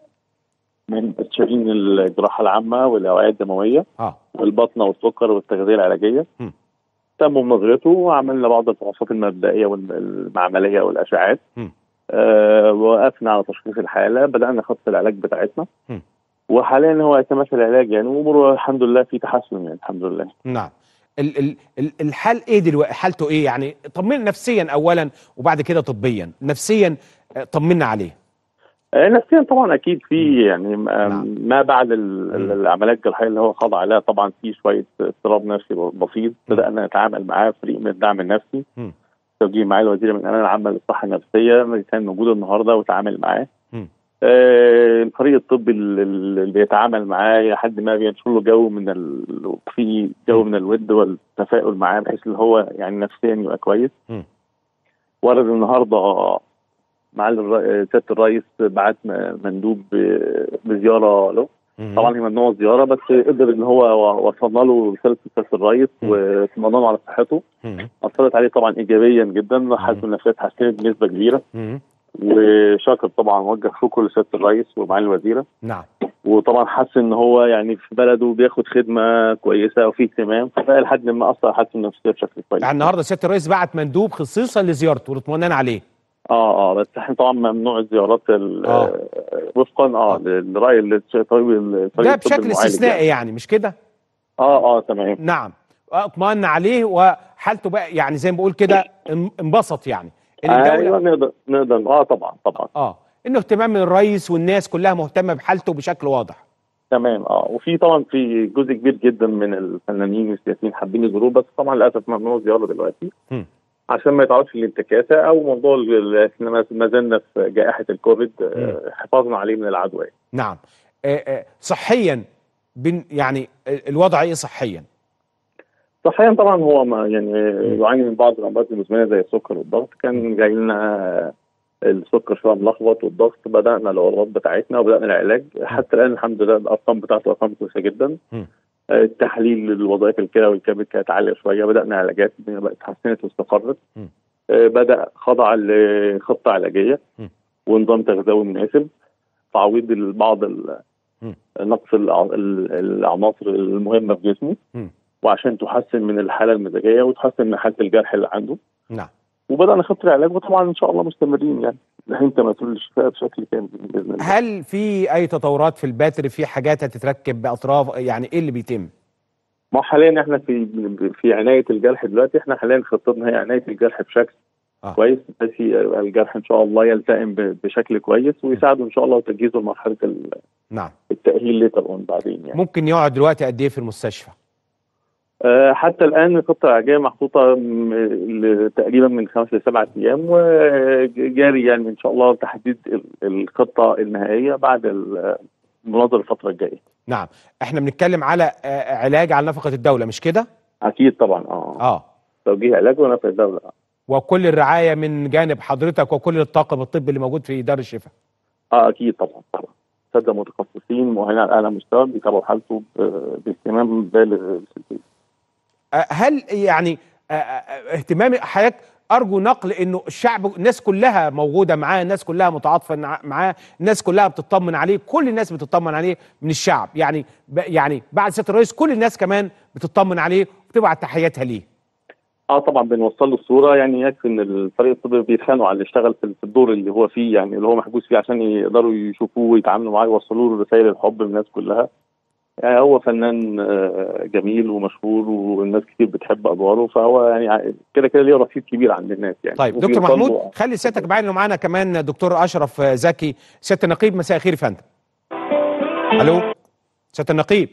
من مستشارين الجراحه العامه والاوعيه الدمويه آه. والبطنه والسكر والتغذيه العلاجيه. م. تم مناظرته وعملنا بعض الفحوصات المبدئيه والمعمليه والاشعاعات. آه وقفنا على تشخيص الحاله، بدانا خطه العلاج بتاعتنا. م. وحاليا هو يتماشى العلاج يعني، واموره الحمد لله في تحسن يعني الحمد لله. نعم. ال ال الحال ايه دلوقتي؟ حالته ايه يعني؟ طمنا نفسيا اولا وبعد كده طبيا. نفسيا طمنا عليه. آه نفسيا طبعا اكيد في يعني نعم. ما بعد العمليات الجراحيه اللي هو خضع عليها طبعا في شويه اضطراب نفسي بسيط. بدانا نتعامل معاه فريق من الدعم النفسي. توجيه معالي الوزيره من الامانه العامه للصحه النفسيه كان موجود النهارده وتعامل معاه. آه الفريق الطبي اللي بيتعامل معاه لحد ما بينشر له جو من ال... في جو من الود والتفاؤل معاه بحيث ان هو يعني نفسيا يبقى كويس. م. ورد النهارده معالي سياده الرئيس بعت مندوب بزياره له. م. طبعا هي ممنوعه الزياره بس قدر ان هو وصلنا له رساله سياده الرئيس واطمئنان على صحته. اثرت عليه طبعا ايجابيا جدا، حالته النفسيه اتحسنت بنسبه كبيره. م. وشاكر طبعا وجه شكر لسياده الرئيس ومعالي الوزيره. نعم. وطبعا حس ان هو يعني في بلده بياخد خدمه كويسه وفي اهتمام، فبقى لحد ما اثر حالته النفسيه بشكل كويس. يعني النهارده سياده الرئيس بعت مندوب خصيصا لزيارته واطمئنان عليه. اه اه بس احنا طبعا ممنوع الزيارات آه. وفقا اه لراي الطبيب ده بشكل استثنائي يعني. يعني مش كده؟ اه اه تمام. نعم اطمئن عليه وحالته بقى يعني زي ما بقول كده انبسط يعني. ايوه نقدر نقدر اه طبعا طبعا اه انه اهتمام من الرئيس والناس كلها مهتمه بحالته بشكل واضح. تمام اه وفي طبعا في جزء كبير جدا من الفنانين والسياسيين حابين يزوروه، بس طبعا للاسف ممنوع الزياره دلوقتي م. عشان ما يتعرضش للانتكاسه او موضوع احنا ما زلنا في جائحه الكوفيد آه حفاظنا عليه من العدوى. نعم. آه آه صحيا يعني الوضع ايه صحيا؟ صحيا طبعا هو ما يعني يعاني من بعض الامراض المزمنه زي السكر والضغط. كان جاي لنا السكر شويه ملخبط والضغط، بدانا الاوراق بتاعتنا وبدانا العلاج. حتى الان الحمد لله الارقام بتاعته ارقام كويسه جدا. م. التحليل للوظائف الكلى والكبد كانت عاليه شويه، بدانا علاجات بقت اتحسنت واستقرت. بدا خضع لخطه علاجيه م. ونظام تغذوي مناسب، تعويض بعض نقص العناصر المهمه في جسمه م. وعشان تحسن من الحاله المزاجيه وتحسن من حاله الجرح اللي عنده. نعم. وبدانا خطه العلاج وطبعا ان شاء الله مستمرين يعني لحين تماثل الشفاء بشكل كامل باذن الله. هل في اي تطورات في الباتري، في حاجات هتتركب باطراف، يعني ايه اللي بيتم؟ ما حاليا احنا في في عنايه الجرح دلوقتي، احنا حاليا خطتنا هي عنايه الجرح بشكل آه. كويس بحيث الجرح ان شاء الله يلتئم بشكل كويس ويساعده ان شاء الله وتجهيزه لمرحله نعم التاهيل ليتر اون بعدين يعني. ممكن يقعد دلوقتي قد ايه في المستشفى؟ أه حتى الان الخطه العلاجيه محطوطه تقريبا من خمس لسبعة ايام وجاري يعني ان شاء الله تحديد الخطه النهائيه بعد المناظره الفتره الجايه. نعم. احنا بنتكلم على علاج على نفقه الدوله مش كده؟ اكيد طبعا اه اه توجيه علاج ونفقه الدوله. وكل الرعايه من جانب حضرتك وكل الطاقم الطبي اللي موجود في دار الشفاء. اه اكيد طبعا طبعا اساتذه متخصصين مؤهلين على اعلى مستوى بيتابعوا حالته باهتمام بالغ. هل يعني اهتمام حضرتك ارجو نقل انه الشعب الناس كلها موجوده معاه، الناس كلها متعاطفه معاه، الناس كلها بتطمن عليه، كل الناس بتطمن عليه من الشعب، يعني يعني بعد سياده الرئيس كل الناس كمان بتطمن عليه وبتبعت تحياتها ليه. اه طبعا بنوصل له الصوره، يعني يكفي ان الفريق الطبي بيتخانقوا على اللي اشتغل في الدور اللي هو فيه، يعني اللي هو محجوز فيه، عشان يقدروا يشوفوه ويتعاملوا معاه ويوصلوا له رسائل الحب من الناس كلها. يعني هو فنان جميل ومشهور والناس كتير بتحب ادواره، فهو يعني كده كده ليه رصيد كبير عند الناس يعني. طيب دكتور محمود خلي سيادتك معانا ومعانا كمان دكتور اشرف زكي سياده النقيب. مساء الخير يا فندم. الو سياده النقيب.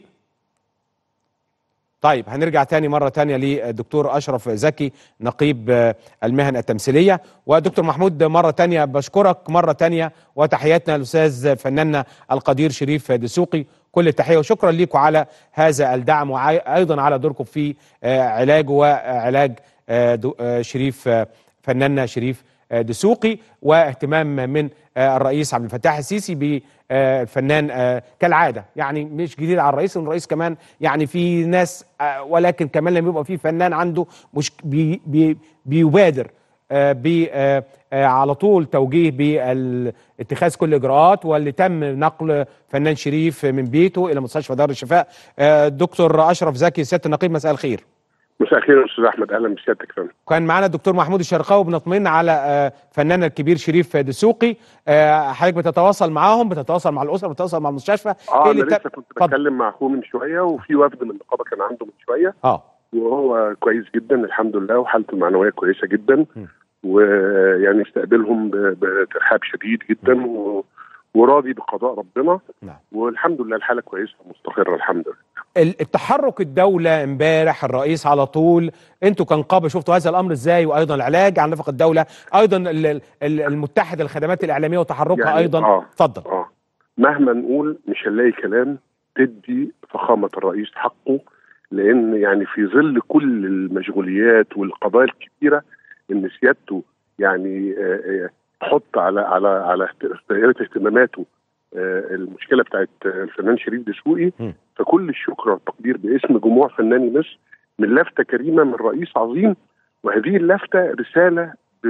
طيب هنرجع تاني مرة تانية للدكتور أشرف زكي نقيب المهن التمثيلية. ودكتور محمود مرة تانية بشكرك مرة تانية وتحياتنا للأستاذ فناننا القدير شريف دسوقي، كل التحية وشكرا لكم على هذا الدعم وأيضا على دوركم في علاج وعلاج شريف فناننا شريف دسوقي، واهتمام من الرئيس عبد الفتاح السيسي بالفنان كالعاده. يعني مش جديد على الرئيس، الرئيس كمان يعني في ناس، ولكن كمان لما يبقى في فنان عنده مش بي بي بيبادر ب على طول توجيه باتخاذ كل الاجراءات، واللي تم نقل فنان شريف من بيته الى مستشفى دار الشفاء. دكتور اشرف زكي سياده النقيب مساء الخير. مساء الخير يا استاذ احمد، اهلا بسيادتك فندم. كان معانا الدكتور محمود الشرقاوي بنطمئن على فناننا الكبير شريف دسوقي. حضرتك بتتواصل معاهم، بتتواصل مع الاسره، بتتواصل مع المستشفى؟ اه انا لسه كنت بتكلم مع اخوه من شويه، وفي وفد من النقابه كان عنده من شويه اه وهو كويس جدا الحمد لله، وحالته المعنويه كويسه جدا، ويعني استقبلهم بترحاب شديد جدا و... وراضي بقضاء ربنا. نعم. والحمد لله الحاله كويسه ومستقره الحمد لله. التحرك الدولة امبارح الرئيس على طول، انتوا كنقابة شفتوا هذا الامر ازاي؟ وايضا العلاج عن نفقة الدولة، ايضا المتحدة الخدمات الاعلامية وتحركها يعني ايضا. اتفضل. اه, آه. مهما نقول مش هنلاقي كلام تدي فخامة الرئيس حقه، لان يعني في ظل كل المشغوليات والقضايا الكبيرة ان سيادته يعني تحط على على على دائرة اهتماماته المشكله بتاعت الفنان شريف دسوقي. فكل الشكر والتقدير باسم جموع فناني مصر من لفته كريمه من رئيس عظيم، وهذه اللفته رساله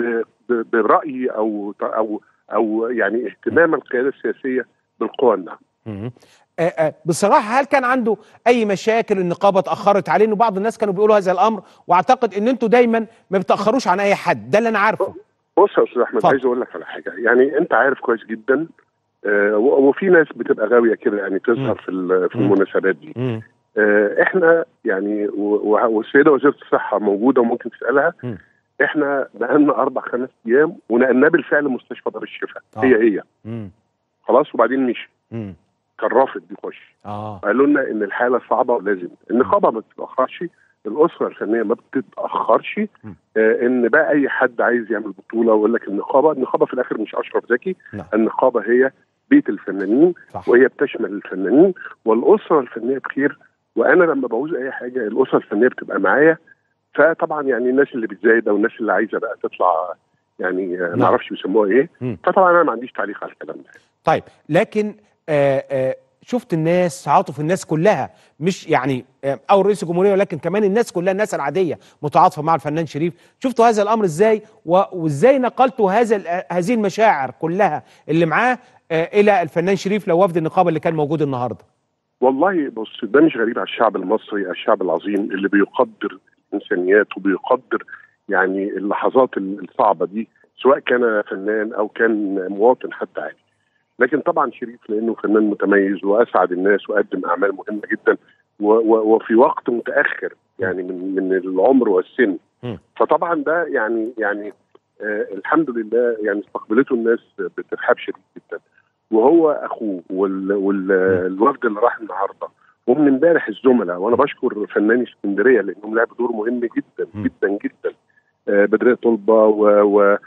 براي او او او يعني اهتمام القياده السياسيه بالقوى الناعمه. بصراحه هل كان عنده اي مشاكل النقابه اتاخرت عليه؟ انه بعض الناس كانوا بيقولوا هذا الامر، واعتقد ان انتوا دايما ما بتاخروش عن اي حد، ده اللي انا عارفه. بص يا استاذ احمد، عايز اقول لك على حاجه، يعني انت عارف كويس جدا آه وفي ناس بتبقى غاويه كده يعني تظهر في في المناسبات دي. آه احنا يعني والسيده وزيره الصحه موجوده وممكن تسالها. م. احنا بقالنا اربع خمس ايام ونقلناه بالفعل مستشفى دار الشفاء. آه. هي هي م. خلاص، وبعدين مشي. كان رافض يخش. آه. قالوا لنا ان الحاله صعبه ولازم النقابه ما تتاخرش، الاسره الفنيه ما بتتاخرش. آه ان بقى اي حد عايز يعمل بطوله ويقول لك النقابه، النقابه في الاخر مش اشرف زكي. لا. النقابه هي بيت الفنانين. صح. وهي بتشمل الفنانين والاسره الفنيه بخير، وانا لما بعوز اي حاجه الاسره الفنيه بتبقى معايا. فطبعا يعني الناس اللي بتزايد او الناس اللي عايزه بقى تطلع يعني آه ما اعرفش بيسموها ايه. م. فطبعا انا ما عنديش تعليق على الكلام ده. طيب لكن آآ آآ شفت الناس، تعاطف الناس كلها، مش يعني او رئيس الجمهوريه ولكن كمان الناس كلها، الناس العاديه متعاطفه مع الفنان شريف. شفتوا هذا الامر ازاي؟ وازاي نقلتوا هذا هذه المشاعر كلها اللي معاه الى الفنان شريف لو وفد النقابه اللي كان موجود النهارده؟ والله بص، ده مش غريب على الشعب المصري، الشعب العظيم اللي بيقدر الانسانيات وبيقدر يعني اللحظات الصعبه دي، سواء كان فنان او كان مواطن حتى عادي. لكن طبعا شريف لانه فنان متميز واسعد الناس وقدم اعمال مهمه جدا وفي وقت متاخر يعني من من العمر والسن. فطبعا ده يعني يعني آه الحمد لله يعني استقبلته الناس بترحاب شديد جدا. وهو اخوه والوفد اللي راح النهارده ومن امبارح الزملاء، وانا بشكر فناني اسكندريه لانهم لعبوا دور مهم جدا جدا جدا. آه بدرية طلبه و, و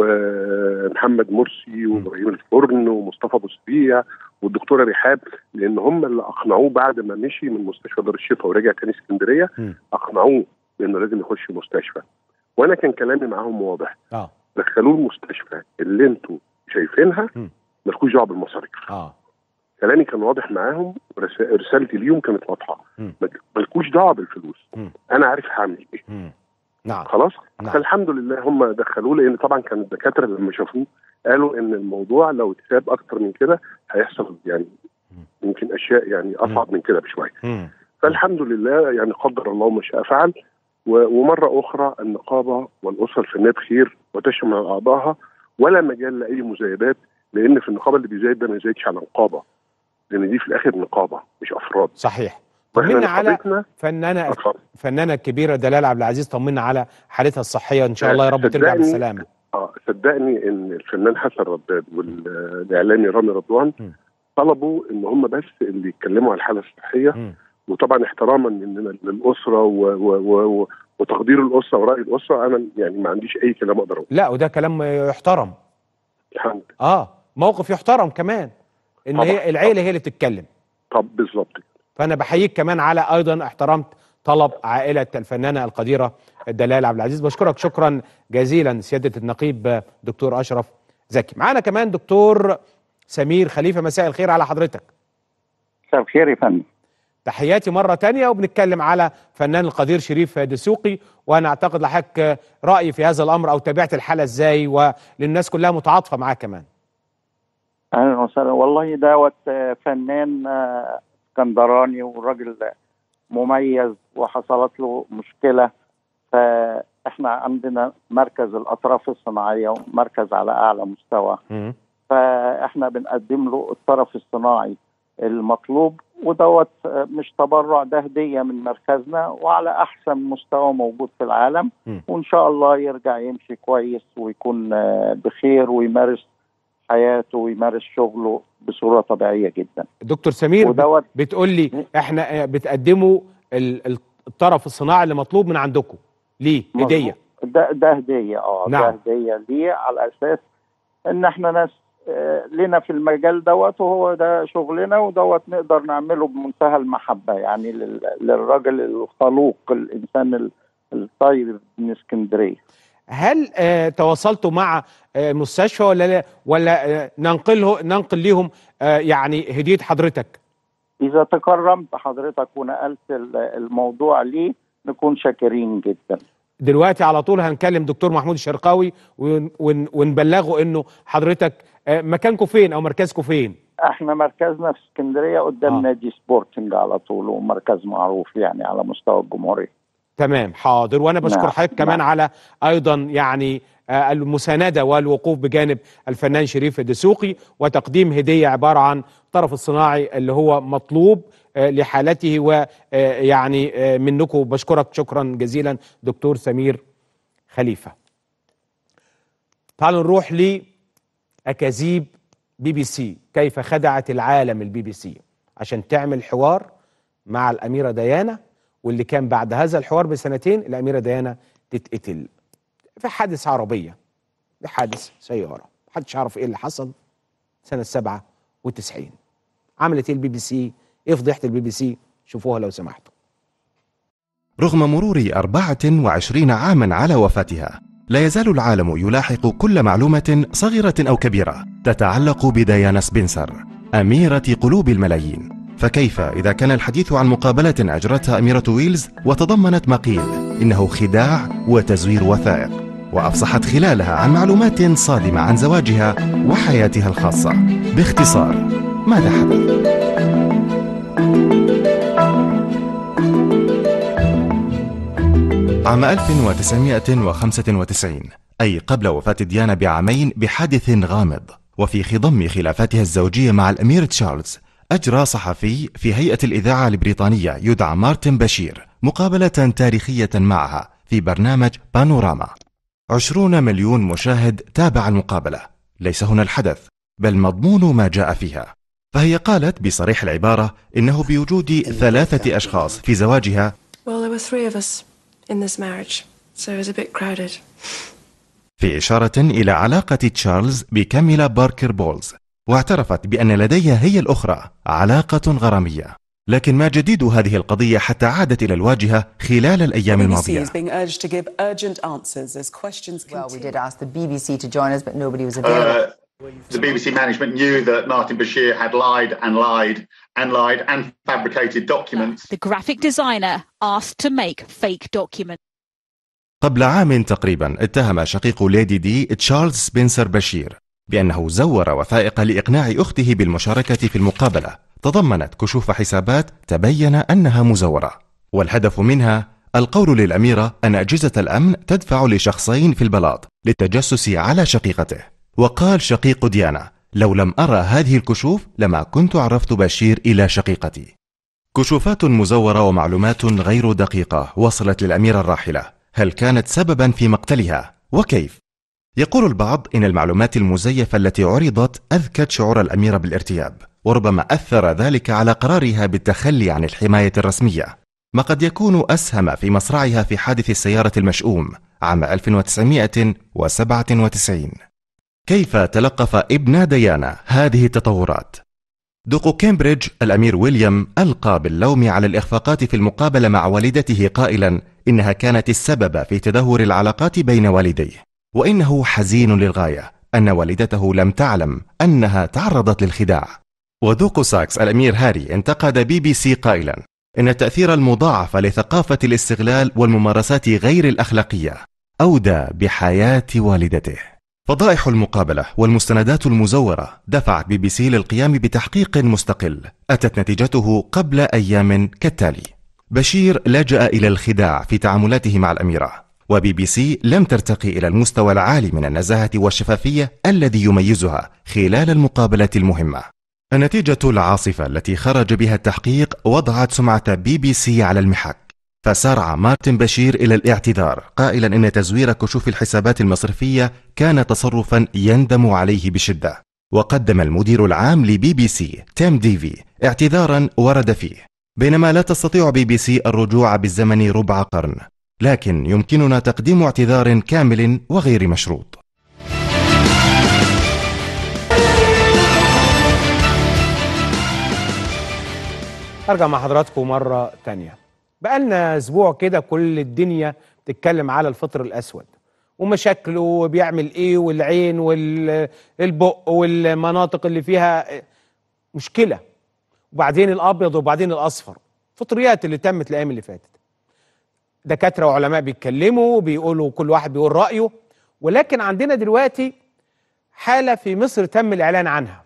ومحمد مرسي وابراهيم الفرن ومصطفى ابو سبيع والدكتوره رحاب، لان هم اللي اقنعوه بعد ما مشي من مستشفى دار الشفاء ورجع تاني اسكندريه. م. اقنعوه بانه لازم يخش مستشفى. وانا كان كلامي معاهم واضح. اه دخلوه المستشفى اللي انتوا شايفينها، مالكوش دعوه بالمصاريف. اه كلامي كان واضح معاهم، رسالتي ليهم كانت واضحه، مالكوش دعوه بالفلوس. م. انا عارف هعمل ايه. م. نعم خلاص. نعم. فالحمد لله هم دخلوه، لان طبعا كان الدكاتره لما شافوه قالوا ان الموضوع لو اتساب اكتر من كده هيحصل يعني يمكن اشياء يعني اصعب م. من كده بشويه. م. فالحمد لله يعني قدر الله ما شاء فعل. ومره اخرى النقابه والاسره الفنيه بخير وتشمل اعضائها، ولا مجال لاي مزايدات، لان في النقابه اللي بيزايد ده ما يزايدش على نقابه، لان دي في الاخر نقابه مش افراد. صحيح. طمنا على فنانه فنانه كبيره دلال عبد العزيز، طمنا على حالتها الصحيه ان شاء الله يا رب ترجع بالسلامه. اه صدقني ان الفنان حسن رداد والاعلامي رامي رضوان م. طلبوا ان هم بس اللي يتكلموا على الحاله الصحيه، م. وطبعا احتراما مننا للاسره و و و وتقدير الاسره وراي الاسره، انا يعني ما عنديش اي كلام اقدر اقوله. لا وده كلام يحترم. الحمد اه موقف يحترم كمان ان طبعا. هي العيله هي اللي تتكلم. طب بالظبط. فانا بحييك كمان على ايضا احترمت طلب عائله الفنانه القديره دلال عبد العزيز. بشكرك شكرا جزيلا سياده النقيب دكتور اشرف زكي. معانا كمان دكتور سمير خليفه، مساء الخير على حضرتك. مساء الخير يا فندم. تحياتي مره تانية، وبنتكلم على فنان القدير شريف دسوقي، وانا اعتقد لحضرتك راي في هذا الامر او تابعت الحاله ازاي، وللناس كلها متعاطفه معاه كمان. اهلا وسهلا. والله دوت فنان اسكندراني وراجل مميز وحصلت له مشكله، فاحنا عندنا مركز الاطراف الصناعيه ومركز على اعلى مستوى، م. فاحنا بنقدم له الطرف الصناعي المطلوب، ودوت مش تبرع، ده هديه من مركزنا وعلى احسن مستوى موجود في العالم، م. وان شاء الله يرجع يمشي كويس ويكون بخير ويمارس حياته ويمارس شغله بصوره طبيعيه جدا. دكتور سمير بتقول لي احنا بتقدموا الطرف الصناعي اللي مطلوب من عندكم ليه هديه؟ ده ده هديه اه نعم. ده هديه ليه على اساس ان احنا ناس لنا في المجال دوت، وهو ده شغلنا، ودوت نقدر نعمله بمنتهى المحبه يعني للراجل الخلوق الانسان الطيب من اسكندريه. هل آه تواصلتوا مع آه مستشفى ولا لا، ولا آه ننقله ننقل ليهم آه يعني هديه حضرتك؟ اذا تكرمت حضرتك ونقلت الموضوع ليه نكون شاكرين جدا. دلوقتي على طول هنكلم دكتور محمود الشرقاوي ون ون ونبلغه انه حضرتك آه مكانكم فين او مركزكم فين؟ احنا مركزنا في اسكندريه قدام آه. نادي سبورتنج على طول، ومركز معروف يعني على مستوى الجمهوريه. تمام حاضر. وانا بشكر نعم. حضرتك كمان نعم. على ايضا يعني آه المسانده والوقوف بجانب الفنان شريف دسوقي، وتقديم هديه عباره عن الطرف الصناعي اللي هو مطلوب آه لحالته، ويعني آه منكم. بشكرك شكرا جزيلا دكتور سمير خليفه. تعالوا نروح لاكاذيب بي بي سي، كيف خدعت العالم البي بي سي عشان تعمل حوار مع الاميره ديانا، واللي كان بعد هذا الحوار بسنتين الأميرة ديانا تتقتل في حادث عربية، بحادث سيارة، محدش يعرف ايه اللي حصل سنة سبعة وتسعين. عملت ايه البي بي سي؟ ايه فضيحة البي بي سي؟ شوفوها لو سمحتوا. رغم مرور أربعة وعشرين عاما على وفاتها، لا يزال العالم يلاحق كل معلومة صغيرة أو كبيرة تتعلق بديانا سبنسر، أميرة قلوب الملايين. فكيف إذا كان الحديث عن مقابلة أجرتها أميرة ويلز وتضمنت ما قيل إنه خداع وتزوير وثائق، وأفصحت خلالها عن معلومات صادمة عن زواجها وحياتها الخاصة؟ باختصار، ماذا حدث؟ عام ألف وتسعمائة وخمسة وتسعين، أي قبل وفاة ديانا بعامين، بحادث غامض وفي خضم خلافاتها الزوجية مع الأمير تشارلز، أجرى صحفي في هيئة الإذاعة البريطانية يدعى مارتن بشير مقابلة تاريخية معها في برنامج بانوراما. عشرون مليون مشاهد تابع المقابلة. ليس هنا الحدث، بل مضمون ما جاء فيها. فهي قالت بصريح العبارة إنه بوجود ثلاثة أشخاص في زواجها Well, there were three of us in this marriage, so it was a bit crowded. في إشارة إلى علاقة تشارلز بكاميلا باركر بولز، واعترفت بأن لديها هي الأخرى علاقة غرامية. لكن ما جديد هذه القضية حتى عادت إلى الواجهة خلال الأيام الماضية؟ is being urged to give urgent answers as questions Well, we continue. did ask the B B C to join us, but nobody was available. Uh, the B B C management knew that Martin Bashir had lied and lied and lied and fabricated documents. The graphic designer asked to make fake documents. قبل عام تقريبا اتهم شقيق ليدي دي تشارلز سبنسر بشير بأنه زور وثائق لإقناع أخته بالمشاركة في المقابلة تضمنت كشوف حسابات تبين أنها مزورة، والهدف منها القول للأميرة أن أجهزة الأمن تدفع لشخصين في البلاط للتجسس على شقيقته. وقال شقيق ديانا: لو لم أرى هذه الكشوف لما كنت عرفت بشير إلى شقيقتي. كشوفات مزورة ومعلومات غير دقيقة وصلت للأميرة الراحلة، هل كانت سببا في مقتلها؟ وكيف؟ يقول البعض إن المعلومات المزيفة التي عرضت أذكت شعور الأميرة بالارتياب، وربما أثر ذلك على قرارها بالتخلي عن الحماية الرسمية، ما قد يكون أسهم في مصرعها في حادث السيارة المشؤوم عام ألف وتسعمائة وسبعة وتسعين. كيف تلقف ابن ديانا هذه التطورات؟ دوق كامبريدج الأمير ويليام ألقى باللوم على الإخفاقات في المقابلة مع والدته قائلا إنها كانت السبب في تدهور العلاقات بين والديه، وإنه حزين للغاية أن والدته لم تعلم أنها تعرضت للخداع. ودوق ساكس الأمير هاري انتقد بي بي سي قائلا إن التأثير المضاعف لثقافة الاستغلال والممارسات غير الأخلاقية أودى بحياة والدته. فضائح المقابلة والمستندات المزورة دفعت بي بي سي للقيام بتحقيق مستقل أتت نتيجته قبل أيام كالتالي: بشير لجأ إلى الخداع في تعاملاته مع الأميرة، وبي بي سي لم ترتقي إلى المستوى العالي من النزاهة والشفافية الذي يميزها خلال المقابلة المهمة. النتيجة العاصفة التي خرج بها التحقيق وضعت سمعة بي بي سي على المحك، فسارع مارتن بشير إلى الاعتذار قائلا إن تزوير كشوف الحسابات المصرفية كان تصرفا يندم عليه بشدة. وقدم المدير العام لبي بي سي تيم ديفي اعتذارا ورد فيه: بينما لا تستطيع بي بي سي الرجوع بالزمن ربع قرن، لكن يمكننا تقديم اعتذار كامل وغير مشروط. أرجع مع حضراتكم مرة تانية. بقالنا أسبوع كده كل الدنيا بتتكلم على الفطر الأسود ومشاكله وبيعمل إيه، والعين والبق والمناطق اللي فيها مشكلة، وبعدين الأبيض وبعدين الأصفر، فطريات اللي تمت الأيام اللي فاتت. دكاترة وعلماء بيتكلموا بيقولوا كل واحد بيقول رأيه، ولكن عندنا دلوقتي حالة في مصر تم الإعلان عنها.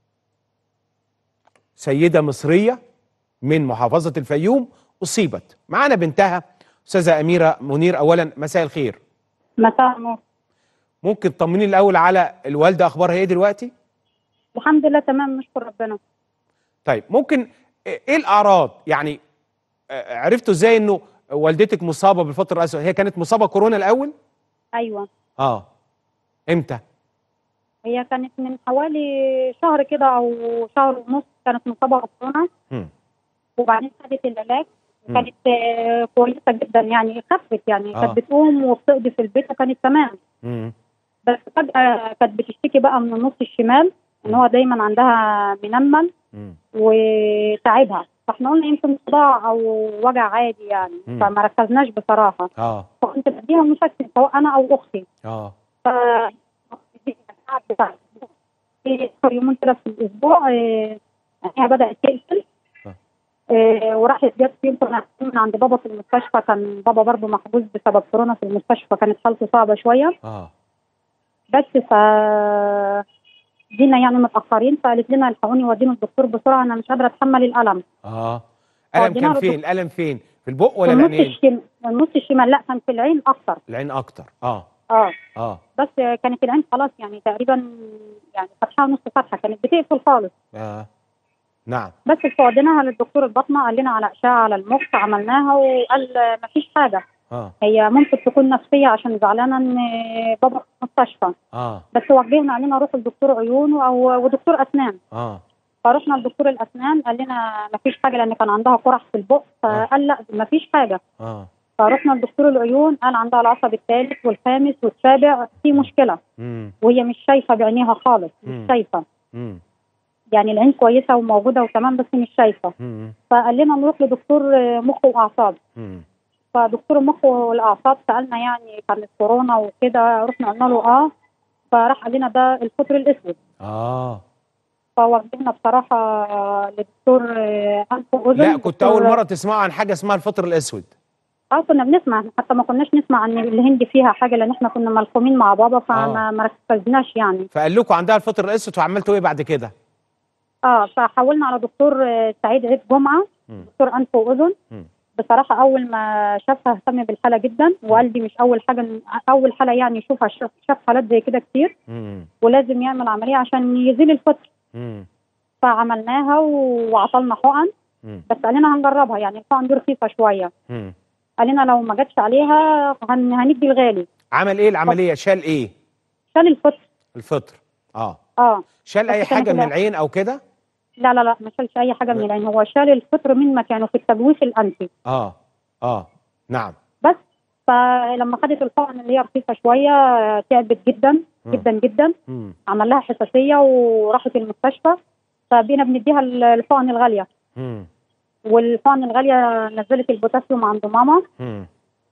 سيدة مصرية من محافظة الفيوم أصيبت، معانا بنتها أستاذة أميرة منير. أولا مساء الخير. مساء النور. ممكن تطمني الأول على الوالدة، أخبارها إيه دلوقتي؟ الحمد لله تمام نشكر ربنا. طيب ممكن إيه الأعراض؟ يعني عرفتوا إزاي إنه والدتك مصابة بالفطر الأسود؟ هي كانت مصابة كورونا الأول؟ أيوه. آه. إمتى؟ هي كانت من حوالي شهر كده أو شهر ونص كانت مصابة بكورونا. م. وبعدين خدت العلاج وكانت آه كويسه جدا، يعني خفت، يعني آه. كانت بتقوم وبتقضي في البيت وكانت تمام. مم. بس فجاه كانت بتشتكي بقى من النص الشمال ان هو دايما عندها منمل وتعبها، فاحنا قلنا يمكن صداع او وجع عادي يعني. مم. فما ركزناش بصراحه. اه فكنت بديها مسكن سواء انا او اختي. اه ف يومين كده في الاسبوع هي آه بدات تقفل. إيه وراحت جت يوم كنا من عند بابا في المستشفى، كان بابا برضه محجوز بسبب كورونا في المستشفى، كانت حالته صعبه شويه. اه بس ف جينا يعني متاخرين، فقالت لنا الحقوني وديني الدكتور بسرعه، انا مش قادره اتحمل الالم. اه الم كان فين؟ الالم فين؟ في البق ولا العينين؟ النص الشمال. النص الشمال لا كان في العين اكتر. العين اكتر. اه اه اه بس كانت العين خلاص يعني تقريبا يعني فتحها نص فتحه، كانت بتقفل خالص. اه نعم. بس فوديناها للدكتور الباطنه، قال لنا على اشعه على المخ عملناها وقال ما فيش حاجه. اه هي ممكن تكون نفسيه عشان زعلانه ان بابا في المستشفى. اه بس وجهنا علينا روح لدكتور عيون او ودكتور اسنان. اه فرحنا لدكتور الاسنان قال لنا ما فيش حاجه لان كان عندها قرح في البق، فقال لا ما فيش حاجه. اه فرحنا لدكتور العيون قال عندها العصب الثالث والخامس والسابع في مشكله. امم وهي مش شايفه بعينيها خالص، مش شايفه. امم يعني العين كويسه وموجوده وتمام بس مش شايفه. مم. فقال لنا نروح لدكتور آه، مخ واعصاب. مم. فدكتور المخ والاعصاب سالنا يعني كانت كورونا وكده، رحنا قلنا له اه، فراح قال لنا ده الفطر الاسود. اه فوجهنا بصراحه آه، لدكتور آه، انف واذن. لا كنت دكتور- اول مره تسمعوا عن حاجه اسمها الفطر الاسود. اه كنا بنسمع، حتى ما كناش نسمع ان الهند فيها حاجه لان احنا كنا ملخومين مع بابا فما آه. ما ركزناش يعني. فقال لكم عندها الفطر الاسود وعملتوا ايه بعد كده؟ اه فحولنا على دكتور آه، سعيد عيد جمعه، مم. دكتور انف واذن. مم. بصراحه اول ما شافها اهتم بالحاله جدا وقال دي مش اول حاجه، اول حاله يعني يشوفها، شاف شاف حالات زي كده كتير مم. ولازم يعمل عمليه عشان يزيل الفطر. مم. فعملناها وعطلنا حقن، مم. بس قال لنا هنجربها يعني الحقن دي رخيصه شويه. مم. قال لنا لو ما جاتش عليها هن هندي الغالي. عمل ايه العمليه؟ شال ايه؟ شال الفطر. الفطر. اه اه شال بس اي كان حاجه من كده- العين او كده؟ لا لا لا ما شالش اي حاجه من العين، هو شال الفطر من مكانه في التجويف الانفي اه اه نعم. بس. فلما خدت الحقن اللي هي رخيصه شويه آه، تعبت جدا مم. جدا جدا، مم. عمل لها حساسيه وراحت المستشفى، فبقينا بنديها ال- الحقن الغاليه، مم. والحقن الغاليه نزلت البوتاسيوم عند ماما. مم.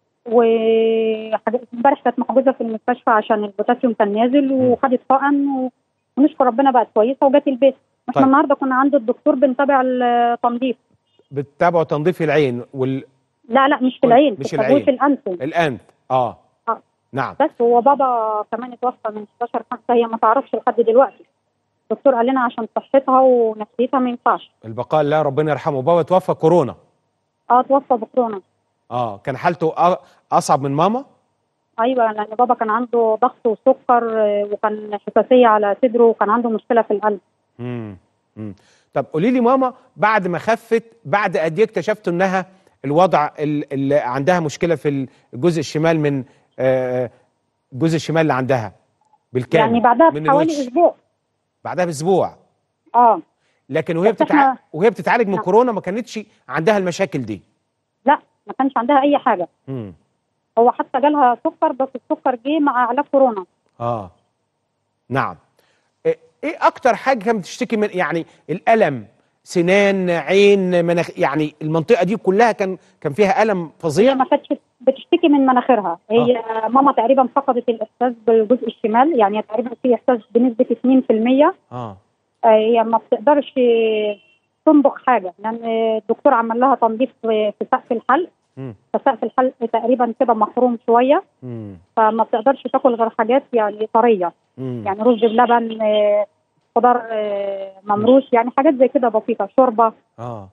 وامبارح كانت محجوزه في المستشفى عشان البوتاسيوم كان نازل وخدت حقن و- ونشكر ربنا بقت كويسه وجت البيت. احنا طيب. النهارده كنا عند الدكتور بنتابع التنظيف. بتتابعوا تنظيف العين وال لا لا مش في العين، مش في التجويف الانفي. الانف. اه آه. نعم. بس هو بابا كمان اتوفى من ستاشر خمسة، هي ما تعرفش لحد دلوقتي. الدكتور قال لنا عشان صحتها ونفسيتها ما ينفعش. البقاء لله، ربنا يرحمه. بابا توفى كورونا. اه توفى بكورونا. اه كان حالته أ- اصعب من ماما؟ ايوه لان بابا كان عنده ضغط وسكر آه، وكان حساسيه على صدره وكان عنده مشكله في القلب. امم امم طب قولي لي ماما بعد ما خفت، بعد قد ايه اكتشفتوا انها الوضع ال- اللي عندها مشكله في الجزء الشمال من آه، الجزء الشمال اللي عندها بالكامل؟ يعني بعدها من بحوالي الوش. اسبوع. بعدها باسبوع. اه لكن وهي بس بتتع... إحنا- وهي بتتعالج من نعم. كورونا ما كانتش عندها المشاكل دي. لا ما كانش عندها اي حاجه، امم هو حتى جالها سكر بس السكر جه مع علاج كورونا. اه نعم. ايه إيه اكتر حاجه كانت بتشتكي من، يعني الالم، سنان، عين، مناخ، يعني المنطقه دي كلها كان كان فيها الم فظيع؟ هي ما كانتش بتشتكي من مناخيرها، هي آه. ماما تقريبا فقدت الاحساس بالجزء الشمال، يعني تقريبا في احساس بنسبه اتنين في المية. اه آه، هي ما بتقدرش تنبخ حاجه لان الدكتور عمل لها تنظيف في في سقف الحلق، امم فسقف الحلق تقريبا كده مخروم شويه، امم فما بتقدرش تاكل غير حاجات يعني طريه، امم يعني رز بلبن، آه، خضار آه، ممروش، يعني حاجات زي كده بسيطه، شوربه. اه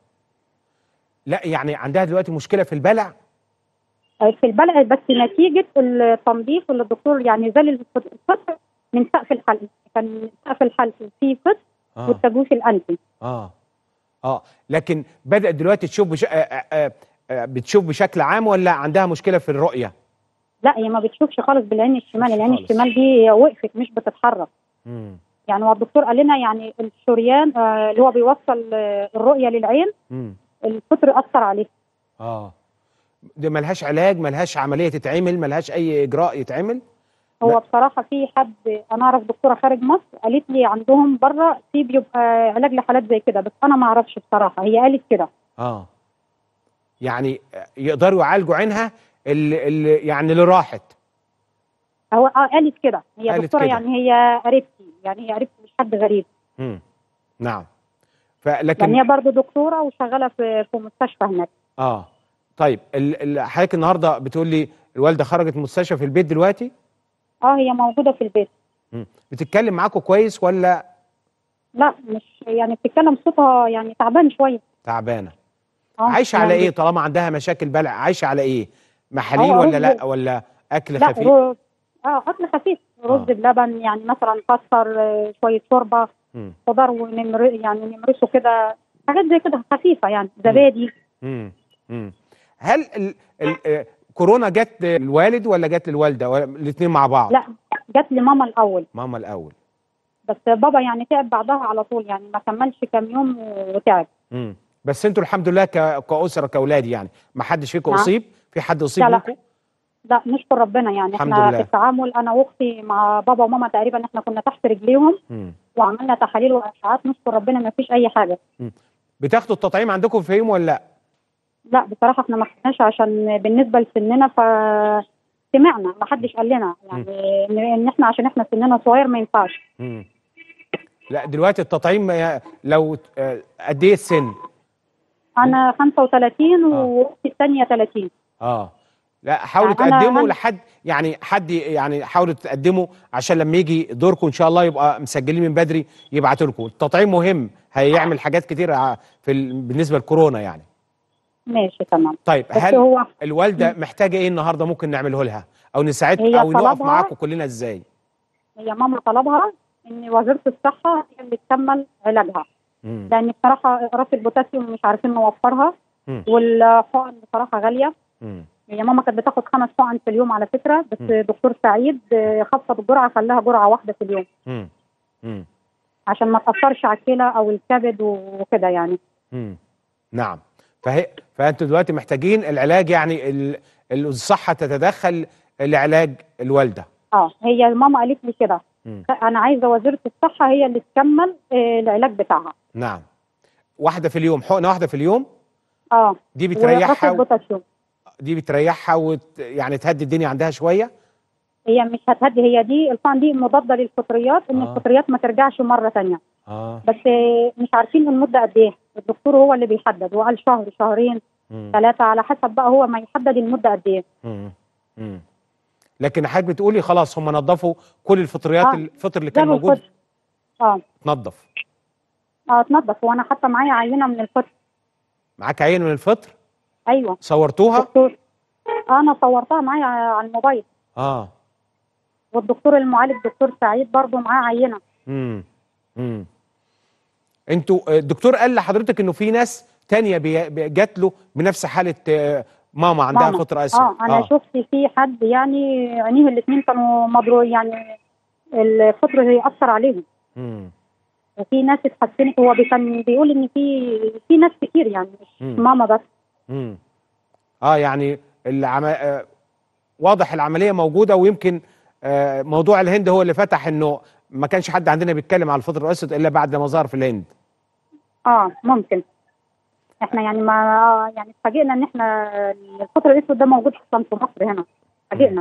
لا يعني عندها دلوقتي مشكله في البلع؟ آه، في البلع بس نتيجه التنظيف اللي الدكتور يعني زال الفطر من سقف الحلق، كان سقف الحلق فيه فطر آه. والتجويف الانفي. اه اه لكن بدأت دلوقتي تشوف بش... آه آه آه آه بتشوف بشكل عام ولا عندها مشكله في الرؤيه؟ لا هي ما بتشوفش خالص بالعين الشمال، العين خالص. الشمال دي وقفت مش بتتحرك. امم يعني هو الدكتور قال لنا يعني الشريان آه، اللي هو بيوصل آه، الرؤيه للعين امم الفطر اثر عليه. اه دي ملهاش علاج، ملهاش عمليه تتعمل، ملهاش اي اجراء يتعمل؟ هو لا. بصراحه في حد انا اعرف دكتوره خارج مصر قالت لي عندهم بره في بيبقى علاج لحالات زي كده، بس انا ما اعرفش بصراحه، هي قالت كده. اه يعني يقدروا يعالجوا عينها اللي, اللي يعني اللي راحت. هو اه قالت كده، هي قالت دكتوره كده. يعني هي قريبتي، يعني هي قريبتي مش حد غريب، امم نعم. يعني فلكن هي برضه دكتوره وشغاله في في مستشفى هناك. اه طيب ال- ال- حضرتك النهارده بتقول لي الوالده خرجت من المستشفى في البيت دلوقتي؟ اه هي موجوده في البيت. مم. بتتكلم معاكم كويس ولا لا مش يعني بتتكلم صوتها يعني تعبان شويه. تعبانه؟ اه عايشه على يعني ايه طالما عندها مشاكل بلع؟ عايشه على ايه؟ محاليل هو ولا رز- لا ولا اكل لا خفيف؟ رز اه اكل خفيف، رز آه. بلبن يعني مثلا كسر آه، شويه شوربه، مم. خضار ونمر يعني نمرسه كده، حاجات زي كده خفيفه يعني، زبادي. مم. مم. هل ال ال آه، كورونا جت للوالد ولا جت للوالده ولا الاثنين مع بعض؟ لا جت لماما الاول، ماما الاول. بس بابا يعني تعب بعدها على طول، يعني ما كملش كام يوم وتعب. مم. بس انتوا الحمد لله ك- كاسره كاولاد يعني ما حدش فيكم نعم. اصيب؟ في حد اصيب لا لا. منكم؟ لا نشكر ربنا، يعني الحمد احنا لله. في التعامل انا واختي مع بابا وماما تقريبا احنا كنا تحت رجليهم، مم. وعملنا تحاليل واشعاعات، نشكر ربنا ما فيش اي حاجه. بتاخدوا التطعيم عندكم في الفيوم ولا لا؟ لا بصراحه احنا ما خدناش عشان بالنسبه لسننا، ف سمعنا ما حدش قال لنا يعني ان ان احنا عشان احنا سننا صغير ما ينفعش. مم. لا دلوقتي التطعيم لو آه، قد ايه السن؟ انا خمسة وثلاثين واختي الثانيه ثلاثين. اه لا حاولوا يعني أنا- تقدموا أنا- لحد يعني حد يعني حاولوا تقدموا عشان لما يجي دوركم ان شاء الله يبقى مسجلين من بدري يبعتوا لكم. التطعيم مهم، هيعمل حاجات كتير ع- في ال... بالنسبه لكورونا يعني. ماشي تمام. طيب بس هل هو الوالده محتاجه ايه النهارده ممكن نعمله لها او نساعدها هي او نقف طلبها- معاكم كلنا ازاي؟ هي ماما طلبها ان وزاره الصحه هي اللي تكمل علاجها، مم. لان بصراحه اقراص البوتاسيوم مش عارفين نوفرها، مم. والحقن بصراحه غاليه. مم. هي ماما كانت بتاخد خمس حقن في اليوم على فكره، بس مم. دكتور سعيد آه، خفض الجرعه خلاها جرعه واحده في اليوم مم. مم. عشان ما تاثرش على الكلى او الكبد وكده يعني. مم. نعم. فهي فانتوا دلوقتي محتاجين العلاج يعني ال... الصحه تتدخل لعلاج الوالده. اه هي ماما قالت لي كده، مم. انا عايزه وزيره الصحه هي اللي تكمل آه، العلاج بتاعها. نعم. واحده في اليوم، حقنه واحده في اليوم اه دي بتريحها و... البوتاسيوم. دي بتريحها وت... يعني تهدي الدنيا عندها شويه. هي مش هتهدي، هي دي الحقن دي مضاده للفطريات، ان آه. الفطريات ما ترجعش مره ثانيه. اه بس آه، مش عارفين المده قد ايه، الدكتور هو اللي بيحدد وقال شهر شهرين مم. ثلاثه على حسب بقى هو ما يحدد المده قد ايه. مم. مم. لكن حضرتك بتقولي خلاص هم نظفوا كل الفطريات، آه. الفطر اللي كان جابوا موجود الفطر. اه اتنظف. اه اتنضف، وانا حتى معايا عينه من الفطر. معاك عين من الفطر؟ ايوه صورتوها؟ دكتور. آه انا صورتها معايا على الموبايل، اه والدكتور المعالج دكتور سعيد برضه معاه عينه. امم امم انتوا الدكتور قال لحضرتك انه في ناس تانية بي- بي- جات له بنفس حاله آه، ماما عندها ماما. فطر اسود. اه انا آه. شفت في حد يعني عينيه الاثنين كانوا مضروب، يعني الفطر يأثر عليهم، امم وفي ناس اتحسنت. هو بي- كان بيقول ان في في ناس كتير يعني مش مم. ماما بس. امم اه يعني العم... آه واضح العمليه موجوده، ويمكن آه موضوع الهند هو اللي فتح انه ما كانش حد عندنا بيتكلم على الفطر الاسود الا بعد ما ظهر في الهند. اه ممكن. احنا يعني ما آه يعني اتفاجئنا ان احنا الفطر الاسود ده موجود اصلا في مصر هنا، اتفاجئنا.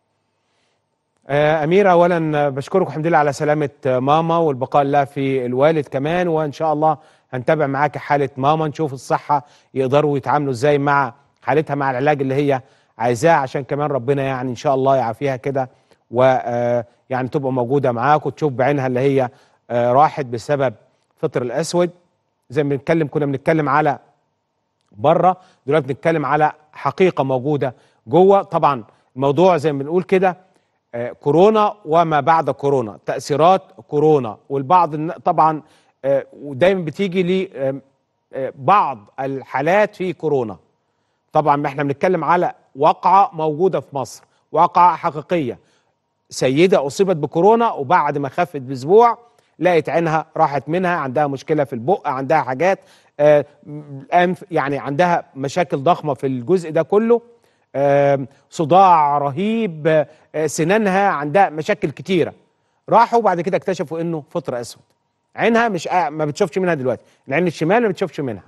آه أميرة، أولا بشكرك والحمد لله على سلامة ماما والبقاء لله في الوالد كمان، وإن شاء الله هنتابع معاك حالة ماما نشوف الصحة يقدروا يتعاملوا إزاي مع حالتها مع العلاج اللي هي عايزاه، عشان كمان ربنا يعني إن شاء الله يعافيها كده ويعني تبقى موجودة معاك وتشوف بعينها اللي هي آه راحت بسبب فطر الأسود. زي ما بنتكلم كنا بنتكلم على بره، دلوقتي بنتكلم على حقيقة موجودة جوه. طبعا الموضوع زي ما بنقول كده آه كورونا وما بعد كورونا، تأثيرات كورونا، والبعض طبعا آه ودايما بتيجي لبعض الحالات في كورونا. طبعا احنا بنتكلم على واقعة موجودة في مصر، واقعة حقيقية، سيدة أصيبت بكورونا وبعد ما خفت بأسبوع لقيت عينها راحت منها، عندها مشكلة في البق، عندها حاجات آه الأنف، يعني عندها مشاكل ضخمة في الجزء ده كله، آه صداع رهيب، آه سنانها عندها مشاكل كتيرة. راحوا بعد كده اكتشفوا انه فطر اسود، عينها مش آه ما بتشوفش منها دلوقتي، العين الشمال ما بتشوفش منها،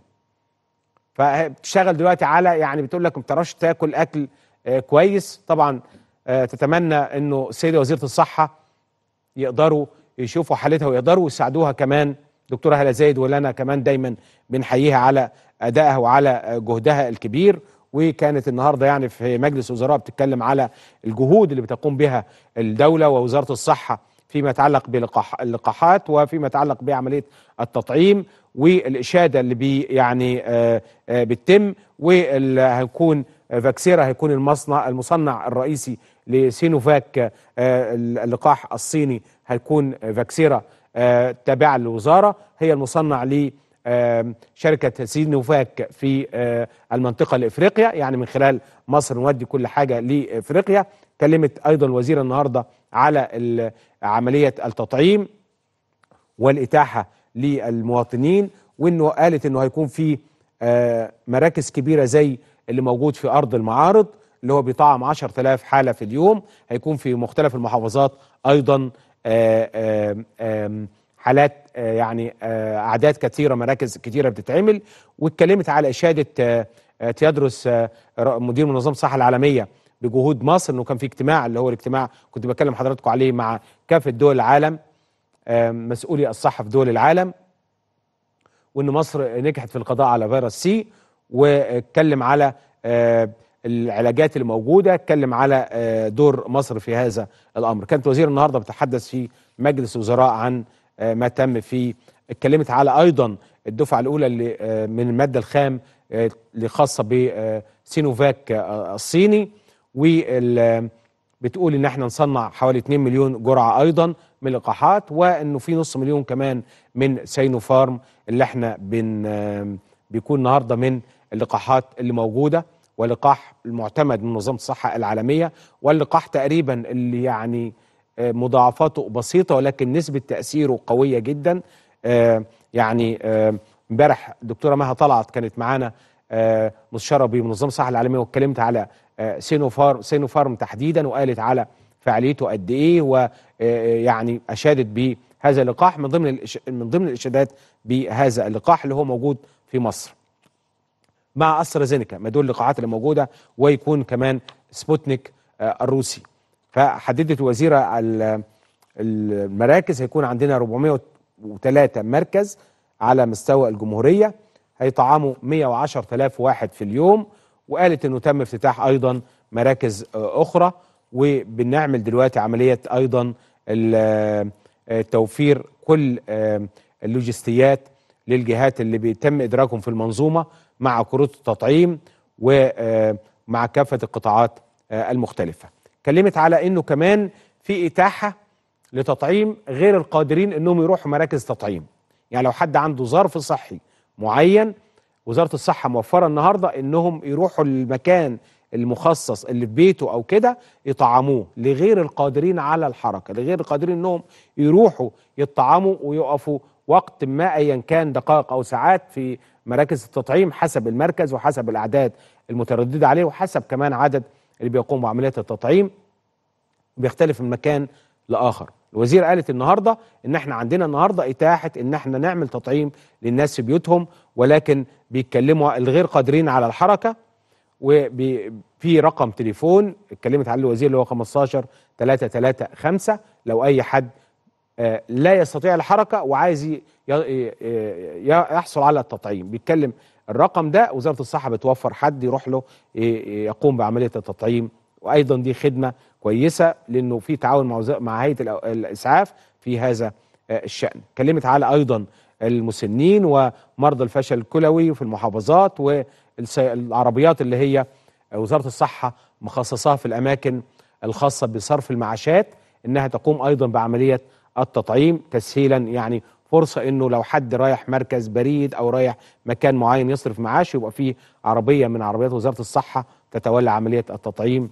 فبتشتغل دلوقتي على يعني بتقول لك ما بتعرفش تاكل اكل آه كويس. طبعا آه تتمنى انه السيده وزيره الصحه يقدروا يشوفوا حالتها ويقدروا يساعدوها كمان. دكتوره هلا زايد ولنا كمان دايما بنحييها على ادائها وعلى جهدها الكبير، وكانت النهارده يعني في مجلس وزراء بتتكلم على الجهود اللي بتقوم بها الدوله ووزاره الصحه فيما يتعلق باللقاحات وفيما يتعلق بعمليه التطعيم والاشاده اللي بي يعني آآ آآ بتتم، واللي هيكون فاكسيرا هيكون المصنع المصنع الرئيسي لسينوفاك، اللقاح الصيني هيكون فاكسيرا تابعه للوزاره، هي المصنع لشركه سينوفاك في المنطقه لافريقيا، يعني من خلال مصر نودي كل حاجه لافريقيا. كلمت ايضا الوزيره النهارده على عمليه التطعيم والاتاحه للمواطنين، وانه قالت انه هيكون في مراكز كبيره زي اللي موجود في ارض المعارض اللي هو بيطعم عشرة آلاف حاله في اليوم، هيكون في مختلف المحافظات ايضا آآ آآ حالات يعني اعداد كثيره، مراكز كثيره بتتعمل. واتكلمت على اشاده تيادروس مدير منظمه الصحه العالميه بجهود مصر، انه كان في اجتماع اللي هو الاجتماع كنت بكلم حضراتكم عليه مع كافه دول العالم، مسؤولي الصحه في دول العالم، وان مصر نجحت في القضاء على فيروس سي. واتكلم على العلاجات اللي موجوده، اتكلم على دور مصر في هذا الامر. كانت وزير النهارده بتحدث في مجلس وزراء عن ما تم فيه. اتكلمت على ايضا الدفعه الاولى اللي من الماده الخام اللي خاصه بسينوفاك الصيني، وبتقول ان احنا نصنع حوالي اتنين مليون جرعه ايضا من اللقاحات، وانه في نص مليون كمان من سينوفارم اللي احنا بن بيكون النهارده من اللقاحات اللي موجوده، واللقاح المعتمد من منظمه الصحه العالميه، واللقاح تقريبا اللي يعني مضاعفاته بسيطه ولكن نسبه تاثيره قويه جدا. يعني امبارح الدكتوره مها طلعت كانت معانا مستشاره بمنظمه الصحه العالميه، واتكلمت على سينوفارم سينوفارم تحديدا، وقالت على فعاليته قد ايه، ويعني اشادت بهذا اللقاح من ضمن من ضمن الاشادات بهذا اللقاح اللي هو موجود في مصر مع استرازينيكا، ما دول اللقاحات اللي موجوده، ويكون كمان سبوتنيك الروسي. فحددت وزيره المراكز هيكون عندنا أربعمائة وثلاثة مركز على مستوى الجمهوريه، هيطعموا مائة وعشرة آلاف واحد في اليوم. وقالت انه تم افتتاح ايضا مراكز اخرى، وبنعمل دلوقتي عمليه ايضا توفير كل اللوجستيات للجهات اللي بيتم ادراجهم في المنظومه مع كروت التطعيم ومع كافه القطاعات المختلفه. اتكلمت على انه كمان في اتاحه لتطعيم غير القادرين انهم يروحوا مراكز تطعيم. يعني لو حد عنده ظرف صحي معين، وزاره الصحه موفره النهارده انهم يروحوا المكان المخصص اللي في بيته او كده يطعموه، لغير القادرين على الحركه، لغير القادرين انهم يروحوا يطعموا ويقفوا وقت ما ايا كان، دقائق او ساعات في مراكز التطعيم حسب المركز وحسب الاعداد المتردده عليه، وحسب كمان عدد اللي بيقوموا بعمليات التطعيم، بيختلف من مكان لاخر. الوزير قالت النهارده ان احنا عندنا النهارده اتاحه ان احنا نعمل تطعيم للناس في بيوتهم، ولكن بيتكلموا الغير قادرين على الحركه، وفي رقم تليفون اتكلمت عليه الوزير اللي هو خمستاشر ثلاثة ثلاثة خمسة لو اي حد لا يستطيع الحركه وعايز يحصل على التطعيم. بيتكلم الرقم ده، وزاره الصحه بتوفر حد يروح له يقوم بعمليه التطعيم. وايضا دي خدمه كويسه لانه في تعاون مع مع هيئه الاسعاف في هذا الشان. اتكلمت على ايضا المسنين ومرضى الفشل الكلوي في المحافظات، والعربيات اللي هي وزاره الصحه مخصصاها في الاماكن الخاصه بصرف المعاشات انها تقوم ايضا بعمليه التطعيم تسهيلا. يعني فرصه انه لو حد رايح مركز بريد او رايح مكان معين يصرف معاش، يبقى فيه عربيه من عربيات وزاره الصحه تتولى عمليه التطعيم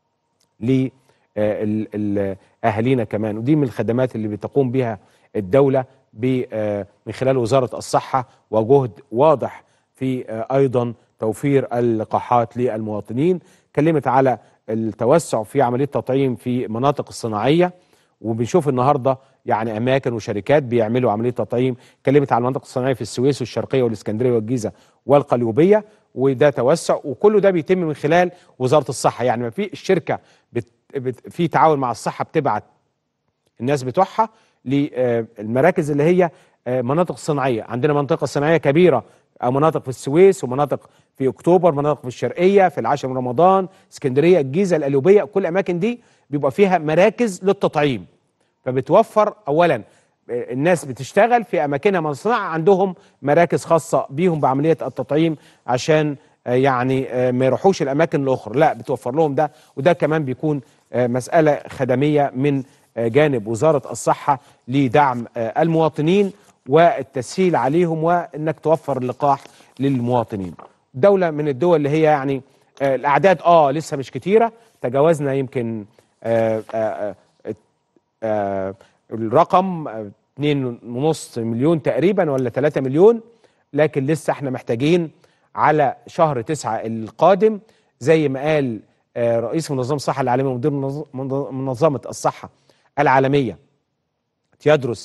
لأهالينا كمان. ودي من الخدمات اللي بتقوم بها الدولة من خلال وزارة الصحة، وجهد واضح في أيضا توفير اللقاحات للمواطنين. كلمت على التوسع في عملية التطعيم في مناطق الصناعية، وبنشوف النهاردة يعني أماكن وشركات بيعملوا عملية تطعيم. كلمت على المناطق الصناعية في السويس والشرقية والإسكندرية والجيزة والقليوبية، وده توسع، وكله ده بيتم من خلال وزارة الصحة. يعني ما في الشركة بت بت في تعاون مع الصحة بتبعت الناس بتوعها للمراكز اللي هي مناطق صناعية. عندنا منطقة صناعية كبيرة، مناطق في السويس ومناطق في أكتوبر، مناطق في الشرقية، في العاشر من رمضان، اسكندرية، الجيزة، القليوبية، كل الأماكن دي بيبقى فيها مراكز للتطعيم. فبتوفر أولا الناس بتشتغل في أماكنها من الصناعة عندهم مراكز خاصة بيهم بعملية التطعيم، عشان يعني ما يروحوش الأماكن الأخرى، لا بتوفر لهم ده. وده كمان بيكون مسألة خدمية من جانب وزارة الصحة لدعم المواطنين والتسهيل عليهم، وإنك توفر اللقاح للمواطنين. دولة من الدول اللي هي يعني الأعداد آه لسه مش كتيرة، تجاوزنا يمكن آآ آآ آآ الرقم اتنين ونص مليون تقريبا ولا تلاتة مليون، لكن لسه احنا محتاجين على شهر تسعة القادم زي ما قال رئيس منظمة الصحة العالمية ومدير منظمة الصحة العالمية تيادروس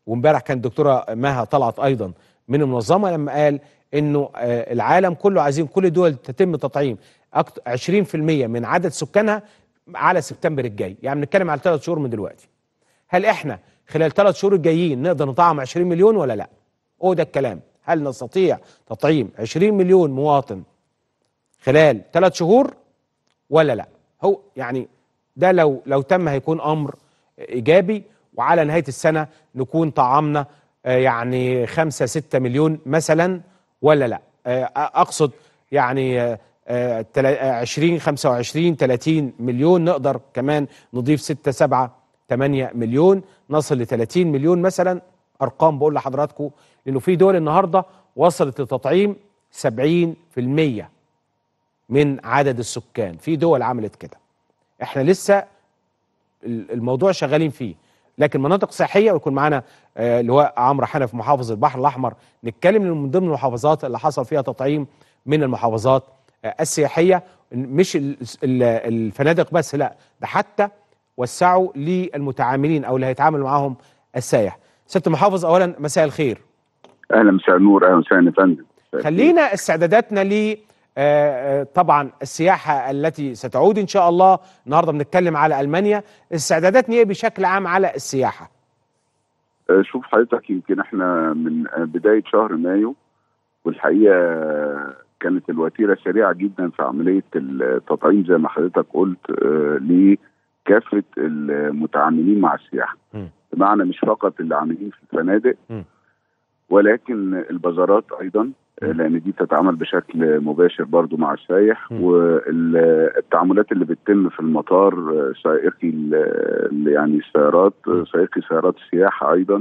وامبارح كان الدكتوره مها طلعت ايضا من المنظمه لما قال انه العالم كله عايزين كل الدول تتم تطعيم عشرين في المية من عدد سكانها على سبتمبر الجاي، يعني بنتكلم على ثلاث شهور من دلوقتي. هل احنا خلال ثلاث شهور الجايين نقدر نطعم عشرين مليون ولا لا؟ هو ده الكلام، هل نستطيع تطعيم عشرين مليون مواطن خلال ثلاث شهور ولا لا؟ هو يعني ده لو لو تم هيكون امر ايجابي، وعلى نهايه السنه نكون طعمنا يعني خمسة ستة مليون مثلا ولا لا؟ اقصد يعني عشرين خمسة وعشرين ثلاثين مليون، نقدر كمان نضيف ستة سبعة ثمانية مليون، نصل ل ثلاثين مليون مثلا. ارقام بقول لحضراتكم لانه في دول النهارده وصلت لتطعيم سبعين في المية من عدد السكان، في دول عملت كده. احنا لسه الموضوع شغالين فيه، لكن مناطق صحيه ويكون معانا اللواء عمرو حنف محافظ البحر الاحمر نتكلم من ضمن المحافظات اللي حصل فيها تطعيم من المحافظات السياحيه، مش الفنادق بس، لا ده حتى وسعوا للمتعاملين او اللي هيتعامل معاهم السائح. سياده المحافظ اولا مساء الخير. اهلا مساء النور، اهلا وسهلا يا فندم. خلينا استعداداتنا ل طبعا السياحه التي ستعود ان شاء الله، النهارده بنتكلم على المانيا، استعداداتنا ايه بشكل عام على السياحه؟ شوف حضرتك، يمكن احنا من بدايه شهر مايو والحقيقه كانت الوتيره سريعه جدا في عمليه التطعيم زي ما حضرتك قلت لكافه المتعاملين مع السياحه، بمعنى مش فقط اللي عاملين في الفنادق ولكن البازارات ايضا، لان دي تتعامل بشكل مباشر برضو مع السائح، والتعاملات اللي بتتم في المطار، سائقي يعني السيارات، سائقي سيارات السياحه ايضا،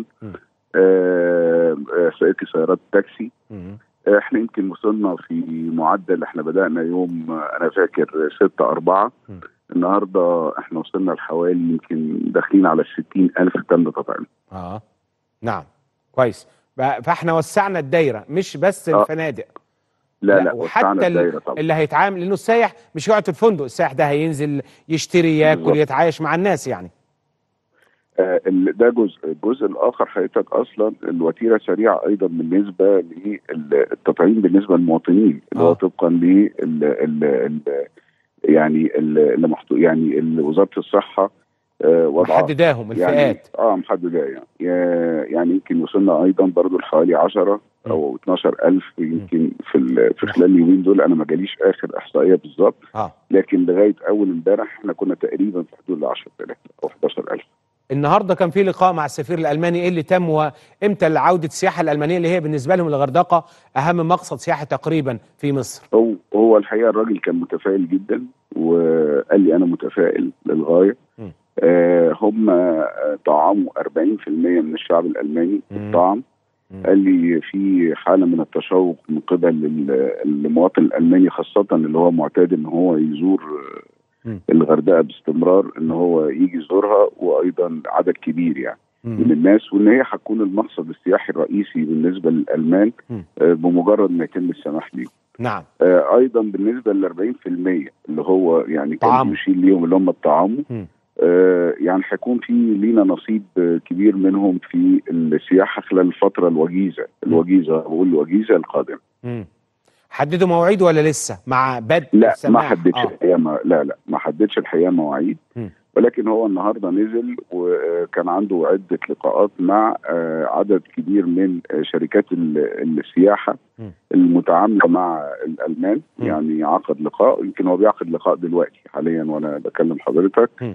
سائقي سيارات التاكسي. احنا يمكن وصلنا في معدل، احنا بدأنا يوم انا فاكر ستة أربعة، النهارده احنا وصلنا لحوالي يمكن داخلين على الستين ألف تم تطعيم. اه نعم كويس، فاحنا وسعنا الدايره مش بس آه. الفنادق، لا لا, لا وحتى اللي هيتعامل، لانه السائح مش هيقعد في الفندق، السائح ده هينزل يشتري ياكل بالزبط. يتعايش مع الناس يعني. آه ده جزء، الجزء الاخر حضرتك اصلا الوتيره سريعه ايضا بالنسبه للتطعيم بالنسبه للمواطنين، اللي هو طبقا لل يعني اللي محطوط يعني وزاره الصحه وضعها محدداهم الفئات، يعني اه محدداه يعني يعني يمكن وصلنا ايضا برضو لحوالي عشرة او اتناشر ألف يمكن في في خلال اليومين دول، انا ما جاليش اخر احصائيه بالظبط، آه. لكن لغايه اول امبارح احنا كنا تقريبا في حدود ل عشرة آلاف او حداشر ألف. النهارده كان في لقاء مع السفير الالماني، ايه اللي تم وامتى عوده السياحه الالمانيه اللي هي بالنسبه لهم الغردقه اهم مقصد سياحي تقريبا في مصر؟ هو هو الحقيقه الراجل كان متفائل جدا وقال لي انا متفائل للغايه. م. آه هم طعموا أربعين في المية من الشعب الألماني بالطعم. قال لي في حالة من التشوق من قبل المواطن الألماني، خاصة اللي هو معتاد ان هو يزور م. الغردقة باستمرار، ان هو يجي يزورها، وايضا عدد كبير يعني م. من الناس، وان هي هتكون المقصد السياحي الرئيسي بالنسبة للألمان آه بمجرد ما يتم السماح ليهم. نعم. آه ايضا بالنسبة لل أربعين في المية اللي هو يعني كان يشيل ليهم اللي هم الطعام، آه يعني هيكون في لينا نصيب كبير منهم في السياحه خلال الفتره الوجيزه الوجيزه بقول الوجيزه القادمه. امم حددوا مواعيد ولا لسه مع بدء لا السماح؟ ما حددش آه. الحقيقه ما لا لا ما حددش الحقيقه مواعيد، م. ولكن هو النهارده نزل وكان عنده عده لقاءات مع عدد كبير من شركات السياحه م. المتعامله مع الالمان، م. يعني عقد لقاء، يمكن هو بيعقد لقاء دلوقتي حاليا وانا بكلم حضرتك. م.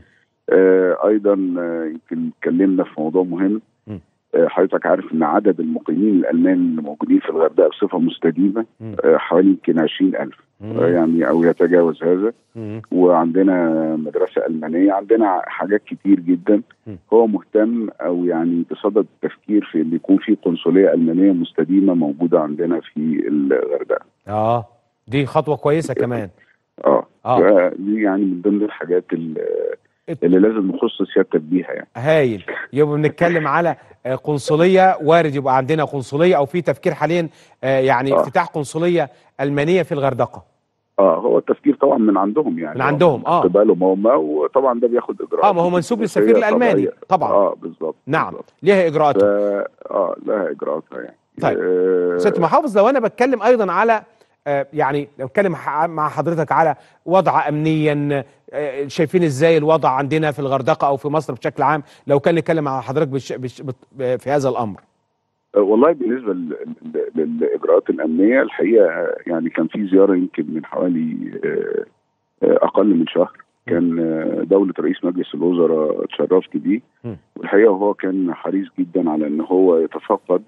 آه ايضا يمكن اتكلمنا في موضوع مهم. آه حضرتك عارف ان عدد المقيمين الالمان اللي موجودين في الغردقه بصفه مستديمه آه حوالي يمكن عشرين ألف آه يعني او يتجاوز هذا. مم. وعندنا مدرسه المانيه، عندنا حاجات كتير جدا. مم. هو مهتم او يعني بصدد التفكير في ان يكون في قنصليه المانيه مستديمه موجوده عندنا في الغردقه. اه دي خطوه كويسه كمان. اه, آه. دي يعني من ضمن الحاجات اللي اللي لازم نخص سيادتك بيها يعني. هايل، يبقى بنتكلم على قنصليه، وارد يبقى عندنا قنصليه او في تفكير حاليا يعني آه. افتتاح قنصليه المانيه في الغردقه. اه هو التفكير طبعا من عندهم يعني من عندهم اه قبالهم هم، وطبعا ده بياخد اجراءات. اه ما هو منسوب للسفير الالماني طبعا. اه بالظبط. نعم بالزبط. ليها اجراءاتها. اه لها اجراءاتها يعني. طيب آه ست محافظ، لو انا بتكلم ايضا على آه يعني لو اتكلم مع حضرتك على وضع امنيا، آه شايفين ازاي الوضع عندنا في الغردقه او في مصر بشكل عام، لو كان نتكلم مع حضرتك بش بش في هذا الامر. والله بالنسبه للاجراءات الامنيه الحقيقه يعني كان في زياره يمكن من حوالي اقل من شهر، كان دوله رئيس مجلس الوزراء اتشرفت بيه، والحقيقه هو كان حريص جدا على ان هو يتفقد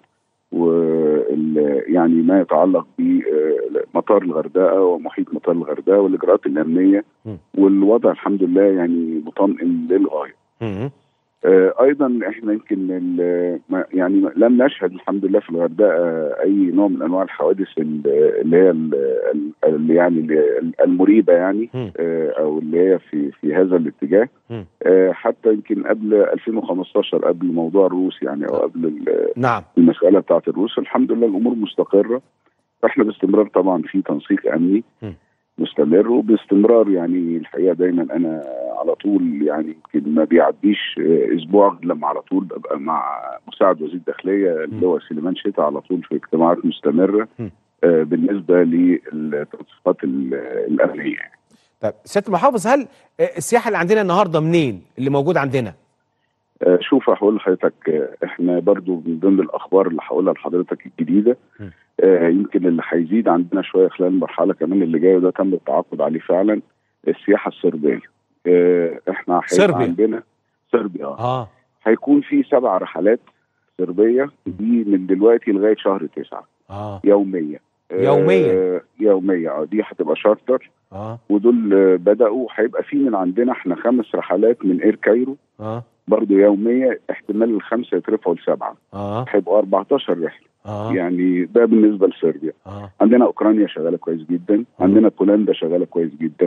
يعني ما يتعلق بمطار الغردقه ومحيط مطار الغردقه والاجراءات الامنيه، والوضع الحمد لله يعني مطمئن للغايه. آه ايضا احنا يمكن يعني لم نشهد الحمد لله في الغردقه اي نوع من انواع الحوادث اللي هي اللي يعني المريبه يعني آه او اللي هي في في هذا الاتجاه، آه حتى يمكن قبل ألفين وخمستاشر قبل موضوع الروس يعني او قبل نعم المساله بتاعت الروس الحمد لله الامور مستقره. فاحنا باستمرار طبعا في تنسيق امني م. مستمر وباستمرار، يعني الحقيقه دايما انا على طول يعني يمكن ما بيعديش اسبوع لما على طول ببقى مع مساعد وزير الداخليه اللي هو سليمان شتا على طول في اجتماعات مستمره آه بالنسبه للتنسيقات الامنيه. طيب سياده المحافظ، هل السياحه اللي عندنا النهارده منين اللي موجود عندنا؟ آه شوف هقول لحضرتك، احنا برضو من ضمن الاخبار اللي هقولها لحضرتك الجديده م. آه يمكن اللي هيزيد عندنا شويه خلال المرحله كمان اللي جايه، وده تم التعاقد عليه فعلا، السياحه الصربيه. آه احنا هيبقى عندنا صربيا اه هيكون في سبع رحلات صربيه دي من دلوقتي لغايه شهر تسعه اه يوميه يوميا آه يوميه اه دي هتبقى شارتر اه ودول آه بداوا. هيبقى في من عندنا احنا خمس رحلات من اير كايرو اه برضه يوميه، احتمال الخمسه يترفعوا لسبعه اه هيبقوا أربعتاشر رحله آه. يعني ده بالنسبه لصربيا. آه. عندنا اوكرانيا شغاله كويس جدا، آه. عندنا بولندا شغاله كويس جدا.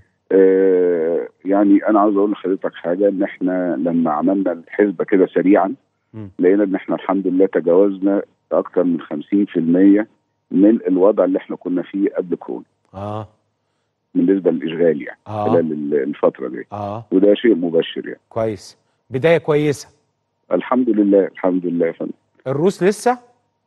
آه يعني انا عاوز اقول لحضرتك حاجه، ان احنا لما عملنا الحسبه كده سريعا م. لقينا ان احنا الحمد لله تجاوزنا اكثر من خمسين في المية من الوضع اللي احنا كنا فيه قبل كورونا. اه بالنسبه للاشغال يعني آه. خلال الفتره دي اه وده شيء مبشر يعني. كويس، بدايه كويسه الحمد الحمد لله الحمد لله يا فندم. الروس لسه؟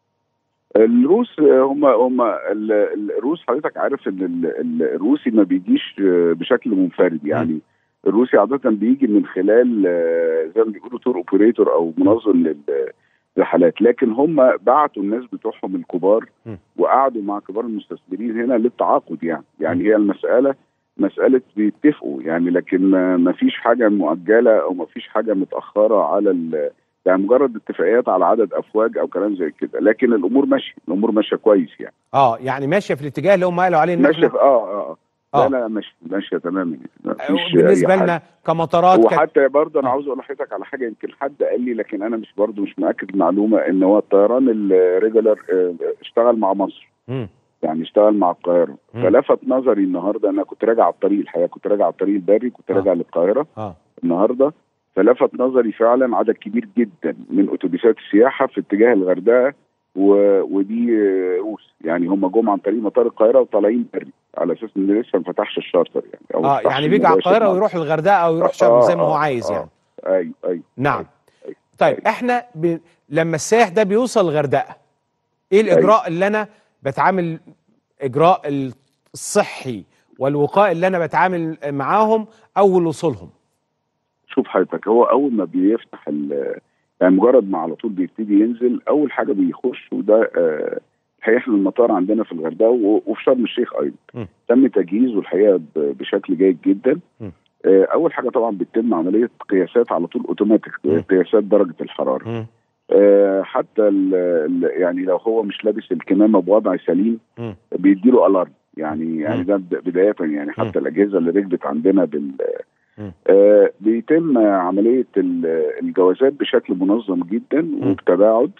الروس هم هم الروس حضرتك عارف ان الروسي ما بيجيش بشكل منفرد يعني م. الروسي عاده بيجي من خلال زي ما بيقولوا تور اوبريتور او منظم للرحلات، لكن هم بعتوا الناس بتوعهم الكبار م. وقعدوا مع كبار المستثمرين هنا للتعاقد يعني يعني هي المساله مساله بيتفقوا يعني، لكن ما فيش حاجه مؤجله او ما فيش حاجه متاخره على ال يعني مجرد اتفاقيات على عدد افواج او كلام زي كده، لكن الامور ماشيه الامور ماشيه كويس يعني. اه يعني ماشيه في الاتجاه اللي هم قالوا عليه ان ماشيه اه اه اه لا لا ماشيه ماشيه تماما يعني. بالنسبه لنا كمطارات وحتى برضه انا عاوز اقول لحضرتك على حاجه يمكن حد قال لي، لكن انا مش برضه مش مأكد المعلومه، ان هو الطيران الريجولار اشتغل مع مصر. م. يعني اشتغل مع القاهره، فلفت نظري النهارده انا كنت راجع على الطريق الحقيقه كنت راجع على الطريق البري كنت راجع آه. للقاهره آه. النهارده، فلفت نظري فعلا عدد كبير جدا من اتوبيسات السياحه في اتجاه الغردقه و... ودي روس يعني هم جم عن طريق مطار القاهره وطالعين بري على اساس ان لسه ما فتحش الشارتر يعني أو اه يعني بيجي على القاهره ويروح الغردقه او يروح شرم آه زي ما هو عايز آه يعني. ايوه ايوه نعم. أيوة. طيب أيوة. احنا ب... لما السائح ده بيوصل الغردقه ايه الاجراء أيوة. اللي انا بتعامل اجراء الصحي والوقائي اللي انا بتعامل معاهم اول وصولهم؟ شوف حضرتك، هو اول ما بيفتح يعني مجرد ما على طول بيبتدي ينزل اول حاجه بيخش، وده آه الحقيقه المطار عندنا في الغردقه وفي شرم الشيخ ايضا م. تم تجهيزه الحقيقه بشكل جيد جدا. آه اول حاجه طبعا بتتم عمليه قياسات على طول اوتوماتيك، قياسات درجه الحراره. آه حتى ال ال يعني لو هو مش لابس الكمامه بوضع سليم بيديله الارم يعني يعني ده بدايه يعني حتى م. الاجهزه اللي ركبت عندنا بال آه بيتم عمليه الجوازات بشكل منظم جدا وبتباعد.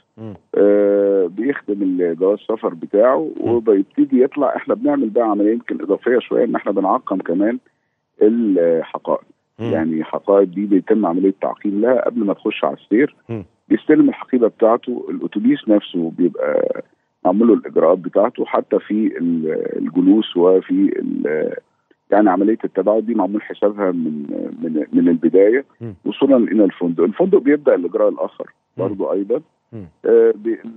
آه بيخدم الجواز السفر بتاعه وبيبتدي يطلع. احنا بنعمل بقى عمليه يمكن اضافيه شويه، ان احنا بنعقم كمان الحقائب. يعني حقائب دي بيتم عمليه تعقيم لها قبل ما تخش على السير. بيستلم الحقيبه بتاعته، الاتوبيس نفسه بيبقى معمول له الاجراءات بتاعته، حتى في الجلوس وفي يعني عمليه التباعد دي معمول حسابها من من من البدايه وصولا الى الفندق. الفندق بيبدا الاجراء الاخر برضو ايضا. آه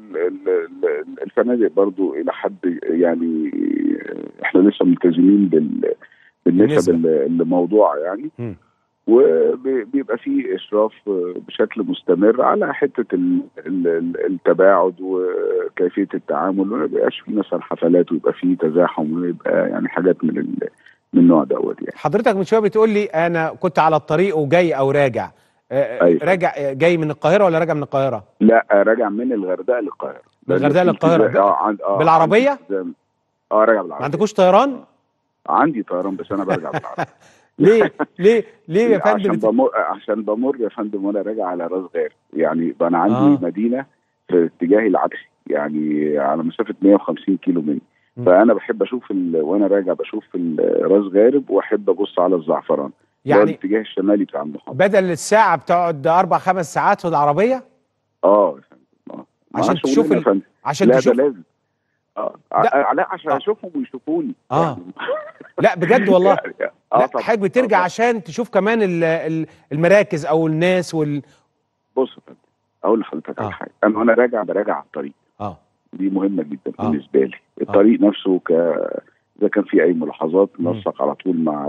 الفنادق برضو الى حد يعني احنا لسه ملتزمين بال بالنسب اللي موضوع يعني م. وبيبقى فيه اشراف بشكل مستمر على حته التباعد وكيفيه التعامل، وما يبقاش فيه مثلا حفلات ويبقى فيه تزاحم ويبقى يعني حاجات من من النوع دوت يعني. حضرتك من شويه بتقول لي انا كنت على الطريق وجاي او راجع. أيوة. راجع جاي من القاهره ولا راجع من القاهره؟ لا راجع من الغردقه للقاهره. من الغردقه للقاهره اه عند اه بالعربيه؟ اه راجع بالعربيه. ما عندكوش طيران؟ عندي طيران بس انا برجع بالعربيه. ليه ليه ليه يا فندم؟ عشان بمر عشان بمر يا فندم وانا راجع على راس غارب، يعني انا عندي آه. مدينه في اتجاهي العكسي يعني على مسافه مية وخمسين كيلو مني، فانا بحب اشوف وانا راجع بشوف راس غارب واحب ابص على الزعفران يعني الاتجاه الشمالي بتاع المحافظه. بدل الساعه بتقعد اربع خمس ساعات في العربيه؟ اه يا فندم اه عشان تشوف ال... عشان لا تشوف ده لازم اه لا عشان اشوفهم ويشوفوني اه يعني. لا بجد والله يعني اه طبعا حضرتك بترجع آه عشان تشوف كمان المراكز او الناس وال بص يا فندم اقول لحضرتك على آه. حاجه، انا وانا راجع براجع على الطريق اه دي مهمه جدا آه. بالنسبه لي. الطريق آه. نفسه ك اذا كان في اي ملاحظات ننسق على طول مع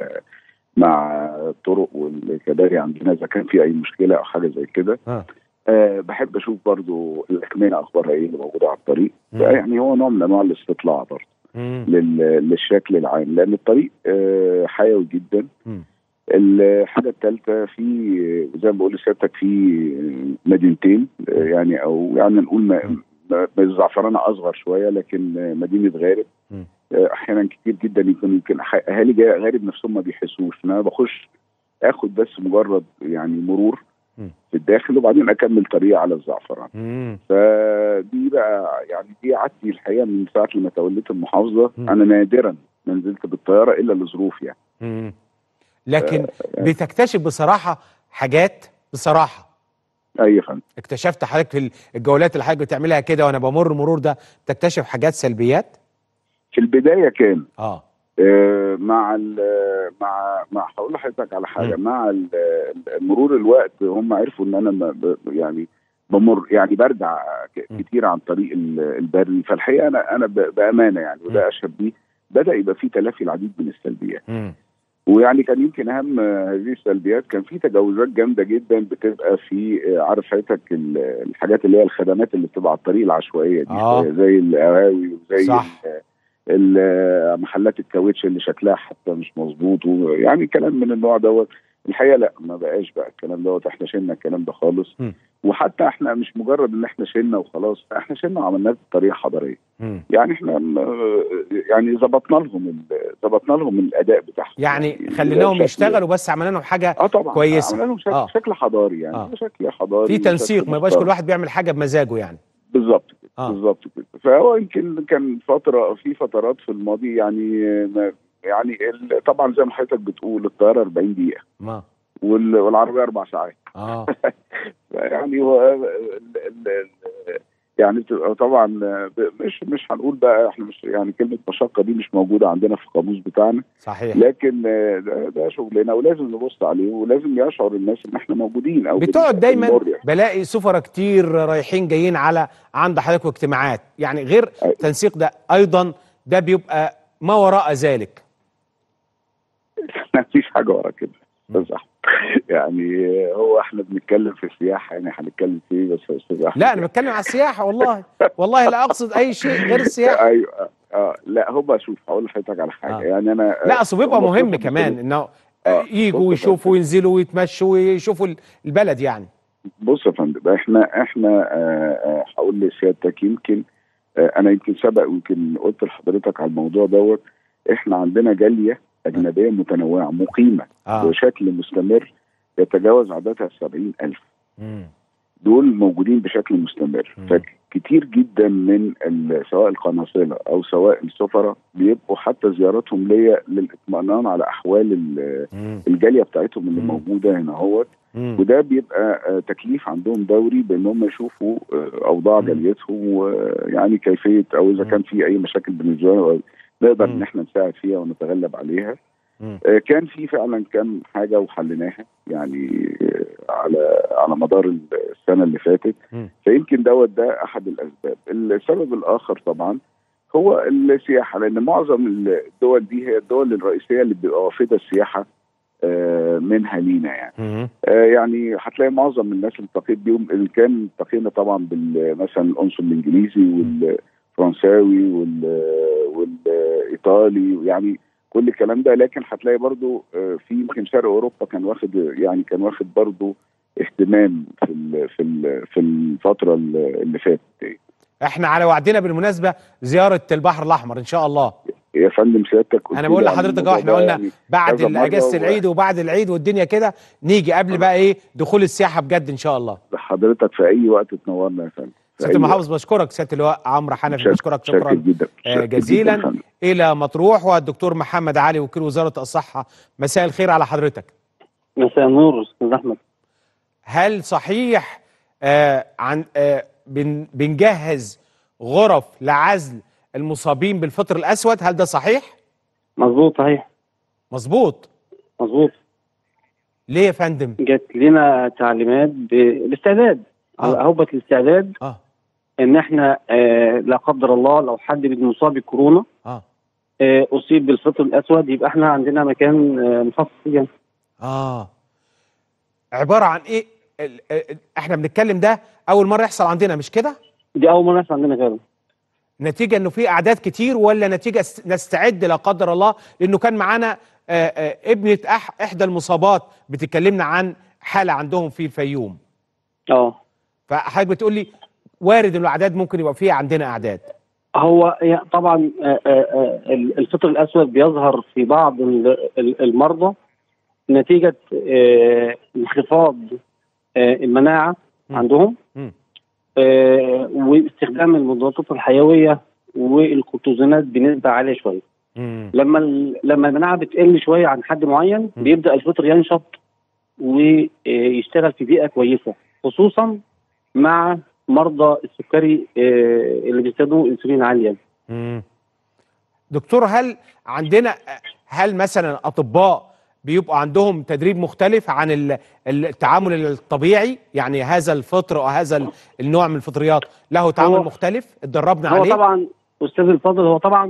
مع الطرق والكباري عندنا اذا كان في اي مشكله او حاجه زي كده. آه. أه بحب اشوف برضو الاكمنه اخبارها ايه اللي موجوده على الطريق، يعني هو نوع من انواع الاستطلاع برضو للشكل العام، لان الطريق أه حيوي جدا. مم. الحاجه الثالثه في زي ما بقول لسيادتك في مدينتين يعني او يعني نقول الزعفرانه اصغر شويه لكن مدينه غارب م. احيانا كتير جدا يمكن يمكن اهالي غارب نفسهم ما بيحسوش ان انا بخش اخد بس مجرد يعني مرور م. في الداخل وبعدين اكمل طريقي على الزعفران. م. فدي بقى يعني دي عادتي الحقيقه من ساعه لما توليت المحافظه. م. انا نادرا ما نزلت بالطياره الا لظروف يعني. م. لكن ف... بتكتشف بصراحه حاجات بصراحه. اي فندم. اكتشفت حضرتك في الجولات اللي حضرتك بتعملها كده وانا بمر المرور ده تكتشف حاجات سلبيات؟ في البدايه كان اه, آه مع ال مع مع هقول لحضرتك على حاجه م. مع مرور الوقت هم عرفوا ان انا يعني بمر يعني برجع كتير عن طريق البري، فالحقيقه انا انا بامانه يعني وده اشهد بيه بدا يبقى في تلافي العديد من السلبيات. م. ويعني كان يمكن اهم هذه السلبيات كان في تجاوزات جامده جدا بتبقى في عارف حضرتك الحاجات اللي هي الخدمات اللي بتبقى على الطريق العشوائيه دي آه. زي القهاوي وزي محلات الكاوتش اللي شكلها حتى مش مظبوط ويعني كلام من النوع دوت. الحقيقه لا ما بقاش بقى الكلام دوت، احنا شلنا الكلام ده خالص. م. وحتى احنا مش مجرد ان احنا شلنا وخلاص، احنا شلنا وعملناه بطريقه حضاريه. م. يعني احنا يعني ظبطنا لهم ظبطنا لهم الاداء بتاعهم يعني, يعني خليناهم يشتغلوا بس عملنا لهم حاجه اه طبعا كويسه. عملنا لهم شكل, آه. شكل حضاري يعني آه. شكل حضاري في تنسيق ما يبقاش كل واحد بيعمل حاجه بمزاجه يعني. بالظبط آه. بالظبط كده. فهو يمكن كان فتره في فترات في الماضي يعني يعني طبعا زي ما حضرتك بتقول الطياره أربعين دقيقه ما. والعربيه اربع ساعات اه يعني هو يعني طبعا مش مش هنقول بقى احنا مش يعني كلمه مشقه دي مش موجوده عندنا في القاموس بتاعنا صحيح، لكن ده, ده شغلنا ولازم نبص عليه ولازم يشعر الناس ان احنا موجودين. او بتقعد دايما بلاقي سفراء كتير رايحين جايين على عند حضرتك اجتماعات، يعني غير أي. تنسيق ده ايضا ده بيبقى ما وراء ذلك. مفيش حاجه ورا كده صح يعني هو احنا بنتكلم في السياحه يعني هنتكلم في ايه بس يا استاذ احمد؟ لا انا بتكلم على السياحه والله والله لا اقصد اي شيء غير السياحه. ايوه اه لا هو شوف هقول لحضرتك على حاجه آه. يعني انا لا اصل بيبقى مهم كمان انه آه. يجوا ويشوفوا وينزلوا ويتمشوا ويشوفوا البلد يعني. بص يا فندم احنا احنا هقول لسيادتك يمكن آه انا يمكن سبق ويمكن قلت لحضرتك على الموضوع دوت. احنا عندنا جاليه أجنبية متنوعة مقيمة آه. بشكل مستمر يتجاوز عددها سبعين ألف. دول موجودين بشكل مستمر. مم. فكتير جدا من سواء القناصلة أو سواء السفراء بيبقوا حتى زياراتهم ليا للإطمئنان على أحوال الجالية بتاعتهم اللي مم. موجودة هنا اهوت وده بيبقى آه، تكليف عندهم دوري بان هم يشوفوا آه، اوضاع جاليتهم، ويعني كيفيه او اذا كان في اي مشاكل بالنسبه لهم نقدر ان احنا نساعد فيها ونتغلب عليها. آه، كان في فعلا كم حاجه وحليناها يعني آه، على على مدار السنه اللي فاتت، فيمكن دوت ده احد الاسباب. السبب الاخر طبعا هو السياحه، لان معظم الدول دي هي الدول الرئيسيه اللي بيبقى وافده السياحه آه، منها لينا يعني. آه، يعني هتلاقي معظم الناس اللي التقيت بيهم اللي كان التقينا طبعا مثلا القنصل الانجليزي والفرنساوي والايطالي يعني كل الكلام ده، لكن هتلاقي برضو آه، في يمكن شرق اوروبا كان واخد يعني كان واخد برضو اهتمام في ال في ال في الفتره اللي فاتت. احنا على وعدنا بالمناسبه زياره البحر الاحمر ان شاء الله يا فندم. سيادتك انا بقول لحضرتك اهو احنا قلنا يعني بعد اجازه العيد وبعد العيد والدنيا كده نيجي قبل بقى ايه دخول السياحه بجد ان شاء الله. حضرتك في اي وقت تنورنا يا فندم. سياده المحافظ بشكرك، سياده اللواء عمرو حنفي بشكرك شكرا جدا. جزيلا جداً. الى مطروح. والدكتور محمد علي وكيل وزاره الصحه، مساء الخير على حضرتك. مساء النور استاذ احمد. هل صحيح آه عن آه بن بنجهز غرف لعزل المصابين بالفطر الاسود؟ هل ده صحيح؟ مظبوط صحيح. مظبوط مظبوط. ليه يا فندم؟ جت لنا تعليمات بالاستعداد على اهبه الاستعداد اه ان احنا آه لا قدر الله لو حد من مصاب بكورونا اه آه اصيب بالفطر الاسود يبقى احنا عندنا مكان آه مخصص ليه. اه عباره عن ايه؟ ال ال احنا بنتكلم ده اول مره يحصل عندنا مش كده؟ دي اول مره يحصل عندنا فعلا. نتيجه انه في اعداد كتير ولا نتيجه نستعد لا قدر الله؟ لانه كان معانا آه آه ابنه أح احدى المصابات بتكلمنا عن حاله عندهم في الفيوم. اه فحضرتك بتقول لي وارد ان الاعداد ممكن يبقى فيها عندنا اعداد. هو طبعا آه آه الفطر الاسود بيظهر في بعض المرضى نتيجه آه انخفاض آه المناعه م. عندهم م. آه واستخدام المضادات الحيويه والكورتيزونات بنسبه عاليه شويه. مم. لما لما المناعه بتقل شويه عن حد معين مم. بيبدا الفطر ينشط ويشتغل في بيئه كويسه، خصوصا مع مرضى السكري اللي بيستخدموا انسولين عاليه. مم. دكتور، هل عندنا هل مثلا اطباء بيبقى عندهم تدريب مختلف عن التعامل الطبيعي؟ يعني هذا الفطر او هذا النوع من الفطريات له تعامل مختلف اتدربنا عليه؟ هو طبعا استاذ الفاضل، هو طبعا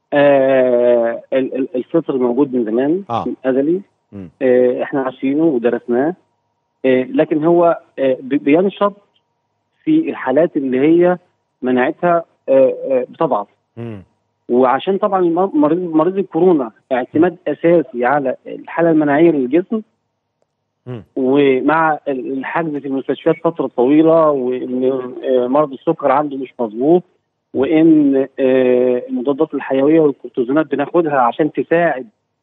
آه الفطر موجود من زمان آه. من ازلي، آه احنا عارفينه ودرسناه، آه لكن هو آه بينشط في الحالات اللي هي مناعتها آه آه بتضعف. وعشان طبعا مريض مريض الكورونا اعتماد اساسي على الحاله المناعيه للجسم، م. ومع الحجز في المستشفيات فتره طويله، وان مرض السكر عنده مش مظبوط، وان المضادات الحيويه والكورتيزونات بناخدها عشان تساعد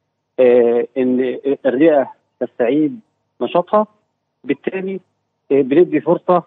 ان الرئه تستعيد نشاطها، بالتالي بندي فرصه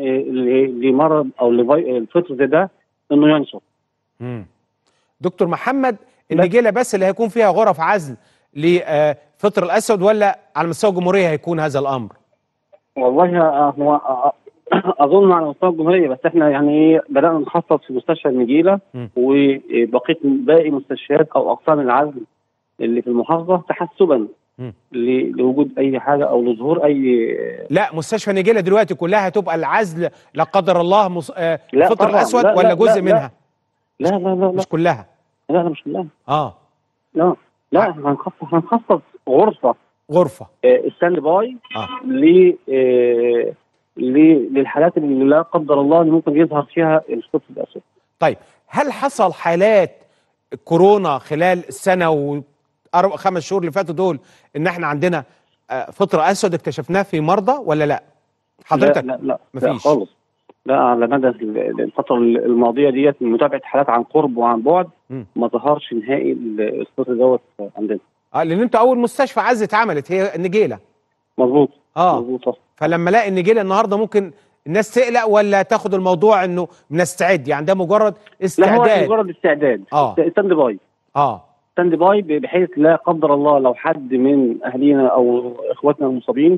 لمرض او للفطر زي ده انه ينشط. م. دكتور محمد، النجيله بس اللي هيكون فيها غرف عزل لفطر الاسود ولا على مستوى الجمهوريه هيكون هذا الامر؟ والله هو اظن على مستوى الجمهوريه، بس احنا يعني بدانا نخصص في مستشفى النجيله وبقيه باقي مستشفيات او اقسام العزل اللي في المحافظه تحسبا لوجود اي حاجه او لظهور اي. لا، مستشفى النجيله دلوقتي كلها هتبقى العزل لا قدر الله مص... الفطر الاسود لا ولا لا جزء لا منها؟ لا لا لا لا مش كلها. لا لا مش كلها. اه لا لا هنخصص هنخصص غرفه غرفه آه ستاند باي اه ل آه للحالات اللي لا قدر الله اللي ممكن يظهر فيها الفطر الاسود. طيب، هل حصل حالات كورونا خلال السنه وخمس شهور اللي فاتوا دول ان احنا عندنا آه فطر اسود اكتشفناه في مرضى ولا لا؟ حضرتك لا لا مفيش. لا خالص. لا، على مدى الفترة الماضية ديت من متابعة حالات عن قرب وعن بعد م. ما ظهرش نهائي الفطر دوت عندنا. اه لان انتوا اول مستشفى عزل اتعملت هي النجيلة. مظبوط. اه مظبوط. فلما الاقي النجيلة النهارده ممكن الناس تقلق ولا تاخد الموضوع انه بنستعد، يعني ده مجرد استعداد؟ لا، هو مجرد استعداد. اه ستاند باي. اه ستاند باي بحيث لا قدر الله لو حد من اهالينا او اخواتنا المصابين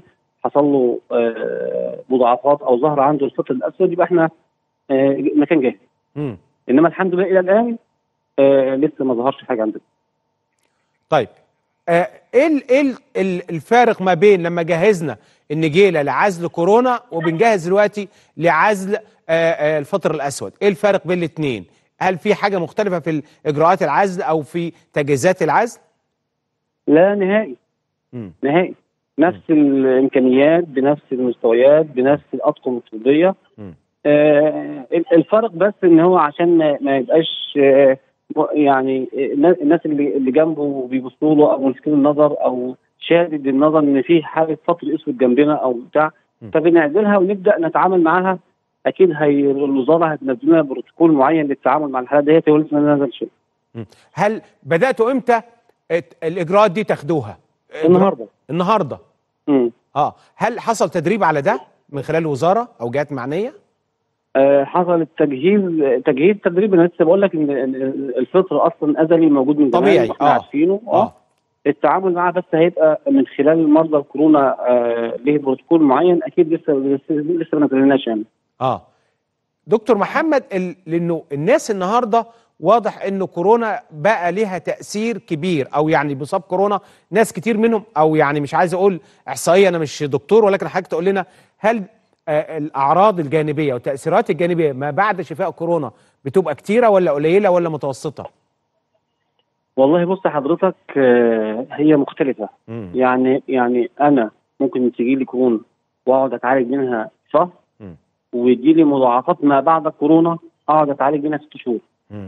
حصل له آه مضاعفات او ظهر عنده الفطر الاسود، يبقى احنا آه مكان جاهز. مم. انما الحمد لله الى الان آه لسه ما ظهرش حاجه عندنا. طيب آه ايه ال ايه ال الفارق ما بين لما جهزنا النجيله لعزل كورونا وبنجهز دلوقتي لعزل آه آه الفطر الاسود؟ ايه الفارق بين الاثنين؟ هل في حاجه مختلفه في اجراءات العزل او في تجهيزات العزل؟ لا نهائي. مم. نهائي. نفس الامكانيات بنفس المستويات بنفس الاطقم الطبيه. آه الفرق بس ان هو عشان ما, ما يبقاش آه يعني الناس اللي اللي جنبه بيبصوا له او ماسكين النظر او شادد النظر ان في حاله فطر اسود جنبنا او بتاع، فبنعزلها ونبدا نتعامل معاها. اكيد هي الوزاره هتنزل لنا بروتوكول معين للتعامل مع الحالات ديت ولسه ما نزلش. هل بداتوا امتى الاجراءات دي تاخدوها؟ النهارده. النهارده. امم اه هل حصل تدريب على ده من خلال الوزاره او جهات معنيه؟ آه حصل التجهيز تجهيز تدريب. انا لسه بقول لك ان الفطر اصلا ازلي موجود من زمان طبيعي. احنا عارفينه. اه, آه. التعامل معاه بس هيبقى من خلال مرضى الكورونا آه ليه بروتوكول معين. اكيد لسه لسه, لسه ما نزلناش يعني. اه دكتور محمد ال... لانه الناس النهارده واضح انه كورونا بقى ليها تاثير كبير، او يعني بيصاب كورونا ناس كتير منهم، او يعني مش عايز اقول احصائيه انا مش دكتور، ولكن حضرتك تقول لنا هل آه الاعراض الجانبيه والتاثيرات الجانبيه ما بعد شفاء كورونا بتبقى كتيره ولا قليله ولا متوسطه؟ والله بص حضرتك آه هي مختلفه. مم. يعني يعني انا ممكن تجي لي كورونا واقعد اتعالج منها شهر، ويجي لي مضاعفات ما بعد الكورونا اقعد اتعالج منها ست شهور.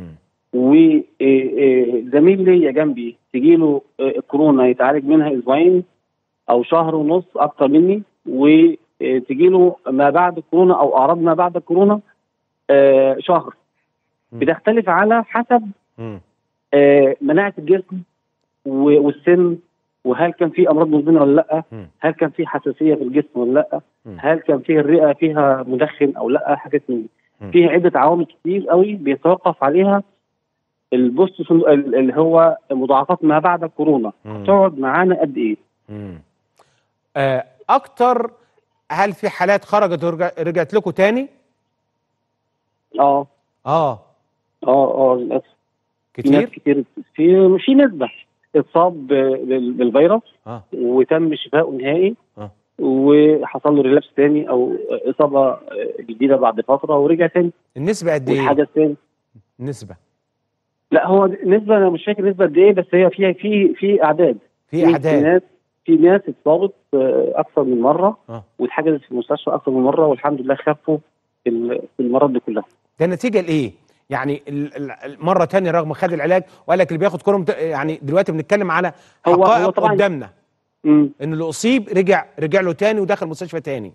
وزميل ليا جنبي تجي له الكورونا يتعالج منها اسبوعين او شهر ونص اكتر مني، وتجي له ما بعد الكورونا او اعراض ما بعد الكورونا شهر. بتختلف على حسب مناعه الجسم والسن، وهل كان في امراض مزمنه ولا لا، هل كان في حساسيه في الجسم ولا لا، هل كان فيه الرئه فيها مدخن او لا، حاجات من دي. فيها عده عوامل كتير قوي بيتوقف عليها البوست اللي هو مضاعفات ما بعد الكورونا تقعد معانا قد ايه. آه اكتر هل في حالات خرجت ورجعت لكم تاني؟ اه اه اه اه للاسف كتير ناس كتير في في نسبه اتصاب بالفيروس آه. وتم شفائه نهائي آه. وحصل له ريلابس تاني او اصابه جديده بعد فتره ورجع تاني. النسبه قد ايه؟ والحاجه الثانيه نسبه لا هو نسبه انا مش فاكر نسبه قد ايه، بس هي فيها في في اعداد في اعداد ناس في ناس اتصابت اكثر من مره آه. واتحجزت في المستشفى اكثر من مره والحمد لله خفوا المرض دي كلها. ده نتيجه لايه؟ يعني مره ثانيه رغم خد العلاج وقال لك اللي بياخد كورونا يعني دلوقتي بنتكلم على حقائق قدامنا مم. ان اللي اصيب رجع رجع له ثاني ودخل مستشفى ثاني.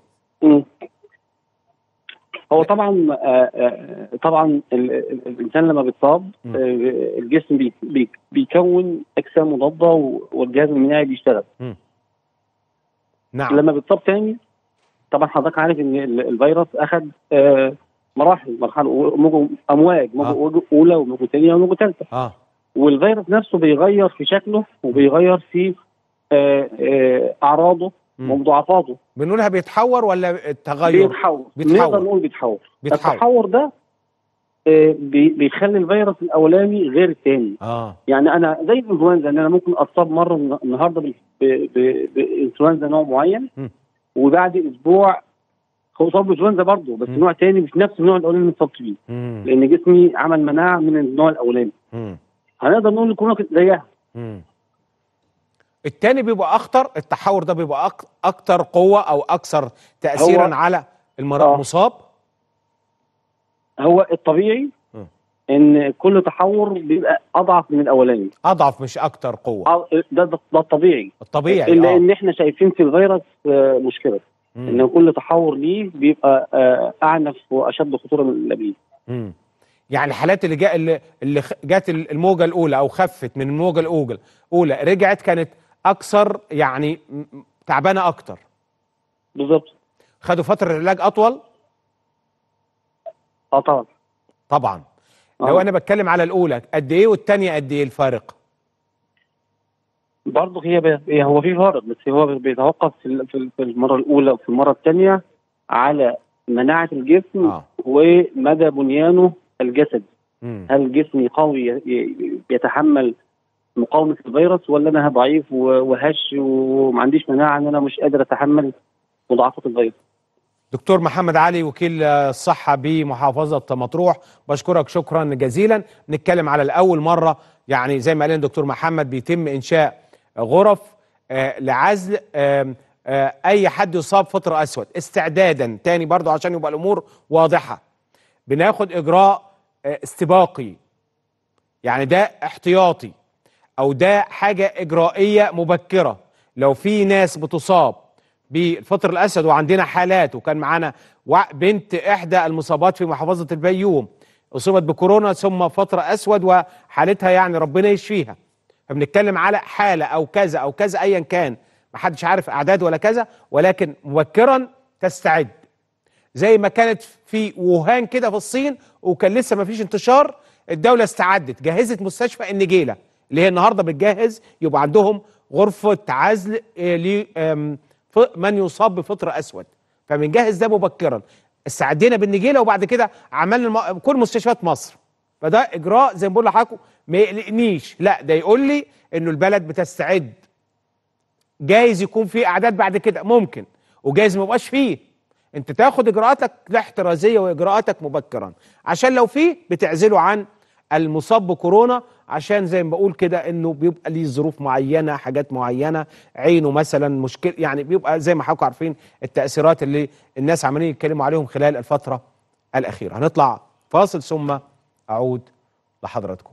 هو طبعا آآ آآ طبعا الانسان لما بيتصاب الجسم بي بي بيكون اجسام مضاده والجهاز المناعي بيشتغل. م. نعم. لما بيتصاب ثاني طبعا حضرتك عارف ان الفيروس اخذ مراحل مرحله امواج موجه آه. اولى وموجه ثانيه وموجه ثالثه. اه والفيروس نفسه بيغير في شكله وبيغير في آآ آآ اعراضه ومضاعفاته. بنقولها بيتحور ولا التغير؟ بيتحور. نقدر نقول بيتحور. بيتحور. التحور ده بي بيخلي الفيروس الاولاني غير الثاني. اه يعني انا زي الانفلونزا ان انا ممكن اتصاب مره النهارده بانفلونزا نوع معين م. وبعد اسبوع هو صاب انفلونزا برضه بس م. نوع ثاني مش نفس النوع الاولاني اللي اتصبت بيه، لان جسمي عمل مناعه من النوع الاولاني. م. هنقدر نقول الكورونا زيها. الثاني بيبقى اخطر، التحور ده بيبقى أك... اكتر قوه او اكثر تاثيرا على المصاب. هو الطبيعي م. ان كل تحور بيبقى اضعف من الاولاني. اضعف مش اكتر قوه. ده ده, ده الطبيعي. الطبيعي الا آه. ان احنا شايفين في الفيروس مشكله م. ان كل تحور ليه بيبقى اعنف واشد خطوره من اللي قبليه. يعني الحالات اللي جاء اللي, اللي جات الموجه الاولى او خفت من الموجه الاولى اولى رجعت كانت اكثر يعني تعبانه اكتر. بالظبط. خدوا فتره علاج اطول؟ اه طبعا طبعا. آه. لو انا بتكلم على الاولى قد ايه والثانيه قد ايه الفارق؟ برضه هي بي... هو في فرق، بس هو بيتوقف في في المره الاولى وفي المره الثانيه على مناعه الجسم آه. ومدى بنيانه الجسدي. مم. هل جسمي قوي يتحمل مقاومه الفيروس، ولا انا ضعيف وهش وما عنديش مناعه ان انا مش قادر اتحمل مضاعفات الفيروس. دكتور محمد علي وكيل الصحه بمحافظه مطروح، بشكرك شكرا جزيلا. نتكلم على الاول مره يعني زي ما قال الدكتور محمد بيتم انشاء غرف آه لعزل آه آه اي حد يصاب فطر اسود استعدادا تاني برضو عشان يبقى الامور واضحه. بناخد اجراء آه استباقي، يعني ده احتياطي او ده حاجه اجرائيه مبكره. لو في ناس بتصاب بالفطر الاسود وعندنا حالات، وكان معانا بنت احدى المصابات في محافظه الفيوم اصيبت بكورونا ثم فطر اسود وحالتها يعني ربنا يشفيها، فبنتكلم على حاله او كذا او كذا ايا كان، ما حدش عارف اعداد ولا كذا، ولكن مبكرا تستعد زي ما كانت في ووهان كده في الصين وكان لسه ما فيش انتشار. الدوله استعدت، جهزت مستشفى النجيله اللي هي النهارده بتجهز يبقى عندهم غرفه عزل لمن يصاب بفطر اسود، فبنجهز ده مبكرا. استعدينا بالنجيله وبعد كده عملنا كل مستشفيات مصر. فده اجراء زي ما بقول لحضراتكم ما يقلقنيش، لا ده يقول لي انه البلد بتستعد. جايز يكون في اعداد بعد كده ممكن، وجايز ما يبقاش فيه. انت تاخد اجراءاتك الاحترازيه واجراءاتك مبكرا عشان لو في بتعزله عن المصاب بكورونا، عشان زي ما بقول كده انه بيبقى ليه ظروف معينه، حاجات معينه، عينه مثلا مشكله، يعني بيبقى زي ما حضراتكم عارفين التاثيرات اللي الناس عمالين يتكلموا عليهم خلال الفتره الاخيره. هنطلع فاصل ثم اعود لحضراتكم.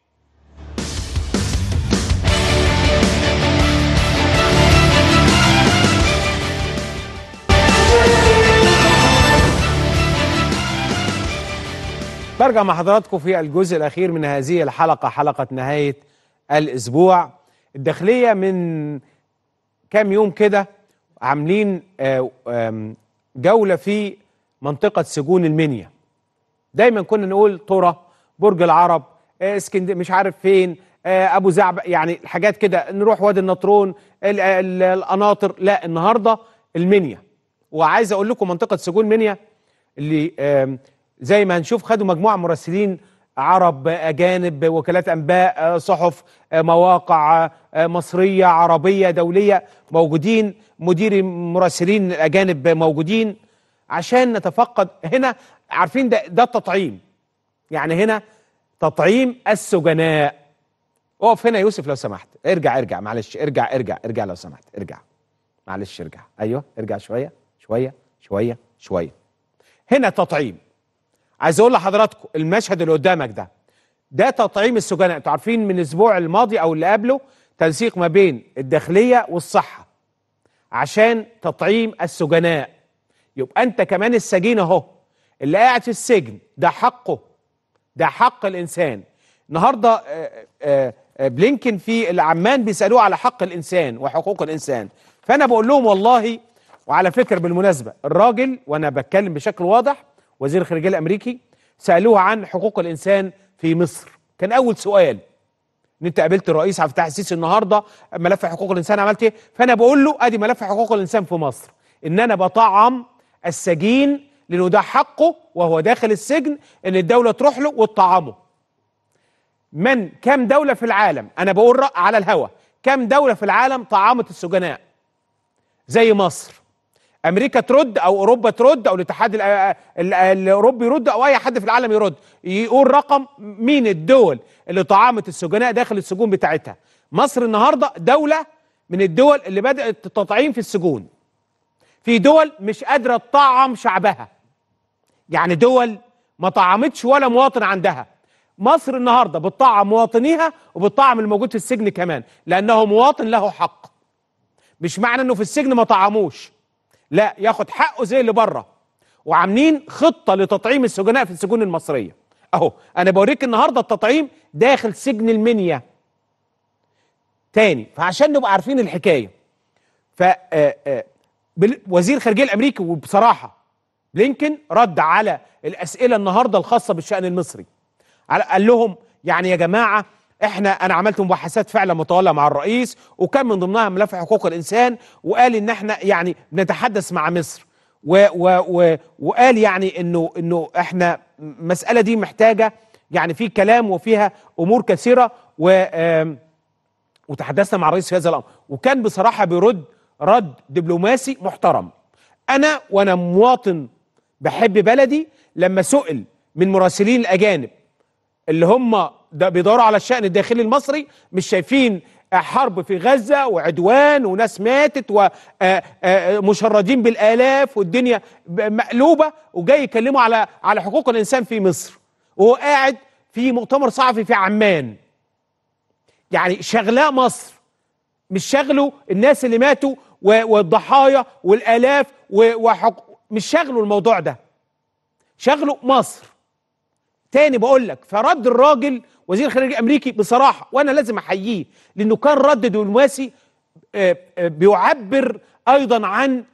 برجع مع حضراتكم في الجزء الأخير من هذه الحلقة، حلقة نهاية الأسبوع. الداخلية من كام يوم كده عاملين جولة في منطقة سجون المنيا. دايما كنا نقول طرة، برج العرب، اسكندريه، مش عارف فين، أبو زعبق، يعني الحاجات كده، نروح وادي النطرون، القناطر. لا، النهاردة المنيا. وعايز أقول لكم منطقة سجون المنيا اللي زي ما هنشوف خدوا مجموعة مراسلين عرب، أجانب، وكالات أنباء، صحف، مواقع مصرية عربية دولية موجودين، مدير مراسلين الأجانب موجودين عشان نتفقد هنا. عارفين ده ده التطعيم، يعني هنا تطعيم السجناء. اقف هنا يوسف لو سمحت، ارجع ارجع معلش، ارجع ارجع ارجع لو سمحت، ارجع معلش، ارجع، ايوه ارجع شوية شوية شوية شوية. هنا تطعيم. عايز اقول لحضراتكم المشهد اللي قدامك ده ده تطعيم السجناء. انتوا عارفين من الاسبوع الماضي او اللي قبله تنسيق ما بين الداخليه والصحه عشان تطعيم السجناء. يبقى انت كمان السجين اهو اللي قاعد في السجن، ده حقه، ده حق الانسان. النهارده بلينكن في العمان بيسالوه على حق الانسان وحقوق الانسان، فانا بقول لهم والله. وعلى فكره بالمناسبه الراجل، وانا بتكلم بشكل واضح، وزير الخارجيه الامريكي سالوه عن حقوق الانسان في مصر. كان اول سؤال ان انت قابلت الرئيس عبد الفتاح السيسي النهارده، ملف حقوق الانسان عملت ايه؟ فانا بقول له ادي ملف حقوق الانسان في مصر، ان انا بطعم السجين لانه ده حقه وهو داخل السجن، ان الدوله تروح له وتطعمه. من كام دوله في العالم، انا بقول على الهوا، كام دوله في العالم طعمت السجناء زي مصر؟ امريكا ترد او اوروبا ترد او الاتحاد الاوروبي يرد او اي حد في العالم يرد، يقول رقم مين الدول اللي طعمت السجناء داخل السجون بتاعتها. مصر النهارده دوله من الدول اللي بدات التطعيم في السجون. في دول مش قادره تطعم شعبها، يعني دول ما طعمتش ولا مواطن عندها. مصر النهارده بتطعم مواطنيها وبتطعم الموجود في السجن كمان، لانه مواطن له حق. مش معنى انه في السجن ما طعموش، لا، ياخد حقه زي اللي بره. وعاملين خطه لتطعيم السجناء في السجون المصريه. اهو انا بوريك النهارده التطعيم داخل سجن المنيا تاني، فعشان نبقى عارفين الحكايه. ف وزير الخارجيه الامريكي وبصراحه بلينكن رد على الاسئله النهارده الخاصه بالشان المصري، قال لهم يعني يا جماعه احنا انا عملت مباحثات فعلا مطوله مع الرئيس، وكان من ضمنها ملف حقوق الانسان، وقال ان احنا يعني بنتحدث مع مصر، و و و وقال يعني انه انه احنا المساله دي محتاجه يعني في كلام وفيها امور كثيره، و وتحدثنا مع الرئيس في هذا الامر، وكان بصراحه بيرد رد دبلوماسي محترم. انا وانا مواطن بحب بلدي، لما سئل من مراسلين الاجانب اللي هم بيدوروا على الشأن الداخلي المصري، مش شايفين حرب في غزة وعدوان وناس ماتت ومشردين بالآلاف والدنيا مقلوبة، وجاي يكلموا على على حقوق الإنسان في مصر، وهو قاعد في مؤتمر صحفي في عمان. يعني شغلاه مصر، مش شغله الناس اللي ماتوا والضحايا والآلاف وحقوق، مش شغله الموضوع ده، شغله مصر. تاني بقول لك، فرد الراجل وزير الخارجيه الامريكي بصراحه، وانا لازم احييه، لانه كان رد دبلوماسي بيعبر ايضا عن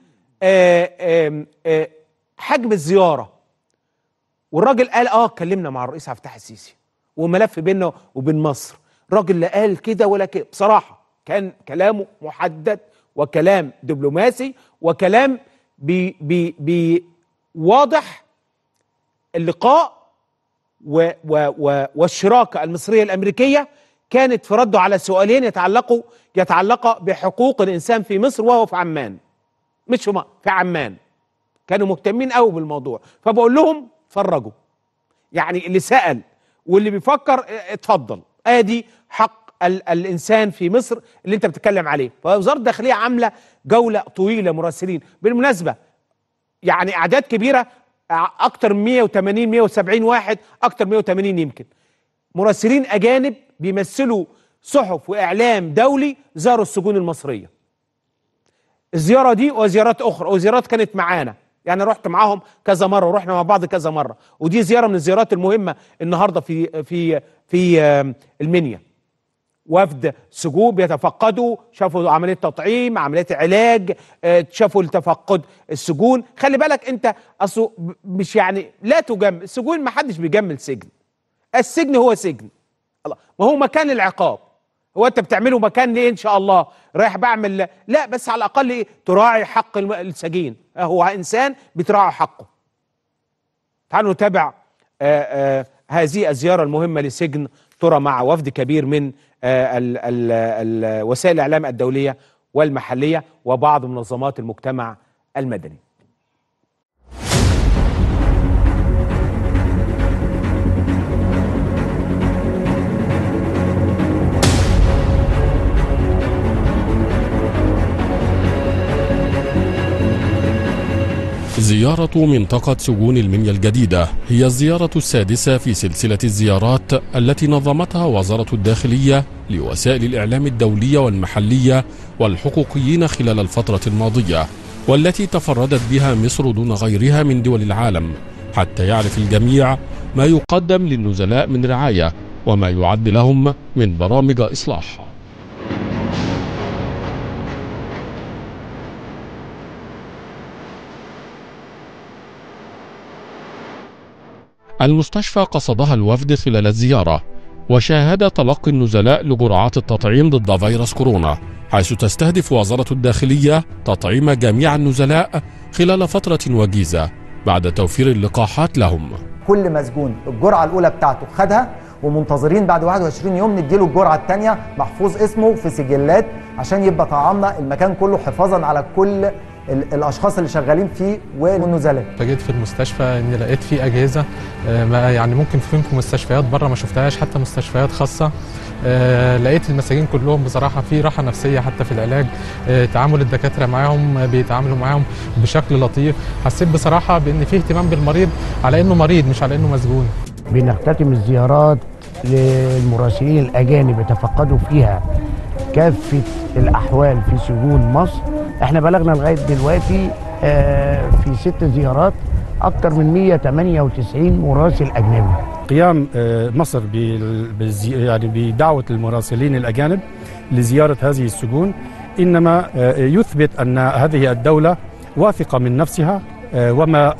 حجم الزياره. والراجل قال اه اتكلمنا مع الرئيس عبد الفتاح السيسي وملف بيننا وبين مصر. الراجل لا قال كده ولا كده، بصراحه كان كلامه محدد وكلام دبلوماسي وكلام بي بي بي واضح. اللقاء و و و والشراكه المصريه الامريكيه كانت في رده على سؤالين يتعلقوا يتعلقا بحقوق الانسان في مصر، وهو في عمان، مش في في عمان. كانوا مهتمين قوي بالموضوع، فبقول لهم اتفرجوا، يعني اللي سأل واللي بيفكر اتفضل، ادي حق ال الانسان في مصر اللي انت بتتكلم عليه. فوزاره الداخليه عامله جوله طويله مراسلين، بالمناسبه يعني اعداد كبيره، اكتر من مية وتمانين مية وسبعين واحد، اكتر من مية وتمانين يمكن مراسلين اجانب بيمثلوا صحف واعلام دولي زاروا السجون المصريه. الزياره دي وزيارات اخرى، وزيارات كانت معانا، يعني رحت معاهم كذا مره ورحنا مع بعض كذا مره، ودي زياره من الزيارات المهمه النهارده في في في المنيا. وفد سجون بيتفقدوا، شافوا عمليه تطعيم، عمليه علاج، شافوا التفقد السجون. خلي بالك انت، اصله مش يعني لا تجمل السجون، ما حدش بيجمل سجن، السجن هو سجن، الله ما هو مكان العقاب. هو انت بتعمله مكان ليه؟ ان شاء الله رايح بعمل، لا بس على الاقل ايه، تراعي حق السجين، هو انسان بتراعي حقه. تعالوا نتابع آآ آآ هذه الزياره المهمه لسجن ترى مع وفد كبير من ال ال ال وسائل الاعلام الدوليه والمحليه وبعض منظمات المجتمع المدني. زيارة منطقة سجون المنيا الجديدة هي الزيارة السادسة في سلسلة الزيارات التي نظمتها وزارة الداخلية لوسائل الإعلام الدولية والمحلية والحقوقيين خلال الفترة الماضية، والتي تفردت بها مصر دون غيرها من دول العالم، حتى يعرف الجميع ما يقدم للنزلاء من رعاية وما يعد لهم من برامج إصلاح. المستشفى قصدها الوفد خلال الزيارة، وشاهد تلقي النزلاء لجرعات التطعيم ضد فيروس كورونا، حيث تستهدف وزارة الداخلية تطعيم جميع النزلاء خلال فترة وجيزة بعد توفير اللقاحات لهم. كل مسجون الجرعة الأولى بتاعته خدها، ومنتظرين بعد واحد وعشرين يوم نديله الجرعة الثانية محفوظ اسمه في سجلات، عشان يبقى طعامنا المكان كله حفاظا على كل الاشخاص اللي شغالين فيه والنزلاء. فجيت في المستشفى اني لقيت فيه اجهزه ما يعني ممكن في مستشفيات بره ما شفتهاش، حتى مستشفيات خاصه. لقيت المساجين كلهم بصراحه في راحه نفسيه حتى في العلاج، تعامل الدكاتره معاهم بيتعاملوا معاهم بشكل لطيف. حسيت بصراحه بان في اهتمام بالمريض على انه مريض مش على انه مسجون. بنختتم الزيارات للمراسلين الاجانب يتفقدوا فيها كافه الاحوال في سجون مصر. احنا بلغنا لغايه دلوقتي في ست زيارات اكثر من مية وتمانية وتسعين مراسل اجنبي. قيام مصر يعني بدعوه المراسلين الاجانب لزياره هذه السجون انما يثبت ان هذه الدوله واثقه من نفسها وما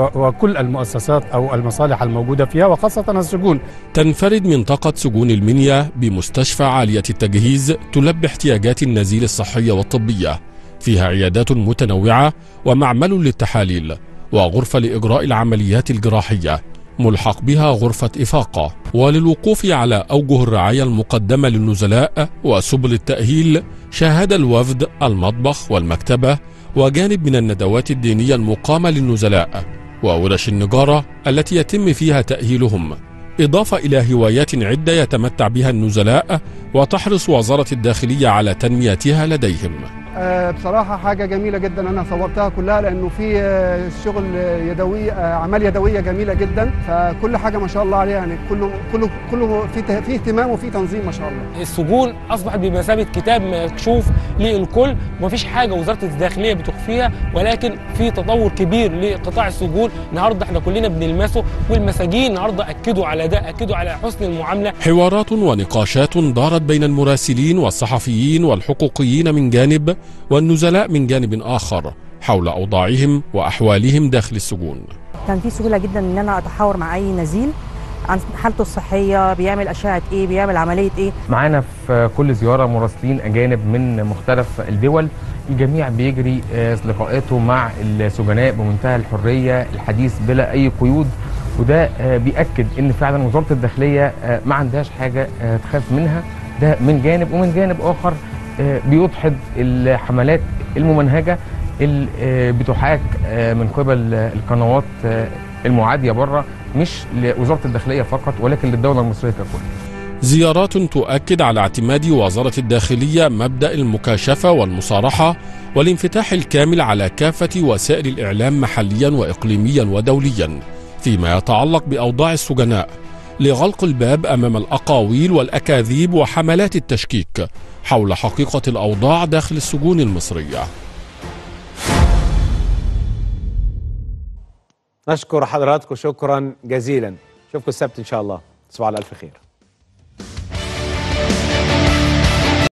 وكل المؤسسات أو المصالح الموجودة فيها وخاصة السجون. تنفرد منطقة سجون المنيا بمستشفى عالية التجهيز تلبي احتياجات النزيل الصحية والطبية، فيها عيادات متنوعة ومعمل للتحاليل وغرفة لإجراء العمليات الجراحية، ملحق بها غرفة إفاقة. وللوقوف على أوجه الرعاية المقدمة للنزلاء وسبل التأهيل شاهد الوفد المطبخ والمكتبة وجانب من الندوات الدينية المقامة للنزلاء وورش النجارة التي يتم فيها تأهيلهم، إضافة إلى هوايات عدة يتمتع بها النزلاء وتحرص وزارة الداخلية على تنميتها لديهم. أه بصراحة حاجة جميلة جدا، أنا صورتها كلها لأنه في أه شغل يدوي، أه أعمال يدوية جميلة جدا، فكل حاجة ما شاء الله عليها، يعني كله كله كله في في اهتمام وفي تنظيم ما شاء الله. السجون أصبحت بمثابة كتاب مكشوف للكل، ومفيش حاجة وزارة الداخلية بتخفيها، ولكن في تطور كبير لقطاع السجون النهارده احنا كلنا بنلمسه، والمساجين النهارده أكدوا على ده، أكدوا على حسن المعاملة. حوارات ونقاشات دارت بين المراسلين والصحفيين والحقوقيين من جانب والنزلاء من جانب آخر حول أوضاعهم وأحوالهم داخل السجون. كان في سهولة جدا إن أنا أتحاور مع أي نزيل عن حالته الصحية، بيعمل أشعة إيه، بيعمل عملية إيه. معانا في كل زيارة مراسلين أجانب من مختلف الدول، الجميع بيجري لقاءاته مع السجناء بمنتهى الحرية، الحديث بلا أي قيود، وده بيأكد إن فعلا وزارة الداخلية ما عندهاش حاجة تخاف منها، ده من جانب. ومن جانب آخر بيدحض الحملات الممنهجة اللي بتحاك من قبل القنوات المعادية بره، مش لوزارة الداخلية فقط ولكن للدولة المصرية ككل. زيارات تؤكد على اعتماد وزارة الداخلية مبدأ المكاشفة والمصارحة والانفتاح الكامل على كافة وسائل الإعلام محليا وإقليميا ودوليا فيما يتعلق بأوضاع السجناء، لغلق الباب أمام الأقاويل والأكاذيب وحملات التشكيك حول حقيقة الأوضاع داخل السجون المصرية. نشكر حضراتكم شكرا جزيلا، نشوفكم السبت إن شاء الله، تصبحوا على ألف خير.